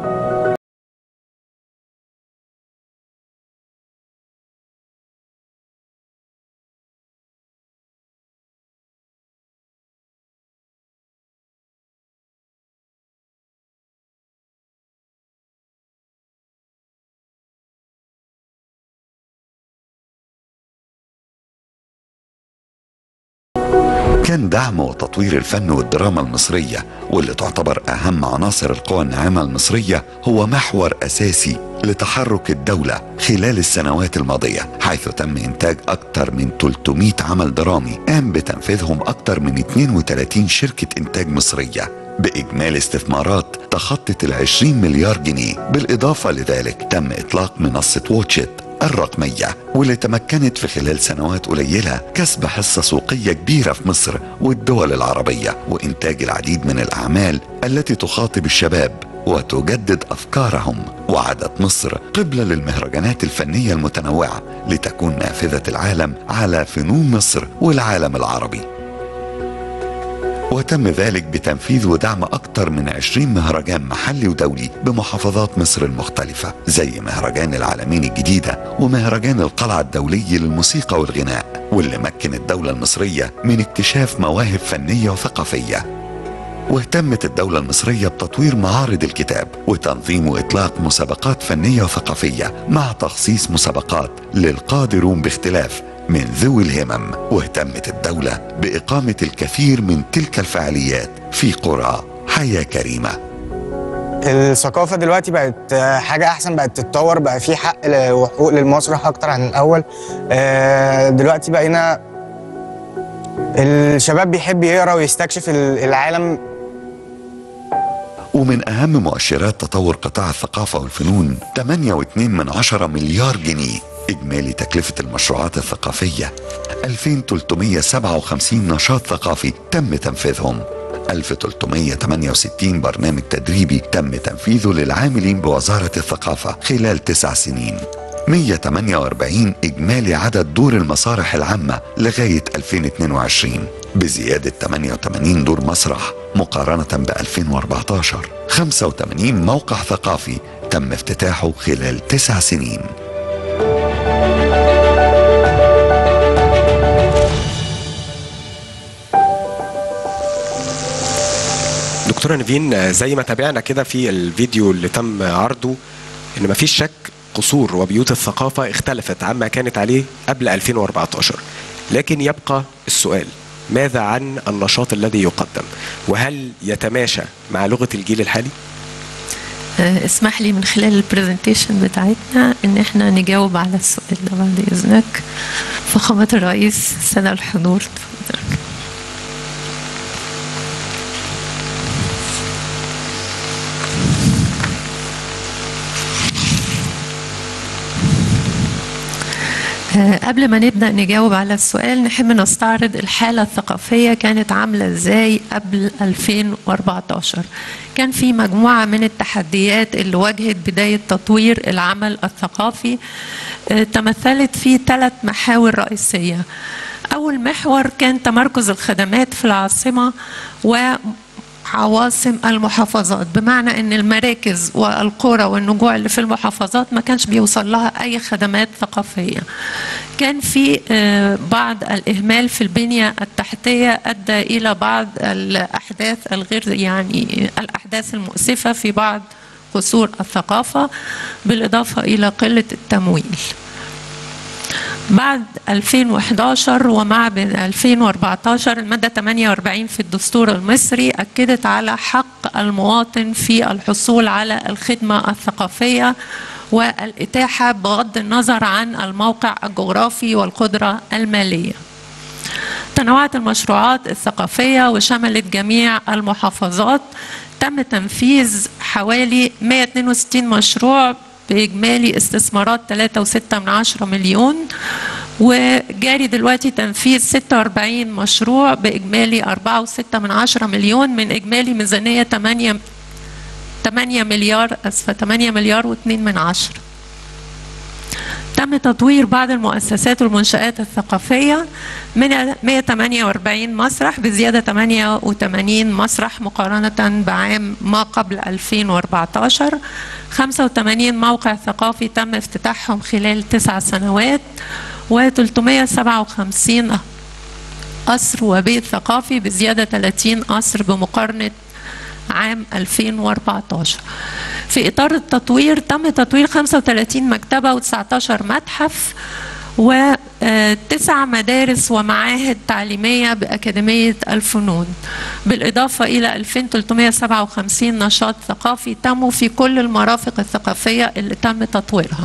كان دعم وتطوير الفن والدراما المصرية، واللي تعتبر أهم عناصر القوى الناعمة المصرية، هو محور أساسي لتحرك الدولة خلال السنوات الماضية، حيث تم إنتاج أكثر من ثلاثمئة عمل درامي قام بتنفيذهم أكثر من اثنين وثلاثين شركة إنتاج مصرية بإجمالي استثمارات تخطت العشرين مليار جنيه. بالإضافة لذلك تم إطلاق منصة واتشت الرقمية، واللي تمكنت في خلال سنوات قليلة كسب حصة سوقية كبيرة في مصر والدول العربية، وإنتاج العديد من الأعمال التي تخاطب الشباب وتجدد أفكارهم، وعادت مصر قبلة للمهرجانات الفنية المتنوعة لتكون نافذة العالم على فنون مصر والعالم العربي. وتم ذلك بتنفيذ ودعم أكثر من عشرين مهرجان محلي ودولي بمحافظات مصر المختلفة، زي مهرجان العالمين الجديدة ومهرجان القلعة الدولي للموسيقى والغناء، واللي مكن الدولة المصرية من اكتشاف مواهب فنية وثقافية. واهتمت الدولة المصرية بتطوير معارض الكتاب وتنظيم وإطلاق مسابقات فنية وثقافية، مع تخصيص مسابقات للقادرون باختلاف من ذوي الهمم. واهتمت الدولة بإقامة الكثير من تلك الفعاليات في قرى حياة كريمة. الثقافة دلوقتي بقت حاجة أحسن، بقت تتطور، بقى في حق وحقوق للمسرح أكتر عن الأول. دلوقتي بقينا الشباب بيحب يقرأ ويستكشف العالم. ومن أهم مؤشرات تطور قطاع الثقافة والفنون ثمانية فاصلة اثنين من عشرة مليار جنيه. إجمالي تكلفة المشروعات الثقافية ألفين وثلاثمئة وسبعة وخمسين نشاط ثقافي تم تنفيذهم، ألف وثلاثمئة وثمانية وستين برنامج تدريبي تم تنفيذه للعاملين بوزارة الثقافة خلال تسع سنين، مئة وثمانية وأربعين إجمالي عدد دور المسارح العامة لغاية ألفين واثنين وعشرين بزيادة ثمانية وثمانين دور مسرح مقارنة ب ألفين وأربعة عشر، خمسة وثمانين موقع ثقافي تم افتتاحه خلال تسع سنين. دكتورة نيفين، زي ما تابعنا كده في الفيديو اللي تم عرضه ان مفيش شك قصور وبيوت الثقافة اختلفت عما كانت عليه قبل ألفين وأربعة عشر، لكن يبقى السؤال: ماذا عن النشاط الذي يقدم؟ وهل يتماشى مع لغة الجيل الحالي؟ اسمح لي من خلال البرزنتيشن بتاعتنا ان احنا نجاوب على السؤال ده بعد اذنك. فخامة الرئيس، السادة الحضور، تفضل. قبل ما نبدأ نجاوب على السؤال، نحب نستعرض الحالة الثقافية كانت عاملة ازاي قبل ألفين وأربعة عشر. كان في مجموعة من التحديات اللي واجهت بداية تطوير العمل الثقافي، تمثلت في ثلاث محاور رئيسية. أول محور كان تمركز الخدمات في العاصمة و عواصم المحافظات، بمعنى ان المراكز والقرى والنجوع اللي في المحافظات ما كانش بيوصل لها اي خدمات ثقافية. كان في بعض الاهمال في البنية التحتية ادى الى بعض الاحداث الغير يعني الاحداث المؤسفة في بعض قصور الثقافة، بالاضافة الى قلة التمويل. بعد ألفين وأحد عشر ومع ألفين وأربعة عشر المادة ثمانية وأربعين في الدستور المصري أكدت على حق المواطن في الحصول على الخدمة الثقافية والإتاحة بغض النظر عن الموقع الجغرافي والقدرة المالية. تنوعت المشروعات الثقافية وشملت جميع المحافظات. تم تنفيذ حوالي مئة واثنين وستين مشروع بإجمالي استثمارات ثلاثة وستة من عشرة مليون، وجاري دلوقتي تنفيذ ستة وأربعين مشروع بإجمالي أربعة وستة من عشرة مليون من إجمالي ميزانية ثمانية مليار أسفة ثمانية مليار واثنين من عشرة. تم تطوير بعض المؤسسات والمنشآت الثقافية من مئة وثمانية وأربعين مسرح بزيادة ثمانية وثمانين مسرح مقارنة بعام ما قبل ألفين وأربعة عشر. خمسة وثمانين موقع ثقافي تم افتتاحهم خلال تسع سنوات، وثلاثمئة وسبعة وخمسين قصر وبيت ثقافي بزيادة ثلاثين قصر بمقارنة عام ألفين وأربعة عشر. في إطار التطوير تم تطوير خمسة وثلاثين مكتبة وتسعة عشر متحف وتسع مدارس ومعاهد تعليمية بأكاديمية الفنون، بالإضافة إلى ألفين وثلاثمئة وسبعة وخمسين نشاط ثقافي تموا في كل المرافق الثقافية اللي تم تطويرها.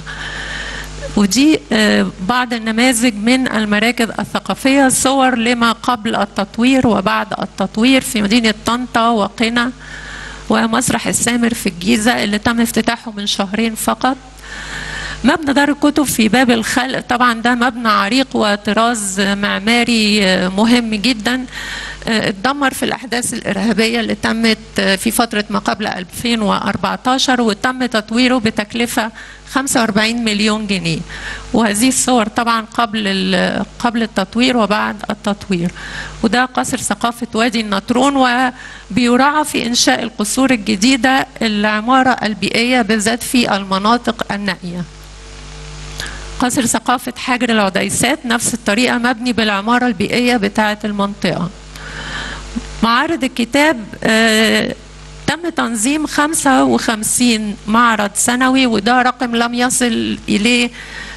ودي بعض النماذج من المراكز الثقافية، صور لما قبل التطوير وبعد التطوير في مدينة طنطا وقنا ومسرح السامر في الجيزة اللي تم افتتاحه من شهرين فقط. مبنى دار الكتب في باب الخلق، طبعا ده مبنى عريق وطراز معماري مهم جدا، اتدمر في الأحداث الإرهابية اللي تمت في فترة ما قبل ألفين وأربعة عشر، وتم تطويره بتكلفة خمسة وأربعين مليون جنيه. وهذه الصور طبعا قبل قبل التطوير وبعد التطوير. وده قصر ثقافة وادي النطرون، وبيراعى في إنشاء القصور الجديدة العمارة البيئية بالذات في المناطق النائية. قصر ثقافة حجر العديسات نفس الطريقة، مبني بالعمارة البيئية بتاعة المنطقة. معارض الكتاب آه تم تنظيم خمسة وخمسين معرض سنوي، وده رقم لم يصل إليه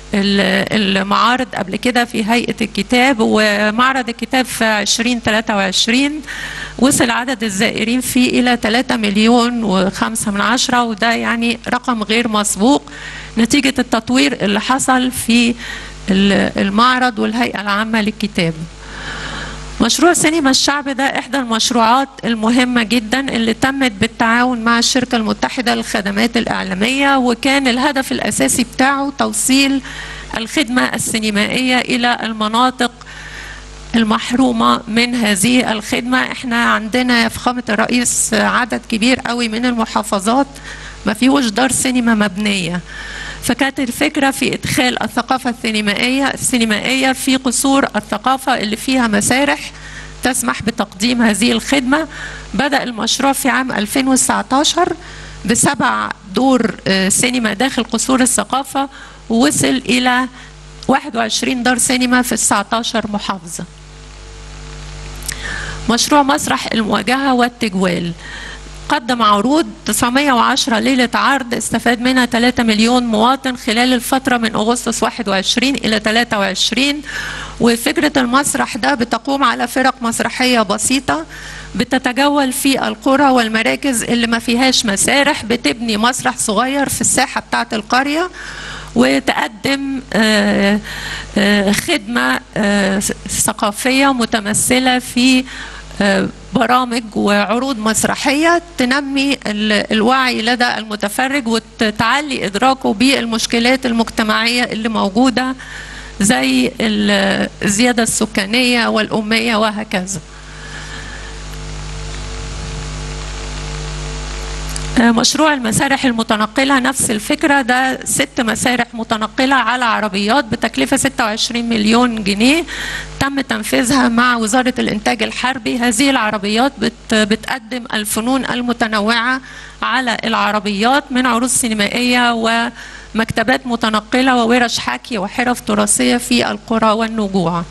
المعارض قبل كده في هيئة الكتاب. ومعرض الكتاب في ألفين وثلاثة وعشرين وصل عدد الزائرين فيه إلى ثلاثة مليون وخمسة من عشرة، وده يعني رقم غير مسبوق نتيجة التطوير اللي حصل في المعرض والهيئة العامة للكتاب. مشروع سينما الشعب ده إحدى المشروعات المهمة جدا اللي تمت بالتعاون مع الشركة المتحدة للخدمات الإعلامية، وكان الهدف الأساسي بتاعه توصيل الخدمة السينمائية إلى المناطق المحرومة من هذه الخدمة. احنا عندنا يا فخامة الرئيس عدد كبير قوي من المحافظات ما فيهوش دار سينما مبنية، فكانت الفكرة في إدخال الثقافة السينمائية السينمائية في قصور الثقافة اللي فيها مسارح تسمح بتقديم هذه الخدمة. بدأ المشروع في عام ألفين وتسعة عشر بسبع دور سينما داخل قصور الثقافة، ووصل إلى واحد وعشرين دار سينما في تسعة عشر محافظة. مشروع مسرح المواجهة والتجوال قدم عروض تسعمئة وعشرة ليلة عرض استفاد منها ثلاثة مليون مواطن خلال الفترة من أغسطس واحد وعشرين إلى ثلاثة وعشرين. وفكرة المسرح ده بتقوم على فرق مسرحية بسيطة بتتجول في القرى والمراكز اللي ما فيهاش مسارح، بتبني مسرح صغير في الساحة بتاعة القرية وتقدم خدمة ثقافية متمثلة في برامج وعروض مسرحية تنمي الوعي لدى المتفرج وتعلي إدراكه بالمشكلات المجتمعية اللي موجودة زي الزيادة السكانية والأمية وهكذا. مشروع المسارح المتنقلة نفس الفكرة، ده ست مسارح متنقلة على عربيات بتكلفة ستة وعشرين مليون جنيه تم تنفيذها مع وزارة الإنتاج الحربي. هذه العربيات بت بتقدم الفنون المتنوعة على العربيات من عروض سينمائية ومكتبات متنقلة وورش حكي وحرف تراثية في القرى والنجوع.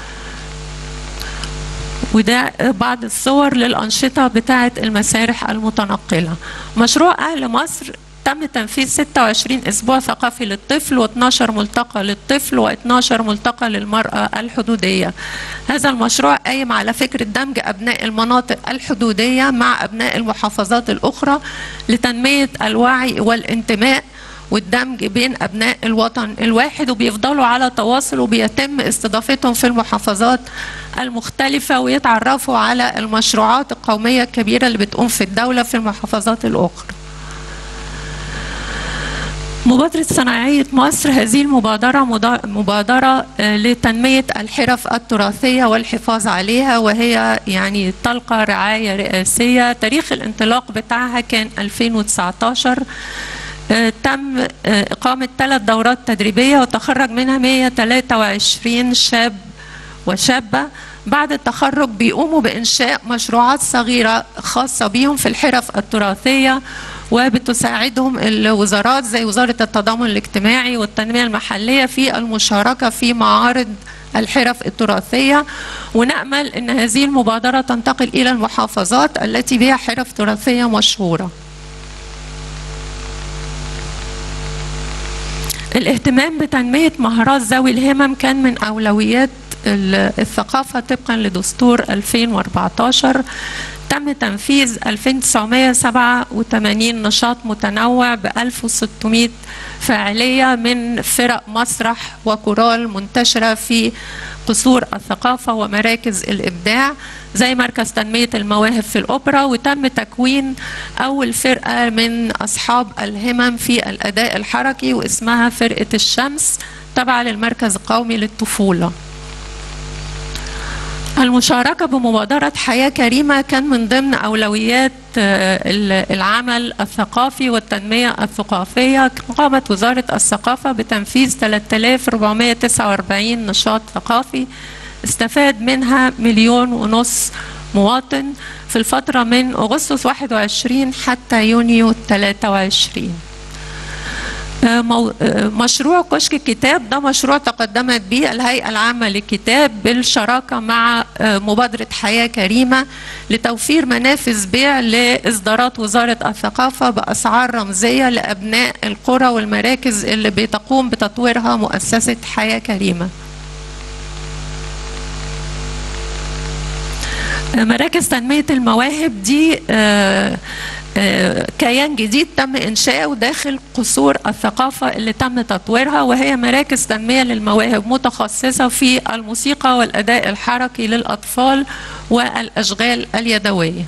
وده بعض الصور للأنشطة بتاعة المسارح المتنقلة. مشروع أهل مصر تم تنفيذ ستة وعشرين أسبوع ثقافي للطفل واثناشر ملتقى للطفل واثناشر ملتقى للمرأة الحدودية. هذا المشروع قايم على فكرة دمج أبناء المناطق الحدودية مع أبناء المحافظات الأخرى لتنمية الوعي والانتماء والدمج بين أبناء الوطن الواحد، وبيفضلوا على تواصل وبيتم استضافتهم في المحافظات المختلفة ويتعرفوا على المشروعات القومية الكبيرة اللي بتقوم في الدولة في المحافظات الأخرى. مبادرة صناعية مصر، هذه المبادرة مبادرة لتنمية الحرف التراثية والحفاظ عليها، وهي يعني تلقى رعاية رئاسية. تاريخ الانطلاق بتاعها كان ألفين وتسعتاشر. تم إقامة ثلاث دورات تدريبية وتخرج منها مئة وثلاثة وعشرين شاب وشابة. بعد التخرج بيقوموا بإنشاء مشروعات صغيرة خاصة بيهم في الحرف التراثية، وبتساعدهم الوزارات زي وزارة التضامن الاجتماعي والتنمية المحلية في المشاركة في معارض الحرف التراثية. ونأمل أن هذه المبادرة تنتقل إلى المحافظات التي بها حرف تراثية مشهورة. الاهتمام بتنمية مهارات ذوي الهمم كان من أولويات الثقافة طبقا لدستور ألفين وأربعتاشر. تم تنفيذ ألفين وتسعمئة وسبعة وثمانين نشاط متنوع ب ألف وستمئة فاعلية من فرق مسرح وكورال منتشرة في قصور الثقافة ومراكز الإبداع زي مركز تنمية المواهب في الأوبرا. وتم تكوين أول فرقة من أصحاب الهمم في الأداء الحركي واسمها فرقة الشمس تابعة للمركز القومي للطفولة. المشاركة بمبادرة حياة كريمة كان من ضمن أولويات العمل الثقافي والتنمية الثقافية. قامت وزارة الثقافة بتنفيذ ثلاثة آلاف وأربعمئة وتسعة وأربعين نشاط ثقافي استفاد منها مليون ونص مواطن في الفترة من أغسطس واحد وعشرين حتى يونيو ثلاثة وعشرين. مشروع كشك الكتاب ده مشروع تقدمت به الهيئة العامة للكتاب بالشراكة مع مبادرة حياة كريمة لتوفير منافذ بيع لإصدارات وزارة الثقافة بأسعار رمزية لأبناء القرى والمراكز اللي بتقوم بتطويرها مؤسسة حياة كريمة. مراكز تنمية المواهب دي آه كيان جديد تم إنشاؤه داخل قصور الثقافة اللي تم تطويرها، وهي مراكز تنمية للمواهب متخصصة في الموسيقى والأداء الحركي للأطفال والأشغال اليدوية.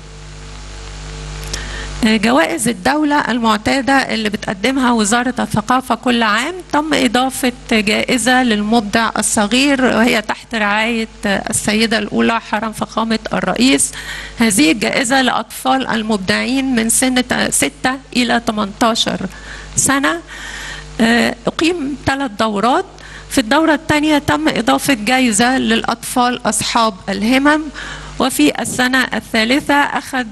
جوائز الدولة المعتادة اللي بتقدمها وزارة الثقافة كل عام تم إضافة جائزة للمبدع الصغير وهي تحت رعاية السيدة الأولى حرم فخامة الرئيس. هذه الجائزة لأطفال المبدعين من سن ستة إلى ثمانية عشر سنة. أقيم ثلاث دورات. في الدورة الثانية تم إضافة جائزة للأطفال أصحاب الهمم. وفي السنة الثالثة أخذ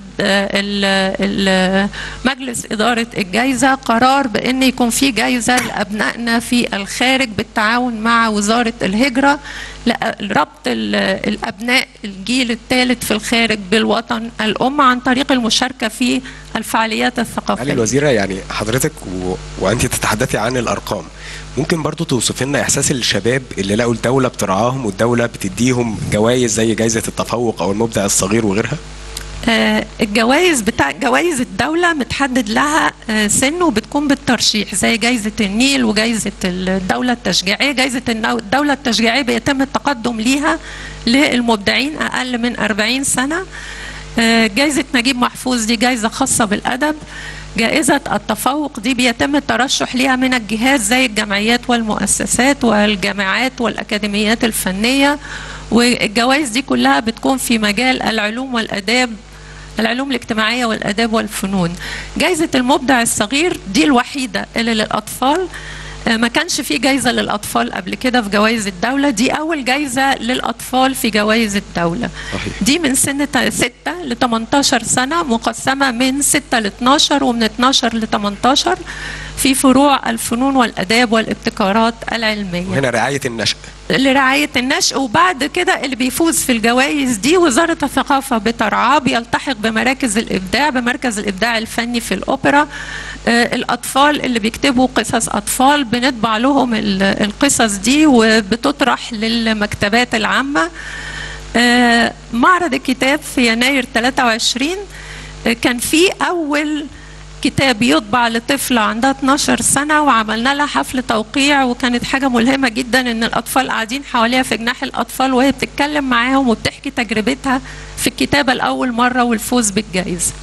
مجلس إدارة الجائزة قرار بأن يكون في جائزة لأبنائنا في الخارج بالتعاون مع وزارة الهجرة لربط الأبناء الجيل الثالث في الخارج بالوطن الأم عن طريق المشاركة في الفعاليات الثقافية. معالي الوزيرة، يعني حضرتك و... وأنت تتحدثي عن الأرقام، ممكن برضو توصف لنا إحساس الشباب اللي لقوا الدولة بترعاهم والدولة بتديهم جوائز زي جائزة التفوق أو المبدع الصغير وغيرها؟ آه الجوائز بتاع جوائز الدولة متحدد لها آه سن وبتكون بالترشيح زي جائزة النيل وجائزة الدولة التشجيعية. جائزة الدولة التشجيعية بيتم التقدم ليها للمبدعين أقل من أربعين سنة. آه جائزة نجيب محفوظ دي جائزة خاصة بالأدب. جائزة التفوق دي بيتم الترشح ليها من الجهات زي الجمعيات والمؤسسات والجامعات والأكاديميات الفنية، والجوائز دي كلها بتكون في مجال العلوم والآداب، العلوم الاجتماعية والآداب والفنون. جائزة المبدع الصغير دي الوحيدة اللي للأطفال، ما كانش في جائزة للأطفال قبل كده في جوائز الدولة، دي أول جائزة للأطفال في جوائز الدولة. صحيح. دي من سن ستة ل ثمانية عشر سنة، مقسمة من ستة ل اثناشر ومن اثناشر ل ثمانية عشر. في فروع الفنون والآداب والابتكارات العلمية. وهنا رعاية النشء. لرعاية النشء، وبعد كده اللي بيفوز في الجوائز دي وزارة الثقافة بترعاه، بيلتحق بمراكز الإبداع، بمركز الإبداع الفني في الأوبرا. آه الأطفال اللي بيكتبوا قصص أطفال بنطبع لهم القصص دي وبتطرح للمكتبات العامة. آه معرض الكتاب في يناير ثلاثة وعشرين آه كان في أول كتاب يطبع لطفلة عندها اتناشر سنة، وعملنا لها حفل توقيع، وكانت حاجة ملهمة جدا ان الأطفال قاعدين حواليها في جناح الأطفال وهي بتتكلم معاهم وبتحكي تجربتها في الكتابة لأول مرة والفوز بالجائزة.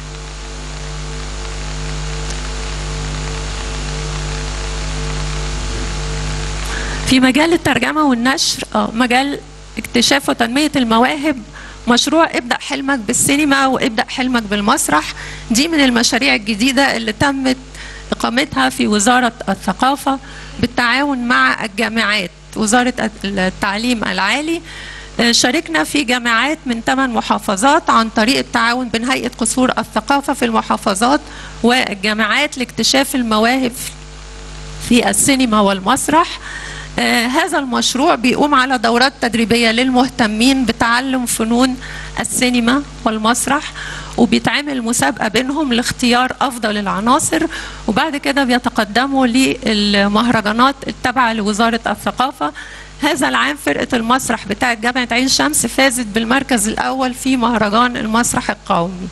في مجال الترجمة والنشر، اه مجال اكتشاف وتنمية المواهب، مشروع ابدأ حلمك بالسينما وابدأ حلمك بالمسرح، دي من المشاريع الجديدة اللي تمت إقامتها في وزارة الثقافة بالتعاون مع الجامعات، وزارة التعليم العالي. شاركنا في جامعات من ثمان محافظات عن طريق التعاون بين هيئة قصور الثقافة في المحافظات والجامعات لاكتشاف المواهب في السينما والمسرح. آه هذا المشروع بيقوم على دورات تدريبية للمهتمين بتعلم فنون السينما والمسرح، وبيتعمل مسابقة بينهم لاختيار أفضل العناصر، وبعد كده بيتقدموا للمهرجانات التابعة لوزارة الثقافة. هذا العام فرقة المسرح بتاعت جامعة عين شمس فازت بالمركز الأول في مهرجان المسرح القومي.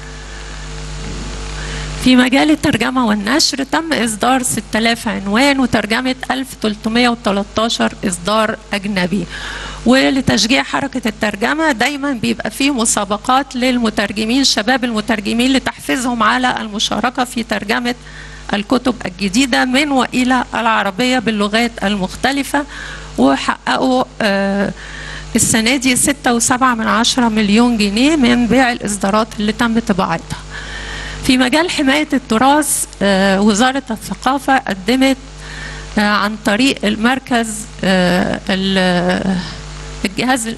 في مجال الترجمة والنشر تم إصدار ستة آلاف عنوان وترجمة ألف وثلاثمائة وثلاثة عشر إصدار أجنبي. ولتشجيع حركة الترجمة دايما بيبقى فيه مسابقات للمترجمين، شباب المترجمين، لتحفيزهم على المشاركة في ترجمة الكتب الجديدة من وإلى العربية باللغات المختلفة، وحققوا آه السنة دي ستة وسبعة من عشرة مليون جنيه من بيع الإصدارات اللي تم طباعتها. في مجال حماية التراث آه وزارة الثقافة قدمت آه عن طريق المركز آه الجهاز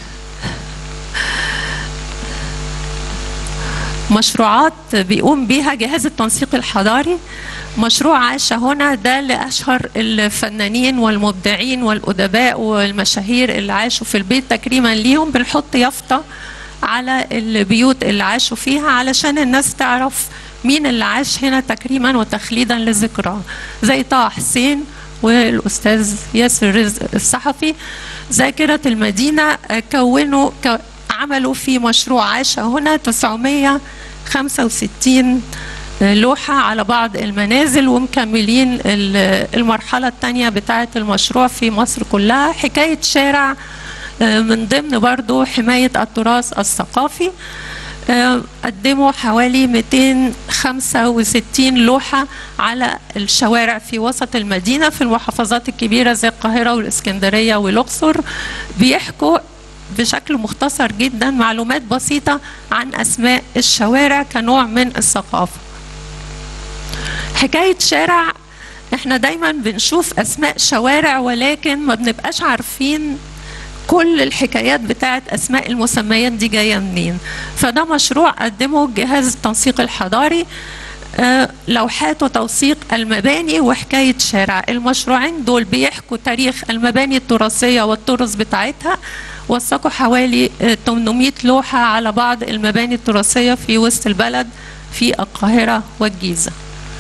مشروعات بيقوم بيها جهاز التنسيق الحضاري. مشروع عاش هنا ده لأشهر الفنانين والمبدعين والأدباء والمشاهير اللي عاشوا في البيت، تكريما ليهم بنحط يافطة على البيوت اللي عاشوا فيها علشان الناس تعرف مين اللي عاش هنا تكريما وتخليدا لذكراه، زي طه حسين والأستاذ ياسر رزق الصحفي. ذاكرة المدينة كونوا عملوا في مشروع عاش هنا تسعمائة وخمسة وستين لوحة على بعض المنازل، ومكملين المرحلة الثانية بتاعة المشروع في مصر كلها. حكاية شارع من ضمن برضو حماية التراث الثقافي، قدموا حوالي مئتين وخمسة وستين لوحة على الشوارع في وسط المدينة في المحافظات الكبيرة زي القاهرة والإسكندرية والأقصر، بيحكوا بشكل مختصر جدا معلومات بسيطة عن أسماء الشوارع كنوع من الثقافة. حكاية شارع، احنا دايما بنشوف أسماء شوارع ولكن ما بنبقاش عارفين كل الحكايات بتاعت أسماء المسميات دي جاية منين. فده مشروع قدمه جهاز التنسيق الحضاري، آه لوحات وتوثيق المباني وحكاية شارع. المشروعين دول بيحكوا تاريخ المباني التراثية والطرز بتاعتها، وثقوا حوالي ثمانمائة لوحة على بعض المباني التراثية في وسط البلد في القاهرة والجيزة.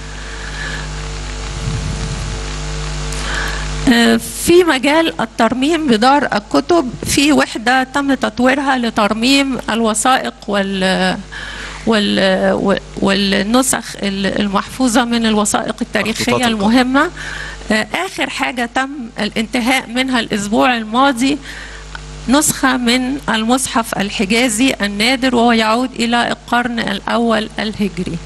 في مجال الترميم بدار الكتب، في وحدة تم تطويرها لترميم الوثائق وال وال والنسخ المحفوظة من الوثائق التاريخية المهمة. آخر حاجة تم الانتهاء منها الأسبوع الماضي نسخة من المصحف الحجازي النادر، وهو يعود إلى القرن الأول الهجري.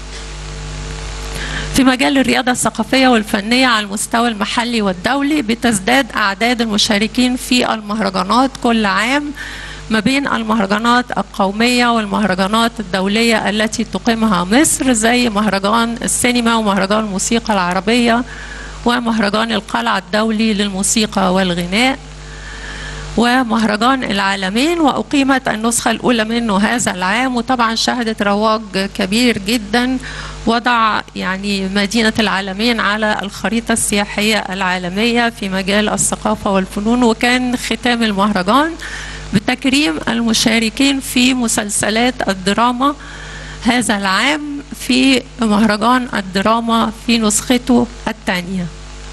في مجال الرياضة الثقافية والفنية على المستوى المحلي والدولي، بتزداد أعداد المشاركين في المهرجانات كل عام ما بين المهرجانات القومية والمهرجانات الدولية التي تقيمها مصر، زي مهرجان السينما ومهرجان الموسيقى العربية ومهرجان القلعة الدولي للموسيقى والغناء. ومهرجان العالمين، وأقيمت النسخة الأولى منه هذا العام، وطبعا شهدت رواج كبير جدا، وضع يعني مدينة العالمين على الخريطة السياحية العالمية في مجال الثقافة والفنون. وكان ختام المهرجان بتكريم المشاركين في مسلسلات الدراما هذا العام في مهرجان الدراما في نسخته الثانية.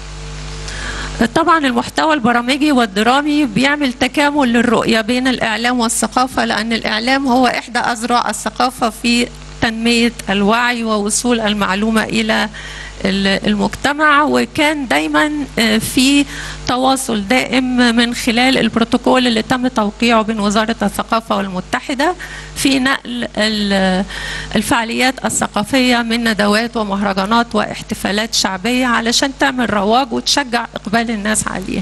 طبعا المحتوى البرامجي والدرامي بيعمل تكامل للرؤية بين الإعلام والثقافة، لأن الإعلام هو إحدى أذرع الثقافة في تنمية الوعي ووصول المعلومة إلى المجتمع. وكان دايما في تواصل دائم من خلال البروتوكول اللي تم توقيعه بين وزارة الثقافة والمتحدة في نقل الفعاليات الثقافية من ندوات ومهرجانات واحتفالات شعبية علشان تعمل رواج وتشجع إقبال الناس عليها.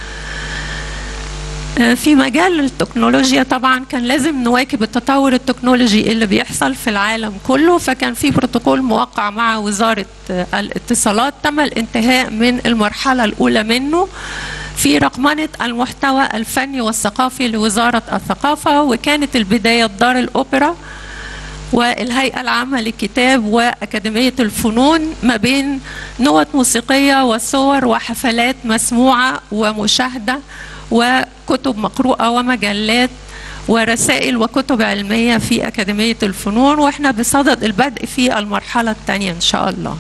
في مجال التكنولوجيا طبعا كان لازم نواكب التطور التكنولوجي اللي بيحصل في العالم كله، فكان في بروتوكول موقع مع وزارة الاتصالات تم الانتهاء من المرحلة الأولى منه في رقمنة المحتوى الفني والثقافي لوزارة الثقافة، وكانت البداية دار الأوبرا والهيئة العامة للكتاب وأكاديمية الفنون ما بين نوت موسيقية وصور وحفلات مسموعة ومشاهدة وكتب مقروءة ومجلات ورسائل وكتب علمية في أكاديمية الفنون، وإحنا بصدد البدء في المرحلة الثانية إن شاء الله.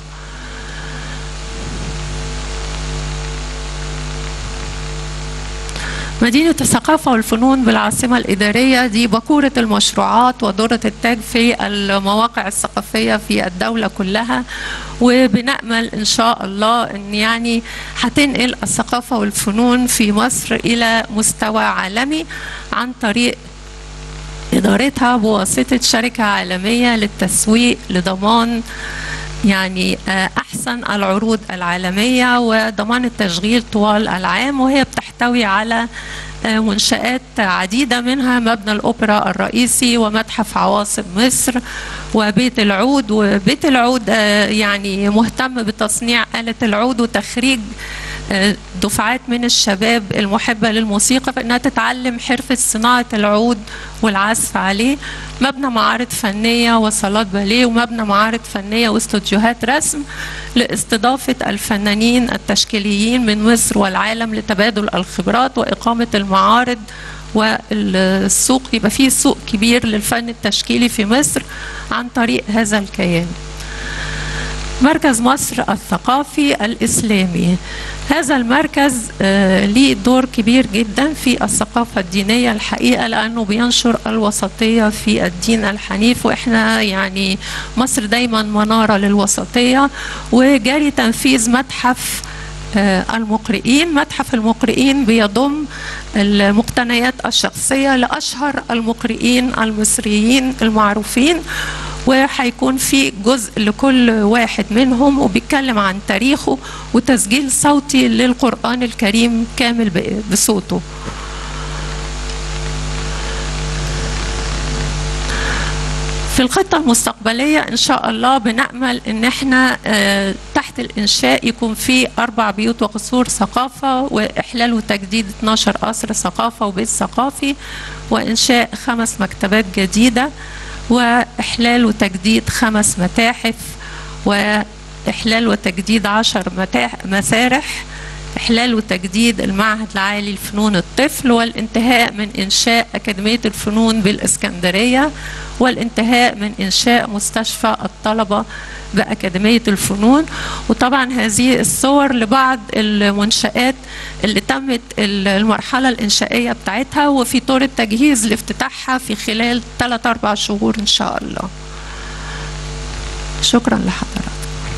مدينة الثقافة والفنون بالعاصمة الإدارية دي بكورة المشروعات ودورة التاج في المواقع الثقافية في الدولة كلها، وبنأمل إن شاء الله أن يعني هتنقل الثقافة والفنون في مصر إلى مستوى عالمي عن طريق إدارتها بواسطة شركة عالمية للتسويق لضمان يعني أحسن العروض العالمية وضمان التشغيل طوال العام، وهي بتحتوي على منشآت عديدة منها مبنى الأوبرا الرئيسي ومتحف عواصم مصر وبيت العود. وبيت العود يعني مهتم بتصنيع آلة العود وتخريج دفعات من الشباب المحبة للموسيقى فإنها تتعلم حرفة صناعة العود والعزف عليه. مبنى معارض فنية وصالات باليه، ومبنى معارض فنية واستوديوهات رسم لاستضافة الفنانين التشكيليين من مصر والعالم لتبادل الخبرات وإقامة المعارض والسوق، يبقى فيه سوق كبير للفن التشكيلي في مصر عن طريق هذا الكيان. مركز مصر الثقافي الإسلامي، هذا المركز آه ليه دور كبير جدا في الثقافة الدينية الحقيقة، لأنه بينشر الوسطية في الدين الحنيف، وإحنا يعني مصر دايما منارة للوسطية. وجاري تنفيذ متحف آه المقرئين. متحف المقرئين بيضم المقتنيات الشخصية لأشهر المقرئين المصريين المعروفين، وهيكون في جزء لكل واحد منهم وبيتكلم عن تاريخه وتسجيل صوتي للقرآن الكريم كامل بصوته. في الخطة المستقبلية إن شاء الله بنأمل إن احنا اه تحت الإنشاء يكون في أربع بيوت وقصور ثقافة، وإحلال وتجديد اثناشر قصر ثقافة وبيت ثقافي، وإنشاء خمس مكتبات جديدة، وإحلال وتجديد خمس متاحف، وإحلال وتجديد عشر مسارح، إحلال وتجديد المعهد العالي لفنون الطفل، والانتهاء من إنشاء أكاديمية الفنون بالإسكندرية، والانتهاء من إنشاء مستشفى الطلبة بأكاديمية الفنون. وطبعا هذه الصور لبعض المنشآت اللي تمت المرحلة الإنشائية بتاعتها وفي طور التجهيز لافتتاحها في خلال ثلاث أربع شهور إن شاء الله. شكرا لحضرتك.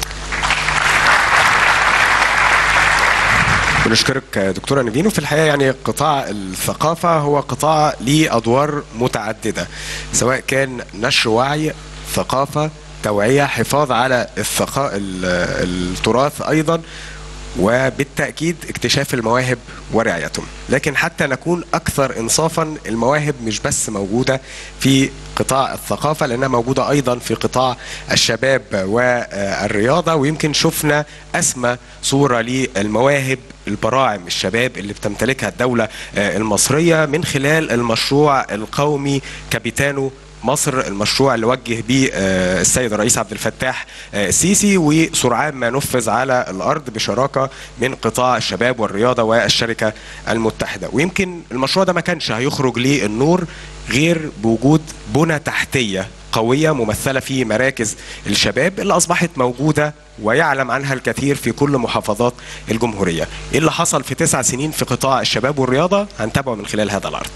بنشكرك دكتورة نيفين. وفي الحقيقة يعني قطاع الثقافة هو قطاع ليه أدوار متعددة، سواء كان نشر وعي، ثقافة، توعية، حفاظ على الثقا... التراث أيضا، وبالتأكيد اكتشاف المواهب ورعايتهم. لكن حتى نكون أكثر إنصافا، المواهب مش بس موجودة في قطاع الثقافة، لأنها موجودة أيضا في قطاع الشباب والرياضة. ويمكن شفنا أسمى صورة للمواهب البراعم الشباب اللي بتمتلكها الدولة المصرية من خلال المشروع القومي كابيتانو مصر، المشروع اللي وجه به السيد الرئيس عبد الفتاح السيسي، وسرعان ما نفذ على الأرض بشراكة من قطاع الشباب والرياضة والشركة المتحدة. ويمكن المشروع ده ما كانش هيخرج للنور غير بوجود بنى تحتية قوية ممثلة في مراكز الشباب اللي أصبحت موجودة ويعلم عنها الكثير في كل محافظات الجمهورية. إيه اللي حصل في تسع سنين في قطاع الشباب والرياضة هنتابعه من خلال هذا العرض.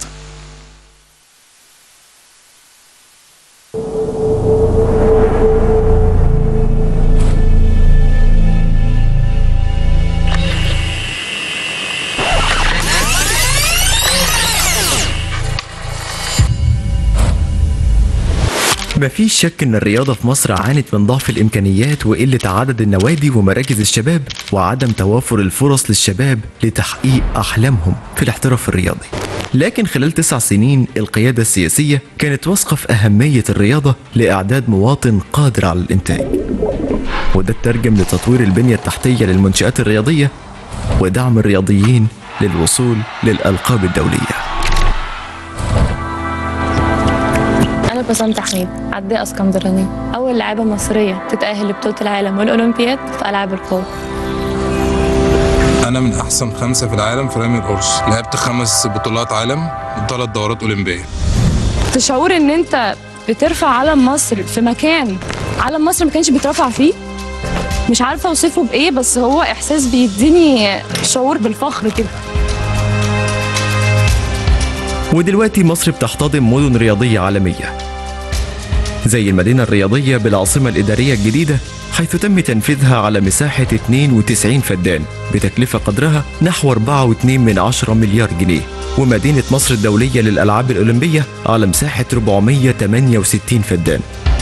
مفيش شك ان الرياضة في مصر عانت من ضعف الامكانيات وقلة عدد النوادي ومراكز الشباب وعدم توافر الفرص للشباب لتحقيق احلامهم في الاحتراف الرياضي. لكن خلال تسع سنين القيادة السياسية كانت واثقة في اهمية الرياضة لاعداد مواطن قادر على الانتاج، وده اترجم لتطوير البنية التحتية للمنشآت الرياضية ودعم الرياضيين للوصول للألقاب الدولية. بسنت حميد، عداء اسكندراني، أول لاعبة مصرية تتأهل لبطولة العالم والأولمبياد في ألعاب القوى. أنا من أحسن خمسة في العالم في رمي القرص، لعبت خمس بطولات عالم وثلاث دورات أولمبية. تشعور إن أنت بترفع علم مصر في مكان علم مصر ما كانش بيترفع فيه، مش عارفة أوصفه بإيه، بس هو إحساس بيديني شعور بالفخر كده. ودلوقتي مصر بتحتضن مدن رياضية عالمية زي المدينة الرياضية بالعاصمة الإدارية الجديدة، حيث تم تنفيذها على مساحة اثنين وتسعين فدان بتكلفة قدرها نحو أربعة فاصلة اثنين من عشرة مليار جنيه، ومدينة مصر الدولية للألعاب الأولمبية على مساحة أربعمائة وثمانية وستين فدان.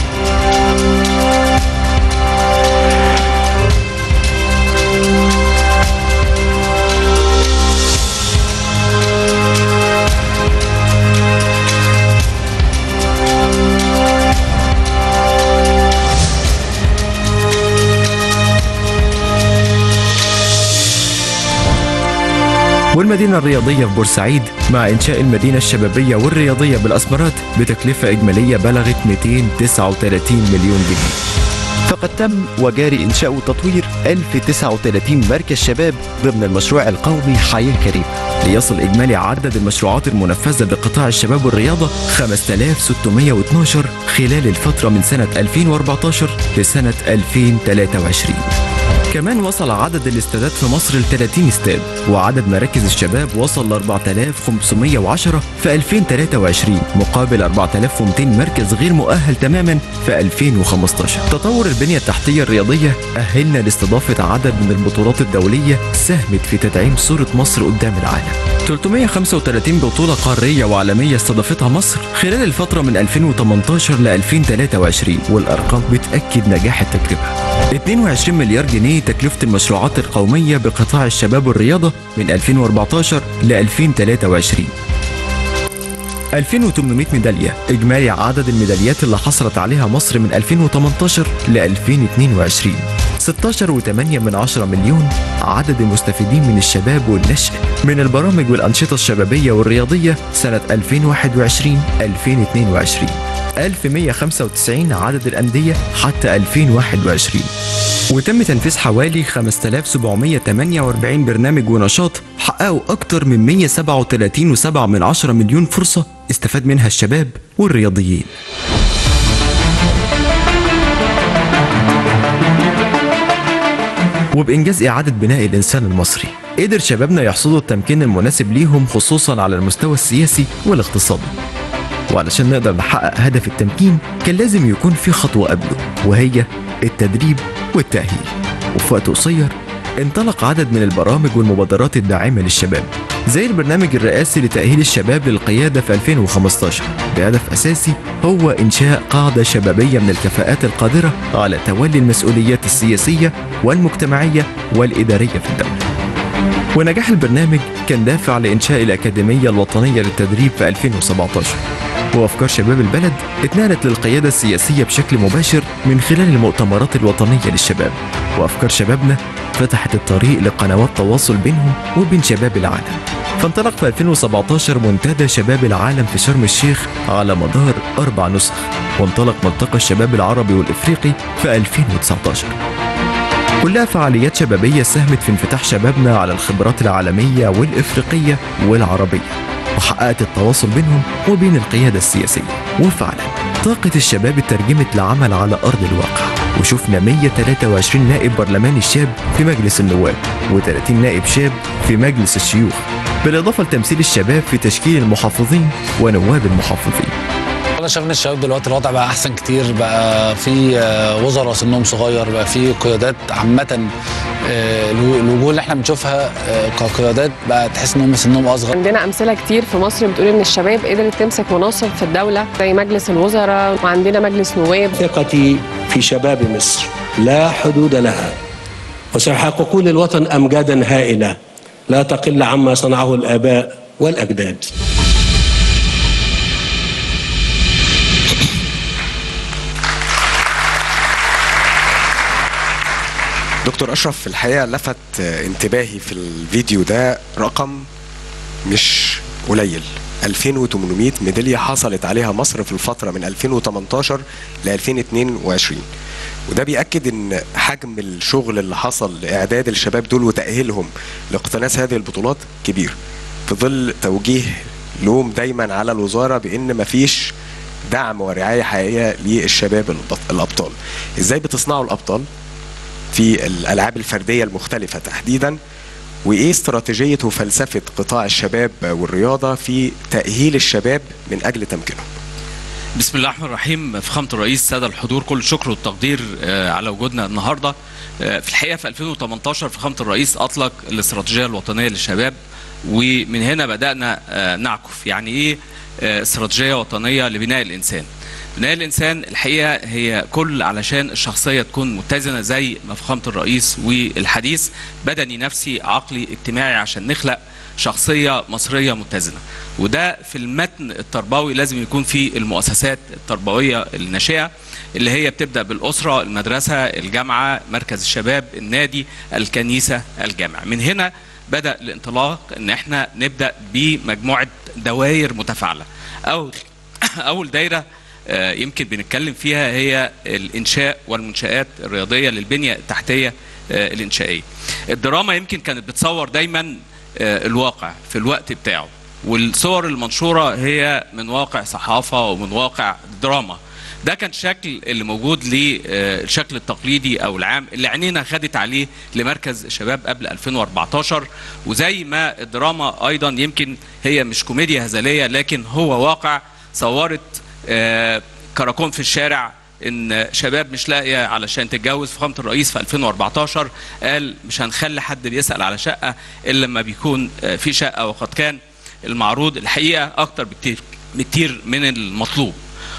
والمدينة الرياضية في بورسعيد مع إنشاء المدينة الشبابية والرياضية بالأسمرات بتكلفة إجمالية بلغت مئتين وتسعة وثلاثين مليون جنيه. فقد تم وجاري إنشاء وتطوير ألف وتسعة وثلاثين مركز شباب ضمن المشروع القومي حياة كريمة، ليصل إجمالي عدد المشروعات المنفذة بقطاع الشباب والرياضة خمسة آلاف وستمائة واثناشر خلال الفترة من سنة ألفين وأربعة عشر لسنة ألفين وثلاثة وعشرين. كمان وصل عدد الاستادات في مصر ل ثلاثين استاد، وعدد مراكز الشباب وصل ل أربعة آلاف وخمسمائة وعشرة في ألفين وثلاثة وعشرين مقابل أربعة آلاف ومئتين مركز غير مؤهل تماما في ألفين وخمسة عشر. تطور البنية التحتية الرياضية أهلنا لاستضافة عدد من البطولات الدولية ساهمت في تدعيم صورة مصر قدام العالم. ثلاثمائة وخمسة وثلاثين بطولة قارية وعالمية استضافتها مصر خلال الفترة من ألفين وثمانية عشر ل ألفين وثلاثة وعشرين، والأرقام بتأكد نجاح التجربة. اثنين وعشرين مليار جنيه تكلفة المشروعات القومية بقطاع الشباب والرياضة من ألفين وأربعة عشر ل ألفين وثلاثة وعشرين. ألفين وثمانمائة ميدالية إجمالي عدد الميداليات اللي حصلت عليها مصر من ألفين وثمانية عشر ل ألفين واثنين وعشرين. ستة عشر فاصلة ثمانية من عشرة مليون عدد المستفيدين من الشباب والنشء من البرامج والأنشطة الشبابية والرياضية سنة ألفين وواحد وعشرين ألفين واثنين وعشرين. ألف ومئة وخمسة وتسعين عدد الأندية حتى ألفين وواحد وعشرين، وتم تنفيذ حوالي خمسة آلاف وسبعمائة وثمانية وأربعين برنامج ونشاط حققوا أكثر من مئة وسبعة وثلاثين فاصلة سبعة من عشرة مليون فرصة استفاد منها الشباب والرياضيين. وبإنجاز إعادة بناء الإنسان المصري قدر شبابنا يحصدوا التمكين المناسب ليهم خصوصا على المستوى السياسي والاقتصادي. وعلشان نقدر نحقق هدف التمكين كان لازم يكون في خطوة قبله، وهي التدريب والتأهيل. وفي وقت قصير انطلق عدد من البرامج والمبادرات الداعمة للشباب زي البرنامج الرئاسي لتأهيل الشباب للقيادة في ألفين وخمستاشر بهدف أساسي هو إنشاء قاعدة شبابية من الكفاءات القادرة على تولي المسؤوليات السياسية والمجتمعية والإدارية في الدولة. ونجاح البرنامج كان دافع لإنشاء الأكاديمية الوطنية للتدريب في ألفين وسبعتاشر، وأفكار شباب البلد اتنقلت للقيادة السياسية بشكل مباشر من خلال المؤتمرات الوطنية للشباب، وأفكار شبابنا فتحت الطريق لقنوات تواصل بينهم وبين شباب العالم. فانطلق في ألفين وسبعتاشر منتدى شباب العالم في شرم الشيخ على مدار أربع نسخ، وانطلق ملتقى الشباب العربي والإفريقي في ألفين وتسعتاشر. كلها فعاليات شبابية ساهمت في انفتاح شبابنا على الخبرات العالمية والإفريقية والعربية، وحققت التواصل بينهم وبين القيادة السياسية. وفعلا طاقة الشباب اترجمت لعمل على أرض الواقع، وشفنا مية وتلاتة وعشرين نائب برلماني شاب في مجلس النواب و30 نائب شاب في مجلس الشيوخ، بالإضافة لتمثيل الشباب في تشكيل المحافظين ونواب المحافظين. انا شايف ان الشباب دلوقتي الوضع بقى احسن كتير، بقى في وزراء سنهم صغير، بقى في قيادات عامه، الوجوه اللي احنا بنشوفها كقيادات بقى تحس ان هم سنهم اصغر. عندنا امثله كتير في مصر بتقول ان الشباب قدرت تمسك مناصب في الدوله زي مجلس الوزراء، وعندنا مجلس نواب. ثقتي في شباب مصر لا حدود لها، وسيحققون للوطن امجادا هائله لا تقل عما صنعه الاباء والاجداد. دكتور أشرف، في الحقيقة لفت انتباهي في الفيديو ده رقم مش قليل، ألفين وتمنمية ميدالية حصلت عليها مصر في الفترة من ألفين وتمنتاشر ل ألفين واتنين وعشرين، وده بيأكد ان حجم الشغل اللي حصل لإعداد الشباب دول وتأهيلهم لاقتناص هذه البطولات كبير، في ظل توجيه لوم دايما على الوزارة بان مفيش دعم ورعاية حقيقية للشباب الأبطال. ازاي بتصنعوا الأبطال في الألعاب الفردية المختلفة تحديدا، وإيه استراتيجية وفلسفة قطاع الشباب والرياضة في تأهيل الشباب من أجل تمكينهم؟ بسم الله الرحمن الرحيم. فخامة الرئيس، سادة الحضور، كل الشكر والتقدير على وجودنا النهاردة. في الحقيقة في ألفين وتمنتاشر فخامة الرئيس أطلق الاستراتيجية الوطنية للشباب، ومن هنا بدأنا نعكف يعني إيه استراتيجية وطنية لبناء الإنسان. بناء الإنسان الحقيقة هي كل علشان الشخصية تكون متزنة زي ما فخامة الرئيس والحديث بدني نفسي عقلي اجتماعي، عشان نخلق شخصية مصرية متزنة. وده في المتن التربوي لازم يكون في المؤسسات التربوية الناشئة اللي هي بتبدأ بالأسرة، المدرسة، الجامعة، مركز الشباب، النادي، الكنيسة، الجامع. من هنا بدأ الانطلاق ان احنا نبدأ بمجموعة دوائر متفاعلة. أو أول دايرة يمكن بنتكلم فيها هي الإنشاء والمنشآت الرياضية للبنية التحتية الإنشائية. الدراما يمكن كانت بتصور دايما الواقع في الوقت بتاعه، والصور المنشورة هي من واقع صحافة ومن واقع دراما. ده كان الشكل اللي موجود للشكل التقليدي أو العام اللي عينينا خدت عليه لمركز الشباب قبل ألفين وأربعتاشر. وزي ما الدراما أيضا يمكن هي مش كوميديا هزلية، لكن هو واقع. صورت آه كراكون في الشارع ان شباب مش لاقيه علشان تتجوز. فخامه الرئيس في ألفين وأربعتاشر قال مش هنخلي حد بيسال على شقه الا لما بيكون آه في شقه، وقد كان المعروض الحقيقه اكتر بكتير بكتير من المطلوب.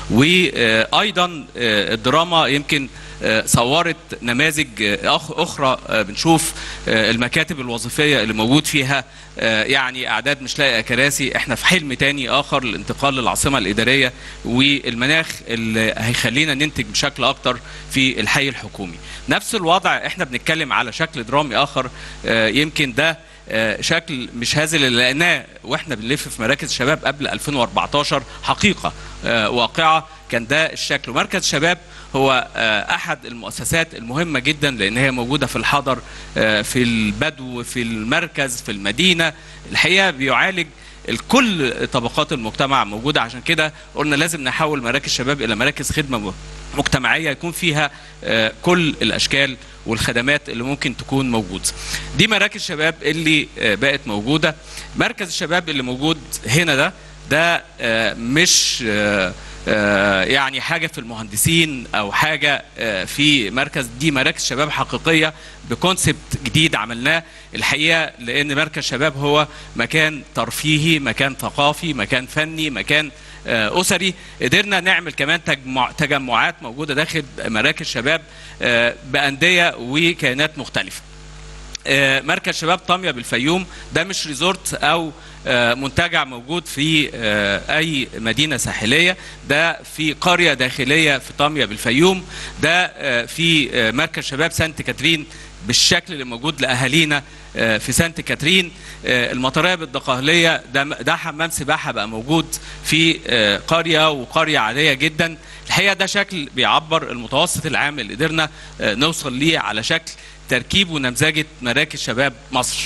وايضا آه الدراما يمكن صورت نماذج اخرى، بنشوف المكاتب الوظيفيه اللي موجود فيها يعني اعداد مش لاقيه كراسي. احنا في حلم تاني اخر للانتقال للعاصمه الاداريه والمناخ اللي هيخلينا ننتج بشكل اكتر في الحي الحكومي. نفس الوضع احنا بنتكلم على شكل درامي اخر، يمكن ده شكل مش هازل اللي لقيناه واحنا بنلف في مراكز الشباب قبل ألفين وأربعتاشر، حقيقه واقعه. كان ده الشكل. مركز شباب هو احد المؤسسات المهمه جدا لان هي موجوده في الحضر، في البدو، في المركز، في المدينه. الحقيقه بيعالج كل طبقات المجتمع موجوده. عشان كده قلنا لازم نحول مراكز الشباب الى مراكز خدمه مجتمعيه يكون فيها كل الاشكال والخدمات اللي ممكن تكون موجوده. دي مراكز شباب اللي بقت موجوده. مركز الشباب اللي موجود هنا ده ده مش يعني حاجه في المهندسين او حاجه في مركز، دي مراكز شباب حقيقيه بكونسبت جديد عملناه الحقيقه، لان مركز شباب هو مكان ترفيهي، مكان ثقافي، مكان فني، مكان اسري. قدرنا نعمل كمان تجمع تجمعات موجوده داخل مراكز شباب بانديه وكيانات مختلفه. مركز شباب طاميه بالفيوم ده مش ريزورت او منتجع موجود في اي مدينه ساحليه، ده في قريه داخليه في طاميه بالفيوم، ده في مركز شباب سانت كاترين بالشكل اللي موجود لاهالينا في سانت كاترين. المطريه بالدقهليه ده ده حمام سباحه بقى موجود في قريه وقريه عاديه جدا. الحقيقه ده شكل بيعبر المتوسط العام اللي قدرنا نوصل ليه على شكل تركيب ونمذجه مراكز شباب مصر.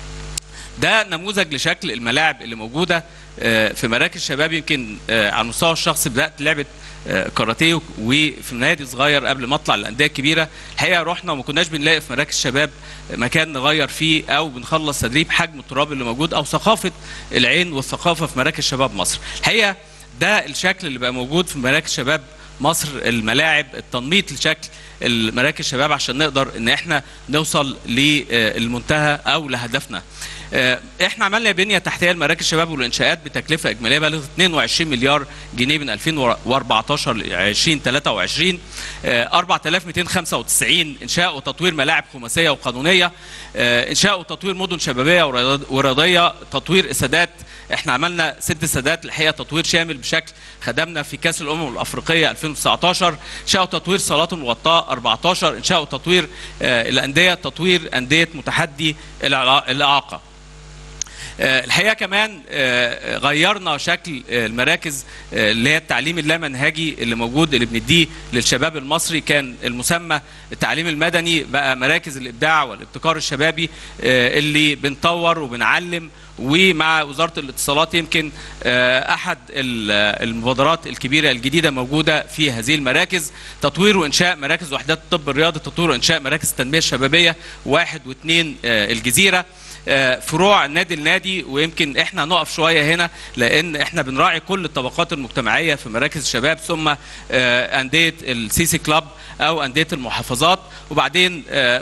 ده نموذج لشكل الملاعب اللي موجوده في مراكز شباب. يمكن على المستوى الشخصي بدات لعبه كاراتيه وفي نادي صغير قبل ما اطلع للانديه الكبيره. الحقيقه رحنا وما كناش بنلاقي في مراكز شباب مكان نغير فيه او بنخلص تدريب حجم التراب اللي موجود او ثقافه العين والثقافه في مراكز شباب مصر. الحقيقه ده الشكل اللي بقى موجود في مراكز شباب مصر، الملاعب، التنميط لشكل المراكز شباب عشان نقدر ان احنا نوصل للمنتهى او لهدفنا. احنا عملنا بنيه تحتيه لمراكز شباب والانشاءات بتكلفه اجماليه بلغت اثنين وعشرين مليار جنيه من ألفين وأربعتاشر ل ألفين وثلاثة وعشرين. أربعة آلاف ومئتين وخمسة وتسعين انشاء وتطوير ملاعب خماسيه وقانونيه، انشاء وتطوير مدن شبابيه ورياضيه، تطوير اسادات. احنا عملنا ست سادات الحقيقه تطوير شامل بشكل خدمنا في كاس الامم الافريقيه ألفين وتسعتاشر، انشاء وتطوير صالات مغطاه أربعتاشر، انشاء وتطوير الانديه، تطوير انديه متحدي الاعاقه. الحقيقه كمان غيرنا شكل المراكز اللي هي التعليم اللامنهجي اللي موجود اللي بنديه للشباب المصري. كان المسمى التعليم المدني بقى مراكز الابداع والابتكار الشبابي اللي بنطور وبنعلم. ومع وزاره الاتصالات يمكن احد المبادرات الكبيره الجديده موجوده في هذه المراكز، تطوير وانشاء مراكز وحدات الطب الرياضي، تطوير وانشاء مراكز التنميه الشبابيه واحد واثنين الجزيره، فروع النادي النادي. ويمكن احنا نقف شويه هنا لان احنا بنراعي كل الطبقات المجتمعيه في مراكز الشباب، ثم انديه السيسي كلاب او انديه المحافظات. وبعدين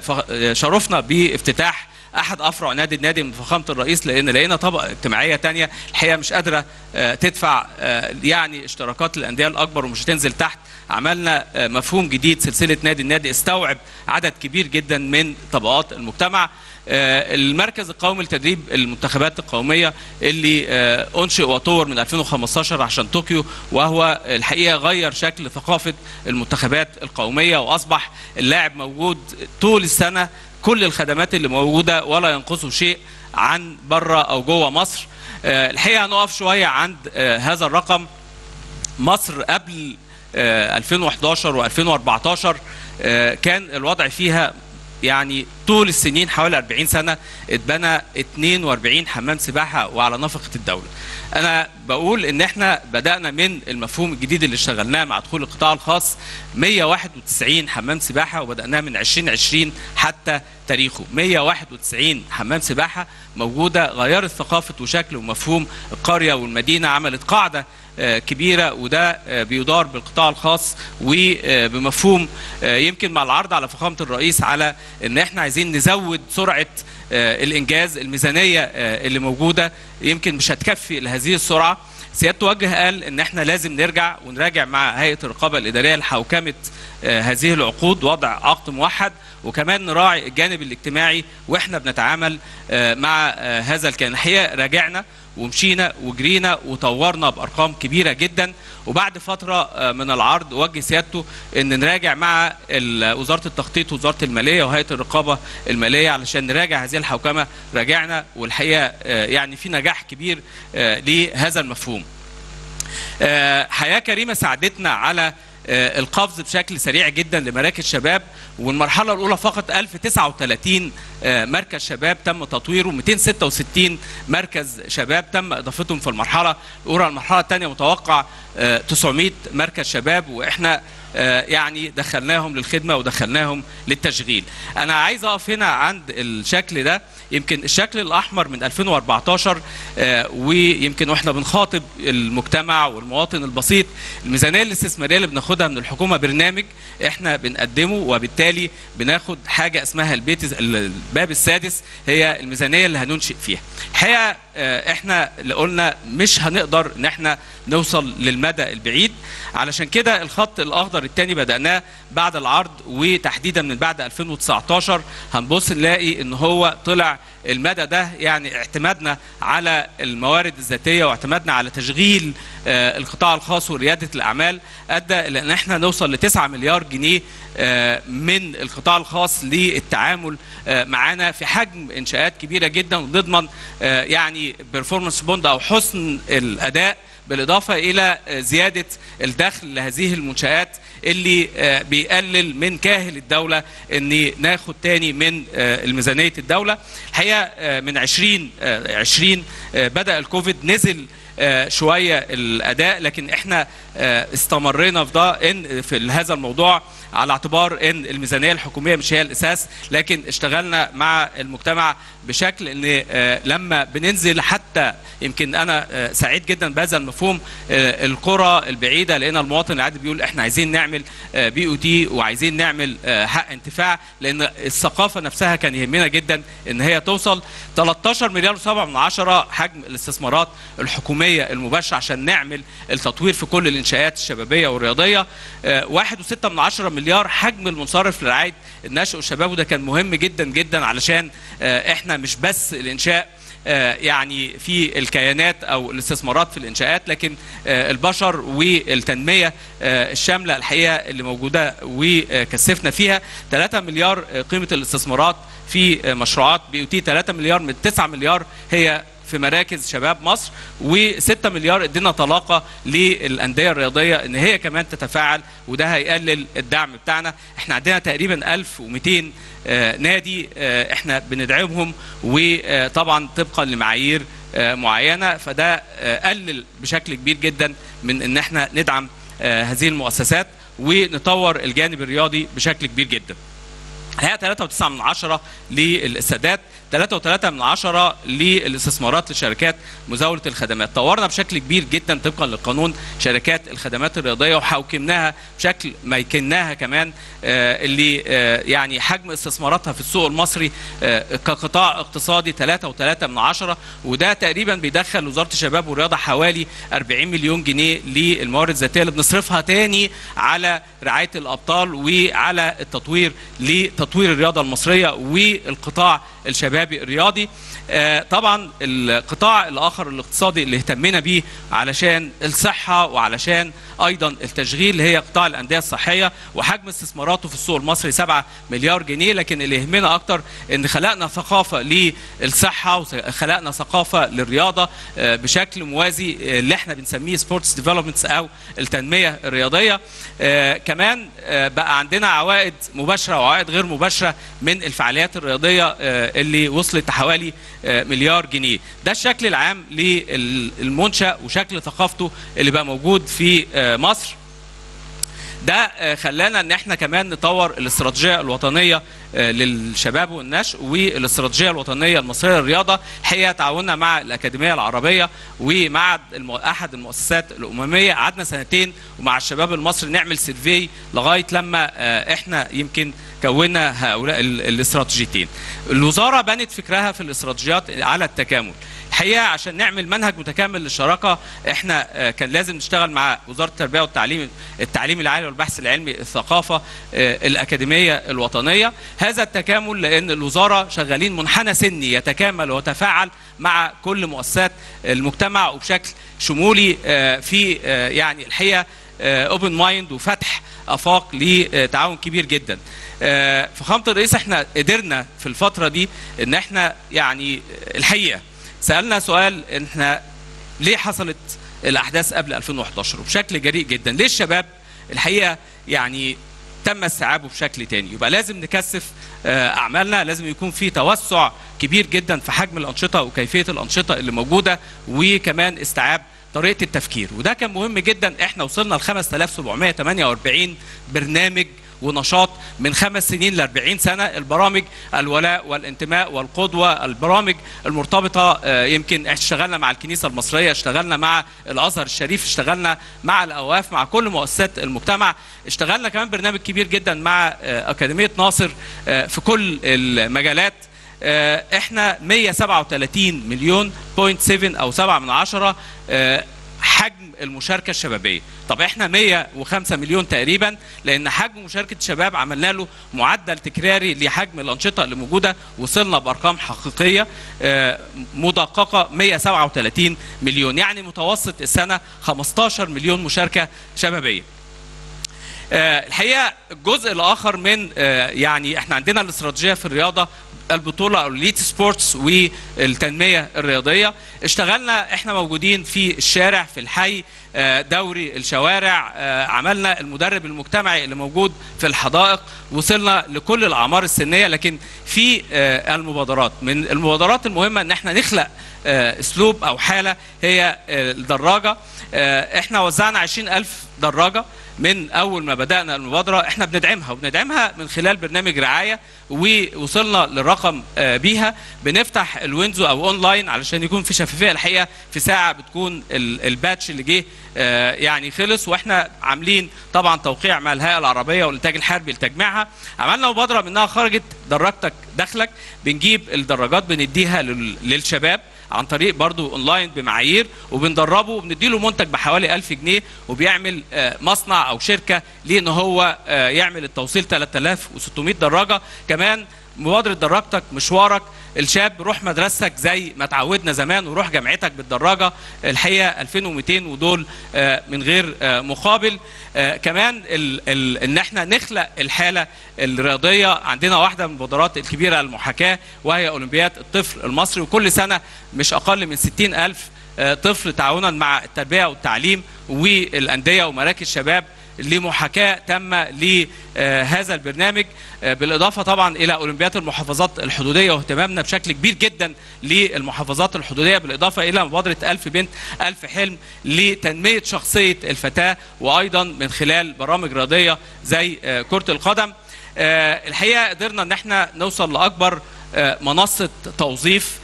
شرفنا بافتتاح احد افرع نادي النادي من فخامه الرئيس، لان لقينا طبقه اجتماعيه ثانيه الحقيقه مش قادره تدفع يعني اشتراكات الانديه الاكبر ومش هتنزل تحت. عملنا مفهوم جديد سلسله نادي النادي استوعب عدد كبير جدا من طبقات المجتمع. المركز القومي لتدريب المنتخبات القوميه اللي انشئ وطور من ألفين وخمستاشر عشان طوكيو، وهو الحقيقه غير شكل ثقافه المنتخبات القوميه واصبح اللاعب موجود طول السنه، كل الخدمات اللي موجوده ولا ينقصه شيء عن بره او جوه مصر. الحقيقه هنقف شويه عند هذا الرقم. مصر قبل ألفين وحداشر وألفين وأربعتاشر كان الوضع فيها يعني طول السنين حوالي أربعين سنه اتبنى اثنين وأربعين حمام سباحه وعلى نفقه الدوله. انا بقول ان احنا بدانا من المفهوم الجديد اللي اشتغلناه مع دخول القطاع الخاص مئة وواحد وتسعين حمام سباحه، وبداناه من ألفين وعشرين حتى تاريخه مئة وواحد وتسعين حمام سباحه موجوده، غيرت ثقافه وشكل ومفهوم القريه والمدينه، عملت قاعده كبيره، وده بيدار بالقطاع الخاص وبمفهوم يمكن مع العرض على فخامه الرئيس على ان احنا عايزين نزود سرعه الانجاز. الميزانيه اللي موجوده يمكن مش هتكفي لهذه السرعه. سيادته وجه قال ان احنا لازم نرجع ونراجع مع هيئه الرقابه الاداريه لحوكمه هذه العقود، وضع عقد موحد، وكمان نراعي الجانب الاجتماعي واحنا بنتعامل مع هذا الكيان. الحقيقه راجعنا ومشينا وجرينا وطورنا بارقام كبيره جدا، وبعد فتره من العرض وجه سيادته ان نراجع مع وزاره التخطيط ووزاره الماليه وهيئه الرقابه الماليه علشان نراجع هذه الحوكمه. راجعنا والحقيقه يعني في نجاح كبير لهذا المفهوم. حياه كريمه ساعدتنا على القفز بشكل سريع جدا لمراكز شباب، والمرحله الاولى فقط ألف وتسعة وثلاثين مركز شباب تم تطويره، مئتين وستة وستين مركز شباب تم اضافتهم في المرحله الاولى. المرحله الثانيه متوقع تسعمئة مركز شباب، واحنا يعني دخلناهم للخدمه ودخلناهم للتشغيل. انا عايز اقف هنا عند الشكل ده، يمكن الشكل الاحمر من ألفين وأربعتاشر، ويمكن واحنا بنخاطب المجتمع والمواطن البسيط، الميزانيه الاستثماريه اللي بناخدها من الحكومه برنامج احنا بنقدمه، وبالتالي بناخد حاجه اسمها البيت الباب السادس، هي الميزانيه اللي هننشئ فيها. الحقيقه احنا اللي قلنا مش هنقدر ان احنا نوصل للمدى البعيد، علشان كده الخط الاخضر الثاني بدأناه بعد العرض، وتحديدا من بعد ألفين وتسعتاشر هنبص نلاقي ان هو طلع المدى ده. يعني اعتمادنا على الموارد الذاتيه واعتمادنا على تشغيل آه القطاع الخاص ورياده الاعمال ادى الى ان احنا نوصل لتسعة مليار جنيه آه من القطاع الخاص للتعامل آه معانا في حجم انشاءات كبيره جدا، ونضمن آه يعني بيرفورمانس بوند او حسن الاداء، بالاضافه الى زياده الدخل لهذه المنشآت اللي بيقلل من كاهل الدوله ان ناخد تاني من الميزانيه الدوله. الحقيقه من عشرين عشرين بدأ الكوفيد، نزل شويه الاداء، لكن احنا استمرينا في ده ان في هذا الموضوع على اعتبار ان الميزانيه الحكوميه مش هي الاساس، لكن اشتغلنا مع المجتمع بشكل ان لما بننزل، حتى يمكن انا سعيد جدا بهذا المفهوم، القرى البعيده، لان المواطن العادي بيقول احنا عايزين نعمل بي او تي وعايزين نعمل حق انتفاع، لان الثقافه نفسها كان يهمنا جدا ان هي توصل. ثلاثة عشر مليار وسبعة من عشرة حجم الاستثمارات الحكوميه المباشره عشان نعمل التطوير في كل الانشاءات الشبابيه والرياضيه. واحد وستة من عشرة مليار حجم المنصرف لرعايه النشء والشباب، وده كان مهم جدا جدا علشان احنا مش بس الانشاء يعني في الكيانات او الاستثمارات في الانشاءات، لكن البشر والتنميه الشامله الحقيقه اللي موجوده وكثفنا فيها. ثلاثة مليار قيمه الاستثمارات في مشروعات بي او تي، ثلاثة مليار من تسعة مليار هي في مراكز شباب مصر، وستة مليار ادينا طلاقه للانديه الرياضيه ان هي كمان تتفاعل، وده هيقلل الدعم بتاعنا. احنا عندنا تقريبا ألف ومئتين آه نادي آه احنا بندعمهم، وطبعا طبقا لمعايير آه معينه، فده آه قلل بشكل كبير جدا من ان احنا ندعم آه هذه المؤسسات ونطور الجانب الرياضي بشكل كبير جدا. هي ثلاثة وتسعة من عشرة للسادات، ثلاثة وثلاثة من عشرة للاستثمارات لشركات مزاولة الخدمات. طورنا بشكل كبير جدا طبقا للقانون شركات الخدمات الرياضية، وحوكمناها بشكل ما يكناها كمان آه اللي آه يعني حجم استثماراتها في السوق المصري آه كقطاع اقتصادي ثلاثة وثلاثة من عشرة، وده تقريبا بيدخل وزارة الشباب والرياضة حوالي أربعين مليون جنيه للموارد الذاتية اللي بنصرفها تاني على رعاية الأبطال وعلى التطوير لتطوير الرياضة المصرية والقطاع الشبابي الرياضي. آه طبعا القطاع الاخر الاقتصادي اللي اهتمينا بيه علشان الصحه وعلشان ايضا التشغيل اللي هي قطاع الانديه الصحيه، وحجم استثماراته في السوق المصري سبعة مليار جنيه، لكن اللي يهمنا اكتر ان خلقنا ثقافه للصحه وخلقنا ثقافه للرياضه آه بشكل موازي آه اللي احنا بنسميه سبورتس ديفلوبمنتس او التنميه الرياضيه. آه كمان آه بقى عندنا عوائد مباشره وعوائد غير مباشره من الفعاليات الرياضيه آه اللي وصلت حوالي مليار جنيه. ده الشكل العام للمنشأ وشكل ثقافته اللي بقى موجود في مصر. ده خلانا ان احنا كمان نطور الاستراتيجيه الوطنيه للشباب والنشء والاستراتيجيه الوطنيه المصريه للرياضه. الحقيقه تعاوننا مع الاكاديميه العربيه ومع احد المؤسسات الامميه، قعدنا سنتين ومع الشباب المصري نعمل سيرفي لغايه لما احنا يمكن كونا هؤلاء الاستراتيجيتين. الوزاره بنت فكرها في الاستراتيجيات على التكامل. الحقيقه عشان نعمل منهج متكامل للشراكه احنا كان لازم نشتغل مع وزاره التربيه والتعليم، التعليم العالي والبحث العلمي، الثقافه، الاكاديميه الوطنيه. هذا التكامل لان الوزاره شغالين منحنى سني يتكامل ويتفاعل مع كل مؤسسات المجتمع وبشكل شمولي في يعني الحقيقه اوبن مايند وفتح افاق لتعاون كبير جدا. فخامه الرئيس احنا قدرنا في الفتره دي ان احنا يعني الحقيقه سالنا سؤال، احنا ليه حصلت الاحداث قبل ألفين وأحد عشر وبشكل جريء جدا؟ ليه الشباب الحقيقه يعني تم استيعابه بشكل تاني. يبقى لازم نكثف اعمالنا، لازم يكون في توسع كبير جدا في حجم الانشطه وكيفيه الانشطه اللي موجوده، وكمان استيعاب طريقه التفكير. وده كان مهم جدا. احنا وصلنا ل خمسة آلاف وسبعمائة وثمانية وأربعين برنامج ونشاط من خمس سنين ل أربعين سنه. البرامج الولاء والانتماء والقدوه، البرامج المرتبطه يمكن اشتغلنا مع الكنيسه المصريه، اشتغلنا مع الازهر الشريف، اشتغلنا مع الاوقاف، مع كل مؤسسات المجتمع. اشتغلنا كمان برنامج كبير جدا مع اكاديميه ناصر في كل المجالات. احنا مئة وسبعة وثلاثين مليون بوينت سبعة او سبعة من عشرة حجم المشاركه الشبابيه. طب احنا مئة وخمسة مليون تقريبا، لان حجم مشاركه الشباب عملنا له معدل تكراري لحجم الانشطه اللي موجوده، وصلنا بارقام حقيقيه مدققه مئة وسبعة وثلاثين مليون، يعني متوسط السنه خمستاشر مليون مشاركه شبابيه. الحقيقه الجزء الاخر من يعني احنا عندنا الاستراتيجيه في الرياضه، البطوله او اليت سبورتس والتنميه الرياضيه. اشتغلنا، احنا موجودين في الشارع في الحي، دوري الشوارع، عملنا المدرب المجتمعي اللي موجود في الحدائق، وصلنا لكل الاعمار السنيه. لكن في المبادرات، من المبادرات المهمه ان احنا نخلق اسلوب او حاله هي الدراجه. احنا وزعنا عشرين ألف دراجه من اول ما بدانا المبادره. احنا بندعمها وبندعمها من خلال برنامج رعايه، ووصلنا للرقم بيها. بنفتح الويندو او اونلاين علشان يكون في شفافيه. الحقيقه في ساعه بتكون الباتش اللي جه يعني خلص، واحنا عاملين طبعا توقيع مع الهيئه العربيه والانتاج الحربي لتجميعها. عملنا مبادره منها خرجت دراجتك دخلك، بنجيب الدراجات بنديها للشباب عن طريق برضو اونلاين بمعايير، وبندربه وبنديله منتج بحوالي ألف جنيه، وبيعمل مصنع او شركه ليه ان هو يعمل التوصيل ثلاثة آلاف وستمائة دراجه. كمان مبادره دراجتك مشوارك، الشاب روح مدرستك زي ما تعودنا زمان، وروح جامعتك بالدراجه. الحقيقه ألفين ومئتين ودول من غير مقابل. كمان ال ال ان احنا نخلق الحاله الرياضيه. عندنا واحده من المبادرات الكبيره المحاكاه، وهي اولمبياد الطفل المصري، وكل سنه مش اقل من ستين ألف طفل تعاونا مع التربيه والتعليم والانديه ومراكز شباب لمحاكاة تامة لهذا البرنامج، بالإضافة طبعا إلى أولمبياد المحافظات الحدودية واهتمامنا بشكل كبير جدا للمحافظات الحدودية، بالإضافة إلى مبادرة ألف بنت ألف حلم لتنمية شخصية الفتاة، وأيضا من خلال برامج رياضية زي كرة القدم. الحقيقة قدرنا أن احنا نوصل لأكبر منصة توظيف.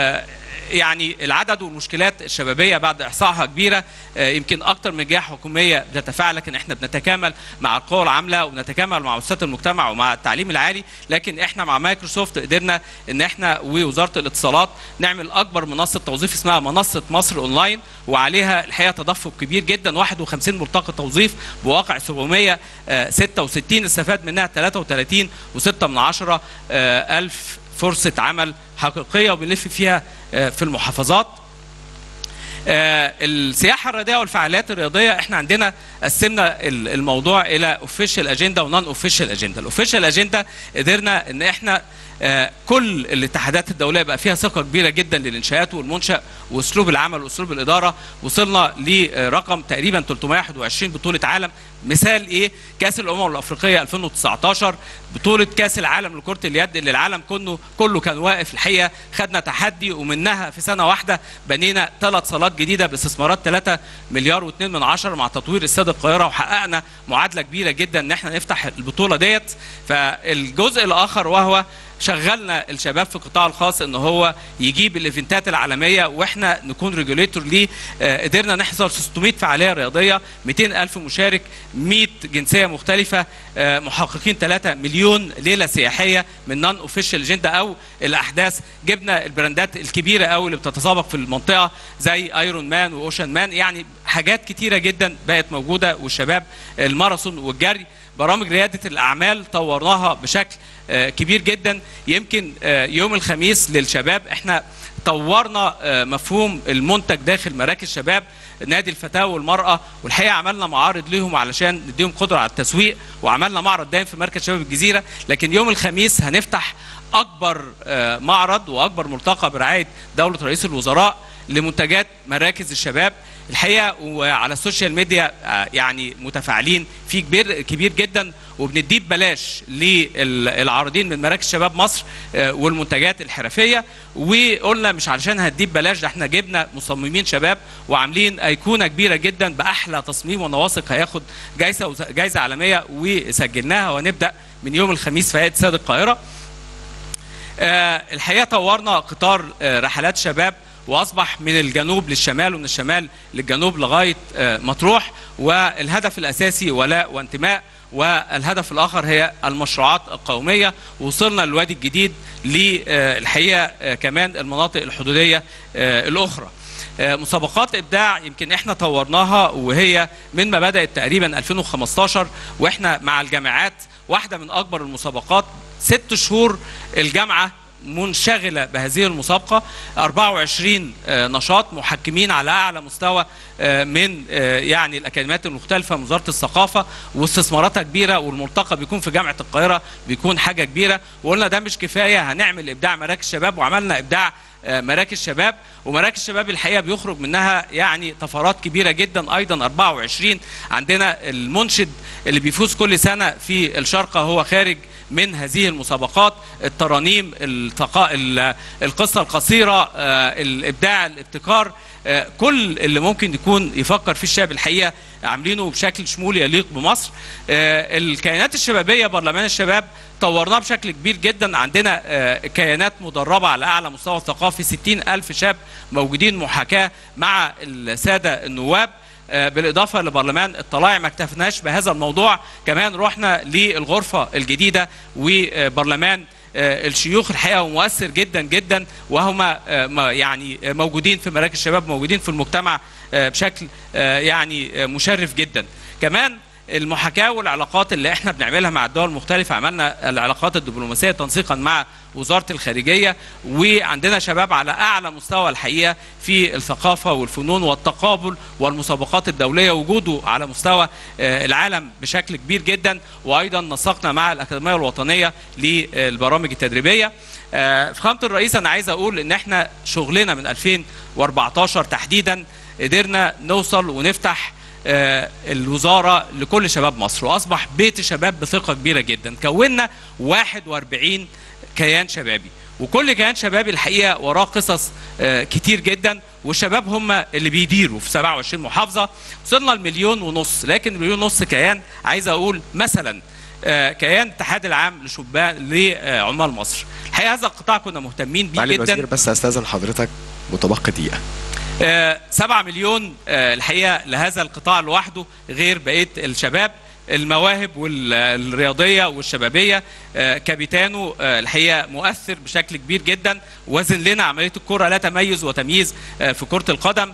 يعني العدد والمشكلات الشبابيه بعد احصائها كبيره، يمكن اكتر من جهه حكوميه بتتفاعل، لكن احنا بنتكامل مع القوى العامله وبنتكامل مع مؤسسات المجتمع ومع التعليم العالي. لكن احنا مع مايكروسوفت قدرنا ان احنا ووزاره الاتصالات نعمل اكبر منصه توظيف اسمها منصه مصر اونلاين، وعليها الحقيقه تدفق كبير جدا، واحد وخمسين ملتقى توظيف بواقع سبعمائة وستة وستين، استفاد منها ثلاثة وثلاثين وستة من عشرة ألف فرصه عمل حقيقيه، وبنلف فيها في المحافظات. السياحه الرياضيه والفعاليات الرياضيه، احنا عندنا قسمنا الموضوع الى اوفيشال اجنده ونون اوفيشال اجنده. الاوفيشال اجنده قدرنا ان احنا كل الاتحادات الدوليه بقى فيها ثقه كبيره جدا للانشاءات والمنشا واسلوب العمل واسلوب الاداره. وصلنا لرقم تقريبا ثلاثمائة وواحد وعشرين بطوله عالم. مثال ايه؟ كاس الامم الافريقيه ألفين وتسعة عشر، بطوله كاس العالم لكره اليد اللي العالم كله كله كان واقف. الحقيقه خدنا تحدي، ومنها في سنه واحده بنينا ثلاث صالات جديده باستثمارات ثلاثة مليار واثنين من عشرة مع تطوير استاد القاهره، وحققنا معادله كبيره جدا ان احنا نفتح البطوله ديت. فالجزء الاخر وهو شغلنا الشباب في القطاع الخاص ان هو يجيب الايفنتات العالميه، واحنا نكون ريجوليتور ليه. قدرنا نحصل ستمائة فعاليه رياضيه، مئتين ألف مشارك، مئة جنسيه مختلفه، محققين ثلاثة مليون ليله سياحيه من نون اوفيشال اجنده او الاحداث. جبنا البراندات الكبيره قوي اللي بتتسابق في المنطقه زي ايرون مان واوشن مان، يعني حاجات كتيره جدا بقت موجوده. والشباب الماراثون والجري، برامج رياده الاعمال طورناها بشكل كبير جدا. يمكن يوم الخميس للشباب احنا طورنا مفهوم المنتج داخل مراكز شباب نادي الفتاة والمرأة، والحقيقة عملنا معارض ليهم علشان نديهم قدرة على التسويق، وعملنا معرض دايم في مركز شباب الجزيرة. لكن يوم الخميس هنفتح أكبر معرض وأكبر ملتقى برعاية دولة رئيس الوزراء لمنتجات مراكز الشباب. الحقيقه وعلى السوشيال ميديا يعني متفاعلين فيه كبير كبير جدا، وبنديه ببلاش للعارضين من مراكز شباب مصر والمنتجات الحرفيه. وقلنا مش علشان هنديه ببلاش، ده احنا جبنا مصممين شباب وعاملين ايقونه كبيره جدا باحلى تصميم ونواثق هياخد جايزه جايزه عالميه، وسجلناها ونبدا من يوم الخميس في هيئه استاد القاهره. آه الحقيقه طورنا قطار آه رحلات شباب، واصبح من الجنوب للشمال ومن الشمال للجنوب لغايه آه مطروح، والهدف الاساسي ولاء وانتماء، والهدف الاخر هي المشروعات القوميه. وصلنا للوادي الجديد للحقيقه آه كمان المناطق الحدوديه آه الاخرى. آه مسابقات ابداع يمكن احنا طورناها، وهي من ما بدات تقريبا ألفين وخمستاشر واحنا مع الجامعات واحده من اكبر المسابقات. ست شهور الجامعه منشغله بهذه المسابقه، أربعة وعشرين نشاط محكمين على اعلى مستوى من يعني الاكاديميات المختلفه من وزاره الثقافه، واستثماراتها كبيره، والملتقى بيكون في جامعه القاهره بيكون حاجه كبيره. وقلنا ده مش كفايه، هنعمل ابداع مراكز شباب، وعملنا ابداع مراكز شباب. ومراكز شباب الحقيقه بيخرج منها يعني طفرات كبيره جدا. ايضا أربعة وعشرين عندنا المنشد اللي بيفوز كل سنه في الشارقه هو خارج من هذه المسابقات. الترانيم، التقاء، القصه القصيره، الابداع، الابتكار، كل اللي ممكن يكون يفكر في الشاب الحقيقه عاملينه بشكل شمولي يليق بمصر. الكيانات الشبابيه، برلمان الشباب طورناه بشكل كبير جدا. عندنا كيانات مدربه على اعلى مستوى ثقافي، ستين ألف شاب موجودين محاكاه مع الساده النواب. بالاضافه لبرلمان الطلائع ما اكتفناش بهذا الموضوع، كمان رحنا للغرفه الجديده وبرلمان الشيوخ الحقيقه مؤثر جدا جدا، وهم يعني موجودين في مراكز الشباب، موجودين في المجتمع بشكل يعني مشرف جدا. كمان المحاكاه والعلاقات اللي احنا بنعملها مع الدول المختلفه، عملنا العلاقات الدبلوماسيه تنسيقا مع وزاره الخارجيه، وعندنا شباب على اعلى مستوى الحقيقه في الثقافه والفنون والتقابل والمسابقات الدوليه، وجوده على مستوى العالم بشكل كبير جدا. وايضا نسقنا مع الاكاديميه الوطنيه للبرامج التدريبيه. فخامه الرئيس، انا عايز اقول ان احنا شغلنا من ألفين وأربعتاشر تحديدا قدرنا نوصل ونفتح آه الوزارة لكل شباب مصر، وأصبح بيت شباب بثقة كبيرة جدا. كونا واحد وأربعين كيان شبابي، وكل كيان شبابي الحقيقة وراه قصص آه كتير جدا، والشباب هم اللي بيديروا في سبعة وعشرين محافظة. وصلنا لمليون ونص، لكن مليون ونص كيان عايز أقول مثلا آه كيان الاتحاد العام لشبان لعمال مصر. الحقيقة هذا القطاع كنا مهتمين بيه معالي جدا. الوزير بس أستاذن حضرتك متبقي دقيقة. آه سبعة مليون آه الحقيقة لهذا القطاع لوحده، غير بقية الشباب المواهب والرياضية والشبابية. آه كابيتانو آه الحقيقة مؤثر بشكل كبير جدا، وزن لنا عملية الكرة لا تميز وتمييز آه في كرة القدم.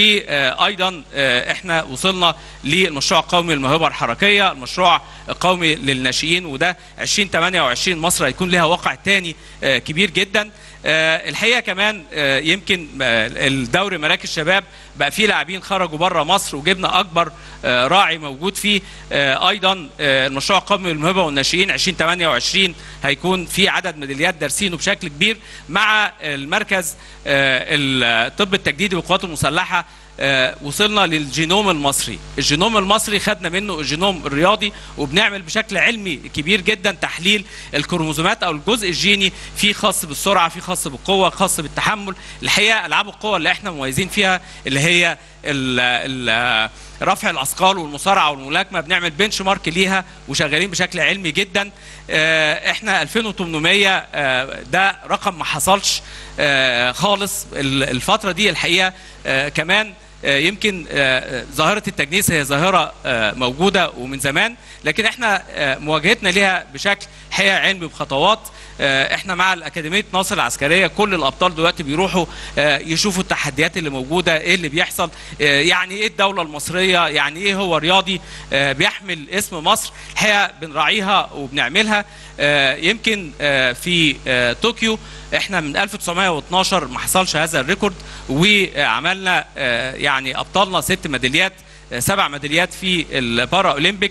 وأيضا آه احنا وصلنا للمشروع القومي للموهبة الحركية، المشروع القومي للناشئين، وده ألفين وثمانية وعشرين مصر هيكون لها واقع تاني آه كبير جدا. آه الحقيقه كمان آه يمكن آه الدوري مراكز شباب بقى فيه لاعبين خرجوا بره مصر، وجبنا اكبر آه راعي موجود فيه. آه ايضا آه المشروع القومي للموهبه والناشئين ألفين وثمانية وعشرين هيكون في عدد ميداليات دارسينه بشكل كبير، مع المركز آه الطب التجديدي والقوات المسلحه. آه وصلنا للجينوم المصري. الجينوم المصري خدنا منه الجينوم الرياضي، وبنعمل بشكل علمي كبير جدا تحليل الكروموزومات او الجزء الجيني، في خاص بالسرعه، في خاص بالقوه، خاص بالتحمل. الحقيقه العاب القوه اللي احنا مميزين فيها اللي هي ال ال رفع الاثقال والمصارعه والملاكمه، بنعمل بنش مارك ليها وشغالين بشكل علمي جدا. آه احنا ألفين وثمانمائة آه ده رقم ما حصلش آه خالص الفتره دي الحقيقه. آه كمان آه يمكن آه ظاهره التجنيس هي ظاهره آه موجوده ومن زمان، لكن احنا آه مواجهتنا ليها بشكل حقيقه علمي بخطوات. آه احنا مع الاكاديميه ناصر العسكريه كل الابطال دلوقتي بيروحوا آه يشوفوا التحديات اللي موجوده، ايه اللي بيحصل، آه يعني ايه الدوله المصريه، يعني ايه هو رياضي آه بيحمل اسم مصر. الحقيقه بنراعيها وبنعملها. آه يمكن آه في آه طوكيو احنا من ألف وتسعمائة واثناشر ما حصلش هذا الريكورد، وعملنا آه يعني ابطالنا ست ميداليات سبع ميداليات في البارا اولمبيك.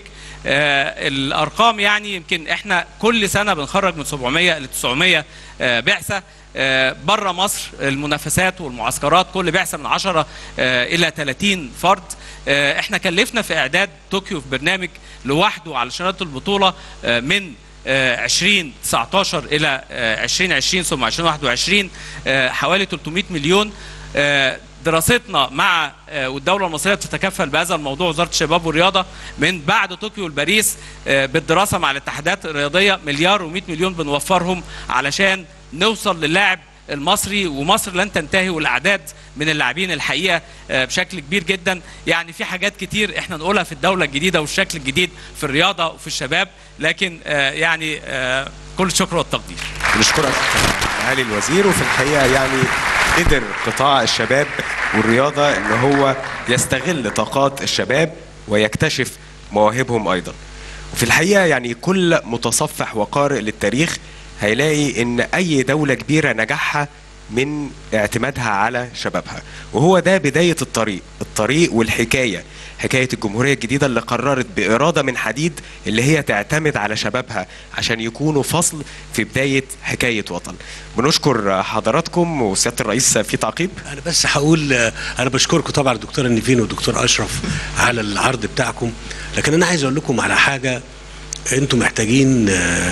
آه الارقام يعني يمكن احنا كل سنه بنخرج من سبعمية ل تسعمية آه بعثه آه بره مصر. المنافسات والمعسكرات كل بعثه من عشرة آه الى ثلاثين فرد. آه احنا كلفنا في اعداد طوكيو في برنامج لوحده على شهاده البطوله آه من آه ألفين وتسعتاشر الى آه ألفين وعشرين ثم ألفين وواحد وعشرين آه حوالي ثلاثمية مليون. آه دراستنا مع والدوله المصريه بتتكفل بهذا الموضوع، وزاره الشباب والرياضه من بعد طوكيو لباريس بالدراسه مع الاتحادات الرياضيه مليار ومئة مليون بنوفرهم علشان نوصل للاعب المصري، ومصر لن تنتهي، والاعداد من اللاعبين الحقيقه بشكل كبير جدا. يعني في حاجات كتير احنا نقولها في الدوله الجديده والشكل الجديد في الرياضه وفي الشباب، لكن يعني كل الشكر والتقدير. نشكرك معالي الوزير. وفي الحقيقه يعني قدر قطاع الشباب والرياضة ان هو يستغل طاقات الشباب ويكتشف مواهبهم ايضا. وفي الحقيقة يعني كل متصفح وقارئ للتاريخ هيلاقي ان اي دولة كبيرة نجاحها من اعتمادها على شبابها، وهو ده بداية الطريق الطريق والحكاية، حكاية الجمهورية الجديدة اللي قررت بإرادة من حديد اللي هي تعتمد على شبابها عشان يكونوا فصل في بداية حكاية وطن. بنشكر حضراتكم. وسيادة الرئيس في تعقيب؟ أنا بس هقول أنا بشكركم طبعا الدكتورة نيفين والدكتور أشرف على العرض بتاعكم، لكن أنا عايز أقول لكم على حاجة أنتم محتاجين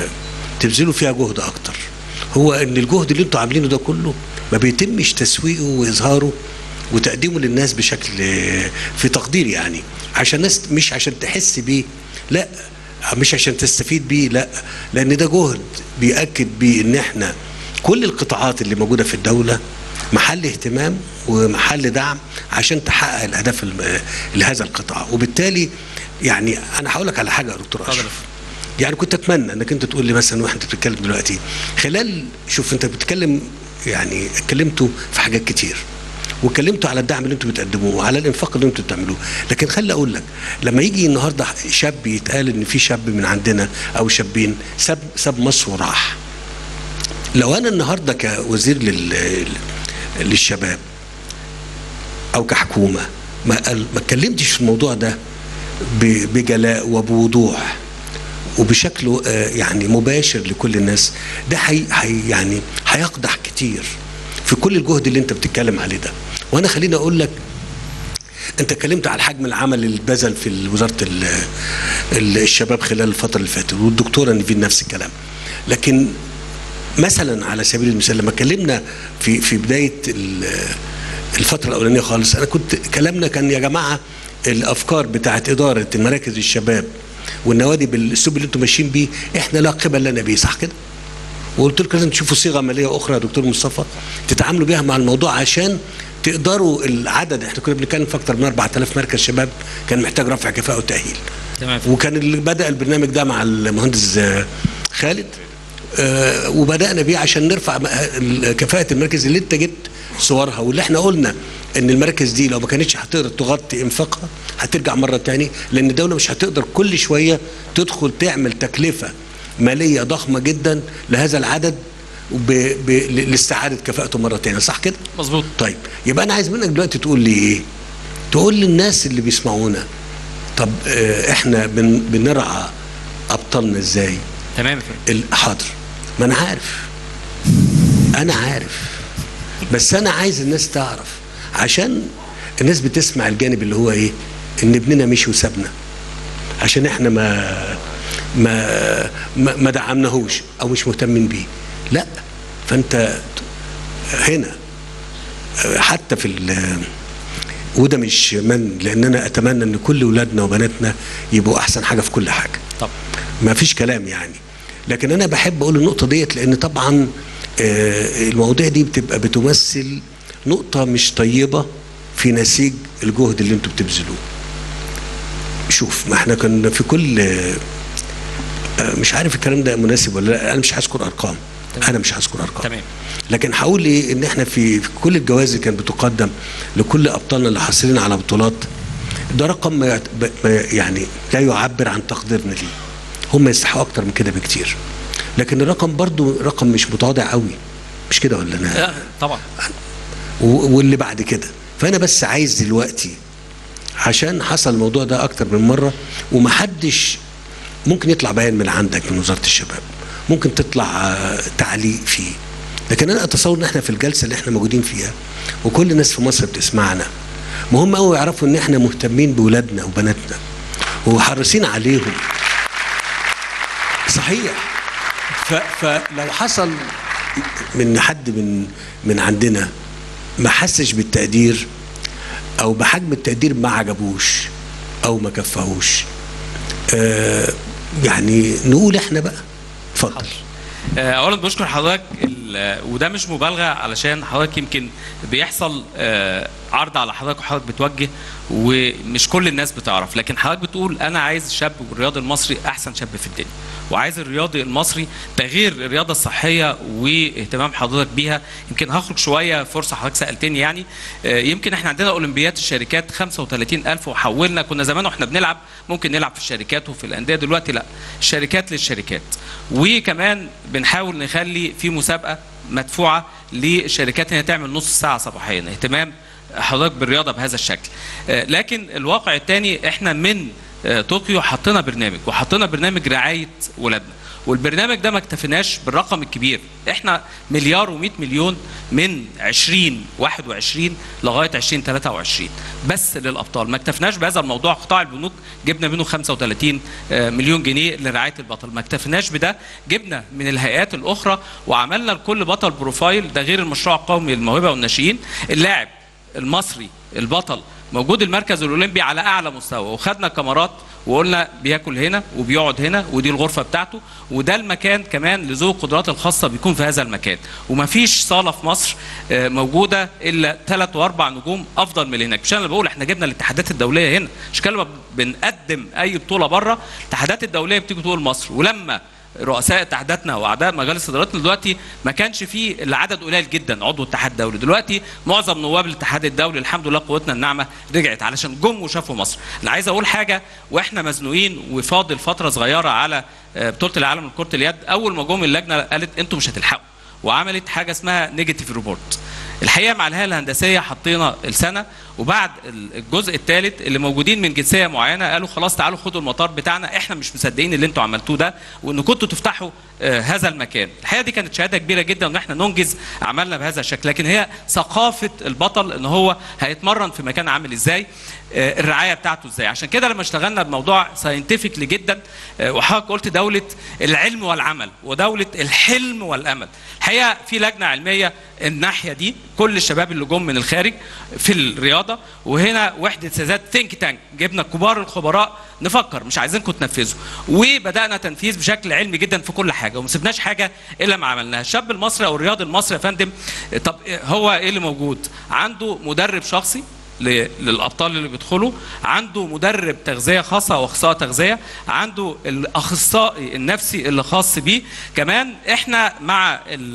تبذلوا فيها جهد أكتر. هو ان الجهد اللي انتوا عاملينه ده كله ما بيتمش تسويقه واظهاره وتقديمه للناس بشكل في تقدير، يعني عشان الناس مش عشان تحس بيه، لا مش عشان تستفيد بيه، لا، لان ده جهد بيأكد بيه ان احنا كل القطاعات اللي موجوده في الدوله محل اهتمام ومحل دعم عشان تحقق الاهداف لهذا القطاع. وبالتالي يعني انا هقول لك على حاجه يا دكتور اشرف، يعني كنت اتمنى انك انت تقول لي مثلا واحنا بتتكلم دلوقتي خلال، شوف انت بتتكلم يعني اتكلمتوا في حاجات كتير واتكلمتوا على الدعم اللي انتوا بتقدموه وعلى الانفاق اللي انتوا بتعملوه، لكن خلي اقول لك لما يجي النهارده شاب يتقال ان في شاب من عندنا او شابين ساب ساب مصر وراح، لو انا النهارده كوزير لل للشباب او كحكومه ما ما اتكلمتش في الموضوع ده بجلاء وبوضوح وبشكل يعني مباشر لكل الناس، ده حي حي يعني هيقدح كتير في كل الجهد اللي انت بتتكلم عليه ده. وانا خليني اقول لك انت اتكلمت على حجم العمل اللي اتبذل في وزاره الشباب خلال الفتره اللي فاتت، والدكتوره نيفين نفس الكلام، لكن مثلا على سبيل المثال لما اتكلمنا في في بدايه الفتره الاولانيه خالص، انا كنت كلامنا كان يا جماعه الافكار بتاعت اداره المراكز الشباب والنوادي بالاسلوب اللي انتم ماشيين بيه احنا لا قبل لنا بيه، صح كده؟ وقلت لكم لازم تشوفوا صيغه ماليه اخرى يا دكتور مصطفى تتعاملوا بيها مع الموضوع عشان تقدروا العدد. احنا كنا بنتكلم في اكثر من أربعة آلاف مركز شباب كان محتاج رفع كفاءه وتاهيل. تمام. وكان اللي بدا البرنامج ده مع المهندس خالد آه وبدانا بيه عشان نرفع كفاءه المراكز اللي انت جبت صورها، واللي احنا قلنا ان المراكز دي لو ما كانتش هتقدر تغطي انفاقها هترجع مره تاني، لان الدوله مش هتقدر كل شويه تدخل تعمل تكلفه ماليه ضخمه جدا لهذا العدد ب... ب... لاستعاده كفاءته مره تانيه، صح كده؟ مظبوط. طيب يبقى انا عايز منك دلوقتي تقول لي ايه؟ تقول للناس اللي بيسمعونا طب اه احنا بن... بنرعى ابطالنا ازاي؟ تمام يا فندم. حاضر، ما انا عارف انا عارف بس انا عايز الناس تعرف، عشان الناس بتسمع الجانب اللي هو ايه؟ ان ابننا مشي وسابنا عشان احنا ما ما ما, ما دعمناهوش او مش مهتمين بيه، لا. فانت هنا حتى في وده مش من، لان انا اتمنى ان كل اولادنا وبناتنا يبقوا احسن حاجه في كل حاجه. طب ما فيش كلام يعني، لكن انا بحب اقول النقطه ديت لان طبعا المواضيع دي بتبقى بتمثل نقطه مش طيبه في نسيج الجهد اللي انتوا بتبذلوه. شوف ما احنا كنا في كل مش عارف الكلام ده مناسب ولا لا، انا مش هذكر ارقام. تمام. انا مش هذكر ارقام. تمام. لكن هقول ايه ان احنا في, في كل الجوائز اللي كانت بتقدم لكل ابطالنا اللي حاصلين على بطولات ده رقم ما يعني لا يعبر عن تقديرنا ليه. هم يستحقوا اكتر من كده بكتير، لكن الرقم برضو رقم مش متواضع قوي، مش كده ولا انا؟ لا طبعا. واللي بعد كده، فانا بس عايز دلوقتي عشان حصل الموضوع ده اكتر من مره، ومحدش ممكن يطلع بيان من عندك من وزاره الشباب، ممكن تطلع تعليق فيه، لكن انا اتصور ان احنا في الجلسه اللي احنا موجودين فيها وكل الناس في مصر بتسمعنا مهم قوي يعرفوا ان احنا مهتمين باولادنا وبناتنا وحريصين عليهم. صحيح. فلو حصل من حد من من عندنا ما حسش بالتقدير او بحجم التقدير ما عجبوش او ما كفاهوش، آه يعني نقول احنا بقى. اتفضل. اولا بشكر حضرتك، وده مش مبالغه علشان حضرتك يمكن بيحصل عرض على حضرتك وحضرتك بتوجه ومش كل الناس بتعرف، لكن حضرتك بتقول انا عايز الشاب والرياضي المصري احسن شاب في الدنيا، وعايز الرياضي المصري تغيير الرياضه الصحيه واهتمام حضرتك بيها. يمكن هخرج شويه فرصه حضرتك سالتني، يعني يمكن احنا عندنا اولمبيات الشركات خمسة وثلاثين ألف، وحولنا كنا زمان واحنا بنلعب ممكن نلعب في الشركات وفي الانديه، دلوقتي لا، الشركات للشركات. وكمان بنحاول نخلي في مسابقه مدفوعه للشركات انها تعمل نص ساعه صباحيا، اهتمام حضرتك بالرياضه بهذا الشكل. لكن الواقع الثاني احنا من طوكيو حطينا برنامج وحطينا برنامج رعايه ولادنا، والبرنامج ده ما اكتفيناش بالرقم الكبير، احنا مليار ومئة مليون من عشرين واحد وعشرين لغايه عشرين ثلاثة وعشرين بس للابطال، ما اكتفيناش بهذا الموضوع. قطاع البنوك جبنا منه خمسة وثلاثين مليون جنيه لرعايه البطل، ما اكتفيناش بده، جبنا من الهيئات الاخرى وعملنا لكل بطل بروفايل، ده غير المشروع القومي للموهبه والناشئين. اللاعب المصري البطل موجود المركز الاولمبي على اعلى مستوى، وخدنا كاميرات وقلنا بياكل هنا وبيقعد هنا ودي الغرفه بتاعته، وده المكان كمان لذوي القدرات الخاصه بيكون في هذا المكان، ومفيش صاله في مصر موجوده الا ثلاث واربع نجوم افضل من اللي هناك. مش انا اللي بقول، احنا جبنا الاتحادات الدوليه هنا، مش كلمه بنقدم اي بطوله بره، الاتحادات الدوليه بتيجي تقول مصر، ولما رؤساء اتحاداتنا واعضاء مجالس اداراتنا دلوقتي ما كانش فيه الا عدد قليل جدا عضو اتحاد دولي، دلوقتي معظم نواب الاتحاد الدولي الحمد لله قوتنا الناعمه رجعت علشان جم وشافوا مصر. انا عايز اقول حاجه، واحنا مزنوقين وفاضل فتره صغيره على بطوله العالم لكره اليد، اول ما جم اللجنه قالت انتوا مش هتلحقوا، وعملت حاجه اسمها نيجاتيف ريبورت. الحقيقه مع الهيئه الهندسيه حطينا السنه، وبعد الجزء الثالث اللي موجودين من جنسيه معينه قالوا خلاص تعالوا خدوا المطار بتاعنا، احنا مش مصدقين اللي انتوا عملتوه ده وان كنتوا تفتحوا آه هذا المكان. الحقيقه دي كانت شهاده كبيره جدا ان احنا ننجز اعمالنا بهذا الشكل، لكن هي ثقافه البطل ان هو هيتمرن في مكان عامل ازاي، آه الرعايه بتاعته ازاي. عشان كده لما اشتغلنا بموضوع ساينتفكلي جدا، آه وحضرتك قلت دوله العلم والعمل ودوله الحلم والامل. الحقيقه في لجنه علميه الناحيه دي، كل الشباب اللي جم من الخارج في الرياضه، وهنا وحده سياسات ثينك تانك، جبنا كبار الخبراء نفكر، مش عايزينكم تنفذوا، وبدانا تنفيذ بشكل علمي جدا في كل حاجه، وما سيبناش حاجه الا ما عملناها. الشاب المصري او الرياضي المصري يا فندم، طب هو ايه اللي موجود؟ عنده مدرب شخصي للابطال اللي بيدخلوا، عنده مدرب تغذيه خاصه او اخصائي تغذيه، عنده الاخصائي النفسي اللي خاص بيه. كمان احنا مع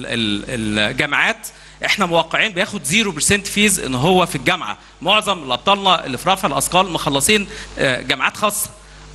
الجامعات احنا موقعين بياخد صفر بالمية فيز ان هو في الجامعه، معظم ابطالنا اللي في رفع الاثقال مخلصين جامعات خاصه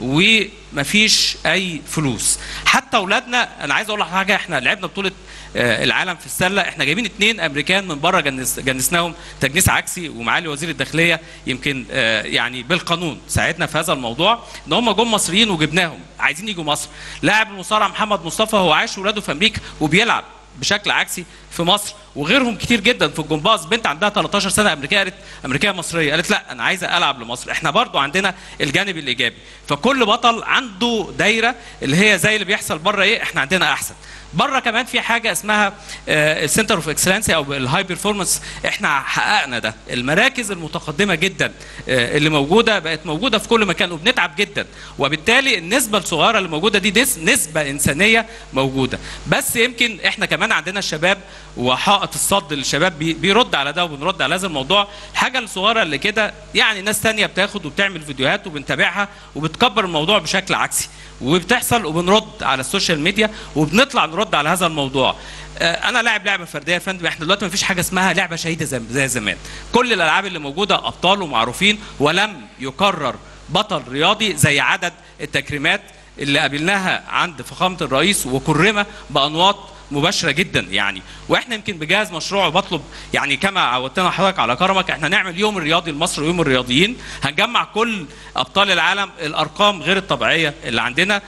ومفيش اي فلوس. حتى اولادنا، انا عايز اقول لك حاجه، احنا لعبنا بطوله العالم في السله، احنا جايبين اثنين امريكان من بره جنس جنسناهم تجنيس عكسي، ومعالي وزير الداخليه يمكن يعني بالقانون ساعدنا في هذا الموضوع، ان هم جم مصريين وجبناهم عايزين يجوا مصر. لاعب المصارع محمد مصطفى هو عايش ولاده في امريكا وبيلعب بشكل عكسي في مصر، وغيرهم كتير جدا. في الجمباز بنت عندها ثلاثة عشر سنه امريكيه، قالت امريكيه مصريه، قالت لا انا عايزه العب لمصر. احنا برضو عندنا الجانب الايجابي، فكل بطل عنده دايره اللي هي زي اللي بيحصل بره، ايه احنا عندنا احسن. بره كمان في حاجه اسمها السنتر اوف اكسلنسي او الهاي بيرفورمانس، احنا حققنا ده. المراكز المتقدمه جدا اللي موجوده بقت موجوده في كل مكان، وبنتعب جدا، وبالتالي النسبه الصغيره اللي موجوده دي نسبه انسانيه موجوده. بس يمكن احنا كمان عندنا الشباب وحائط الصد للشباب بيرد على ده وبنرد على هذا الموضوع. الحاجه الصغيره اللي كده يعني ناس ثانيه بتاخد وبتعمل فيديوهات وبنتابعها وبتكبر الموضوع بشكل عكسي، وبتحصل وبنرد على السوشيال ميديا وبنطلع نرد على هذا الموضوع. انا لاعب لعبه فرديه يا فندم، احنا دلوقتي ما فيش حاجه اسمها لعبه شهيده زي زمان، كل الالعاب اللي موجوده ابطال ومعروفين، ولم يكرر بطل رياضي زي عدد التكريمات اللي قابلناها عند فخامه الرئيس، وكرمه بانواط مباشره جدا يعني. واحنا يمكن بجهاز مشروع وبطلب يعني كما عودتنا حضرتك على كرمك، احنا نعمل يوم الرياضي المصري ويوم الرياضيين، هنجمع كل ابطال العالم، الارقام غير الطبيعيه اللي عندنا،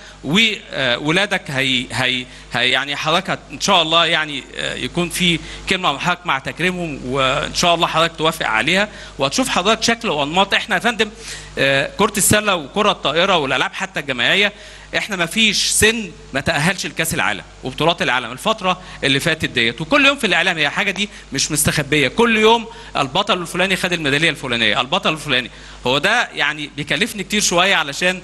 وولادك هي هي هي يعني حضرتك ان شاء الله يعني يكون في كلمه مع حضرتك مع تكريمهم، وان شاء الله حضرتك توافق عليها، وهتشوف حضرتك شكل وانماط. احنا يا فندم كره السله وكره الطائره والالعاب حتى الجماعيه، احنا ما فيش سن ما تاهلش لكاس العالم وبطولات العالم الفتره اللي فاتت ديت، وكل يوم في الاعلام هي حاجه دي مش مستخبيه، كل يوم البطل الفلاني خد الميداليه الفلانيه، البطل الفلاني. هو ده يعني بيكلفني كتير شويه علشان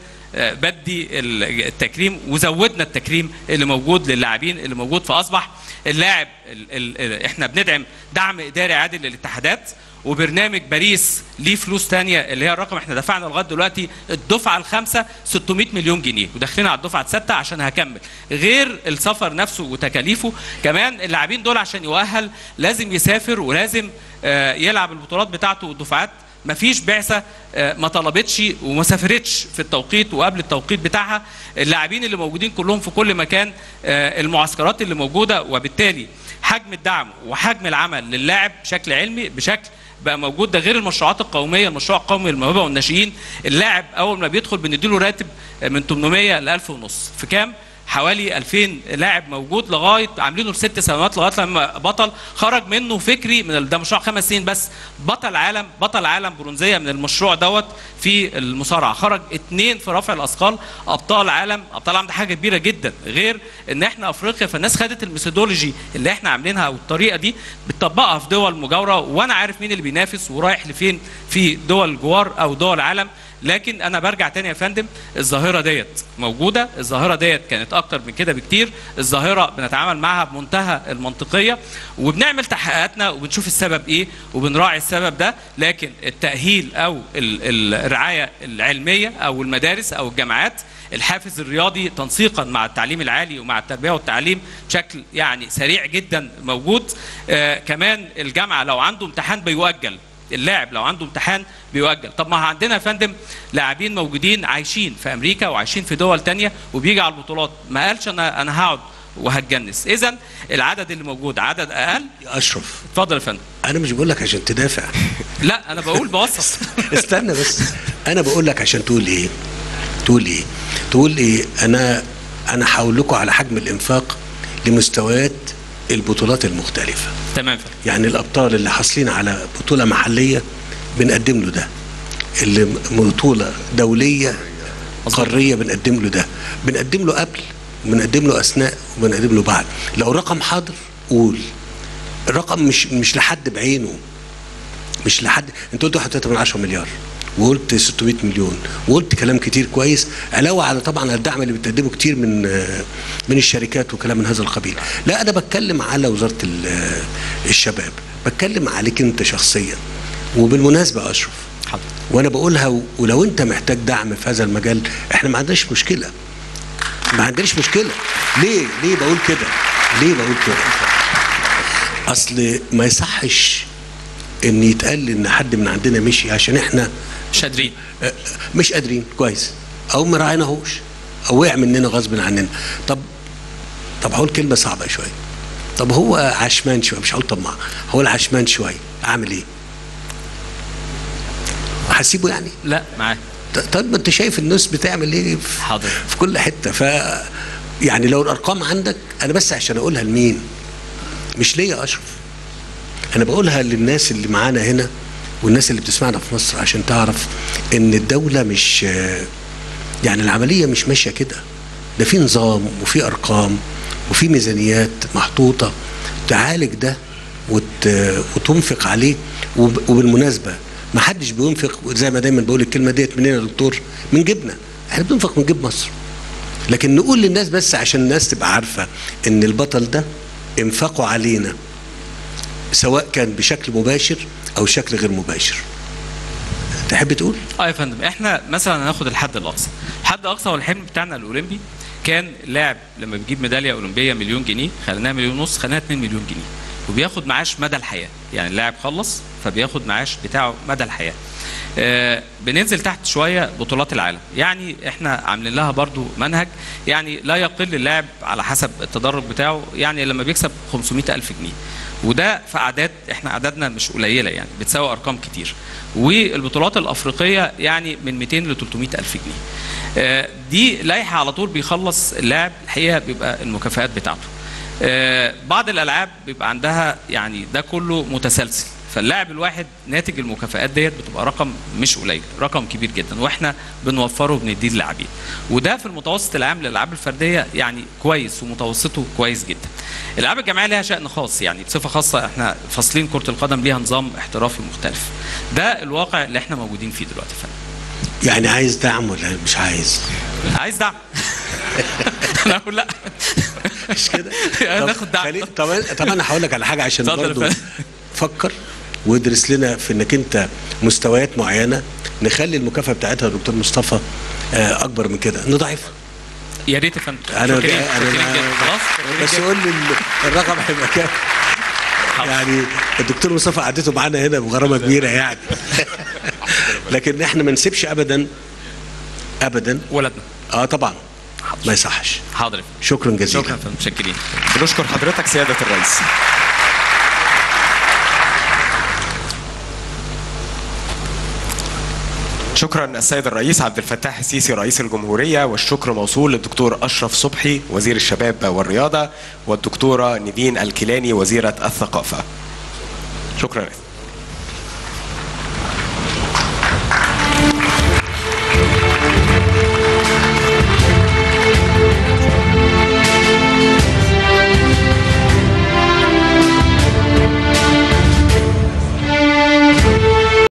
بدي التكريم، وزودنا التكريم اللي موجود للاعبين اللي موجود، فاصبح اللاعب ال ال احنا بندعم دعم اداري عادل للاتحادات، وبرنامج باريس ليه فلوس تانية اللي هي الرقم احنا دفعنا لغايه دلوقتي الدفعه الخامسه ستمائة مليون جنيه، وداخلين على الدفعه السادسه عشان هكمل، غير السفر نفسه وتكاليفه. كمان اللاعبين دول عشان يؤهل لازم يسافر ولازم آه يلعب البطولات بتاعته والدفعات. مفيش بعثه ما طلبتش وما سافرتش في التوقيت وقبل التوقيت بتاعها. اللاعبين اللي موجودين كلهم في كل مكان، المعسكرات اللي موجوده، وبالتالي حجم الدعم وحجم العمل للاعب بشكل علمي بشكل بقى موجود. ده غير المشروعات القوميه، المشروع القومي للموهبه والناشئين، اللاعب اول ما بيدخل بنديله راتب من ثمانمائة ل ألف ونص، في كام؟ حوالي ألفين لاعب موجود لغايه عاملينه لست سنوات لغايه لما بطل خرج منه فكري من ده مشروع خمس سنين بس، بطل عالم بطل عالم برونزيه من المشروع دوت في المصارعه، خرج اثنين في رفع الاثقال ابطال عالم، ابطال عالم ده حاجه كبيره جدا. غير ان احنا افريقيا، فالناس خدت الميثودولوجي اللي احنا عاملينها او الطريقه دي بتطبقها في دول مجاوره، وانا عارف مين اللي بينافس ورايح لفين في دول الجوار او دول العالم. لكن انا برجع تاني يا فندم، الظاهره ديت موجوده، الظاهره ديت كانت اكتر من كده بكتير، الظاهره بنتعامل معها بمنتهى المنطقيه وبنعمل تحقيقاتنا وبنشوف السبب ايه وبنراعي السبب ده. لكن التاهيل او الرعايه العلميه او المدارس او الجامعات، الحافز الرياضي تنسيقا مع التعليم العالي ومع التربيه والتعليم بشكل يعني سريع جدا موجود. آه كمان الجامعه لو عنده امتحان بيؤجل، اللاعب لو عنده امتحان بيؤجل. طب ما عندنا يا فندم لاعبين موجودين عايشين في امريكا وعايشين في دول تانية وبيجي على البطولات، ما قالش انا انا هقعد وهتجنس. اذا العدد اللي موجود عدد اقل. يا اشرف اتفضل يا فندم. انا مش بقول لك عشان تدافع لا انا بقول بوسط. استنى بس، انا بقول لك عشان تقول ايه تقول ايه تقول ايه انا انا هقول لكم على حجم الانفاق لمستويات البطولات المختلفه. تمام. يعني الابطال اللي حاصلين على بطوله محليه بنقدم له ده، اللي بطوله دوليه قاريه بنقدم له ده، بنقدم له قبل وبنقدم له اثناء وبنقدم له بعد. لو رقم حاضر قول، الرقم مش مش لحد بعينه، مش لحد. انت قلت واحد وثلاثة من عشرة مليار وقلت ستمائة مليون وقلت كلام كتير كويس، علاوه على طبعا الدعم اللي بتقدمه كتير من من الشركات وكلام من هذا القبيل. لا انا بتكلم على وزاره الشباب، بتكلم عليك انت شخصيا. وبالمناسبه يا اشرف حاضر، وانا بقولها، ولو انت محتاج دعم في هذا المجال احنا ما عندناش مشكله، ما عندناش مشكله. ليه ليه بقول كده ليه بقول كده اصل ما يصحش ان يتقال ان حد من عندنا مشي عشان احنا مش قادرين مش قادرين كويس، او ما راعيناهوش، او وقع مننا غصب عننا. طب طب هقول كلمه صعبه شويه، طب هو عشمان شويه، مش هقول طماع، هو العشمان شويه، اعمل ايه؟ هسيبه يعني؟ لا معاك. طيب ما انت شايف الناس بتعمل ايه في, حاضر. في كل حته. ف يعني لو الارقام عندك، انا بس عشان اقولها لمين؟ مش ليا يا اشرف، انا بقولها للناس اللي معانا هنا والناس اللي بتسمعنا في مصر عشان تعرف ان الدوله مش يعني العمليه مش ماشيه كده، ده في نظام وفي ارقام وفي ميزانيات محطوطه تعالج ده وت... وتنفق عليه. وب... وبالمناسبه ما حدش بينفق زي ما دايما بقول الكلمه ديت منين يا دكتور؟ من جيبنا، احنا بننفق من جيب مصر. لكن نقول للناس بس عشان الناس تبقى عارفه ان البطل ده انفقوا علينا، سواء كان بشكل مباشر او شكل غير مباشر. تحب تقول؟ اه يا فندم، احنا مثلا هناخد الحد الاقصى، الحد الاقصى هو الحلم بتاعنا الاولمبي. كان لاعب لما بيجيب ميداليه اولمبيه مليون جنيه، خليناها مليون ونص، خليناها اتنين مليون جنيه. وبياخد معاش مدى الحياه، يعني اللاعب خلص فبياخد معاش بتاعه مدى الحياه. آه بننزل تحت شويه بطولات العالم، يعني احنا عاملين لها برضو منهج، يعني لا يقل اللاعب على حسب التدرج بتاعه، يعني لما بيكسب خمسمائة ألف جنيه، وده في اعداد احنا اعدادنا مش قليله، يعني بتساوي ارقام كتير. والبطولات الافريقيه يعني من مئتين ل ثلاثمائة ألف جنيه. آه دي لائحه على طول بيخلص اللاعب الحقيقه بيبقى المكافآت بتاعته. آه بعض الالعاب بيبقى عندها يعني ده كله متسلسل، فاللاعب الواحد ناتج المكافآت ديت بتبقى رقم مش قليل، رقم كبير جدا، واحنا بنوفره وبنديه للاعبين. وده في المتوسط العام للالعاب الفرديه يعني كويس، ومتوسطه كويس جدا. الالعاب الجماعيه ليها شأن خاص، يعني بصفه خاصه احنا فاصلين كره القدم ليها نظام احترافي مختلف. ده الواقع اللي احنا موجودين فيه دلوقتي فعلا. يعني عايز دعم ولا مش عايز؟ عايز دعم. انا اقول لا. مش كده؟ ناخد دعم. طب طب انا هقول لك على حاجه عشان برضه فكر وادرس لنا في انك انت مستويات معينه نخلي المكافاه بتاعتها يا دكتور مصطفى اكبر من كده، نضعفها. يا ريت يا فندم. انا انا خلاص بس قول لي الرقم هيبقى كام؟ يعني الدكتور مصطفى قعدته معانا هنا بغرامه كبيره يعني. لكن احنا ما نسيبش ابدا ابدا ولدنا. اه طبعا ما يصحش. حاضر. شكرا جزيلا. شكرا فندم، متشكرين. بنشكر حضرتك سياده الرئيس. شكرا السيد الرئيس عبد الفتاح السيسي رئيس الجمهورية، والشكر موصول للدكتور أشرف صبحي وزير الشباب والرياضة، والدكتورة نيفين الكيلاني وزيرة الثقافة. شكرا.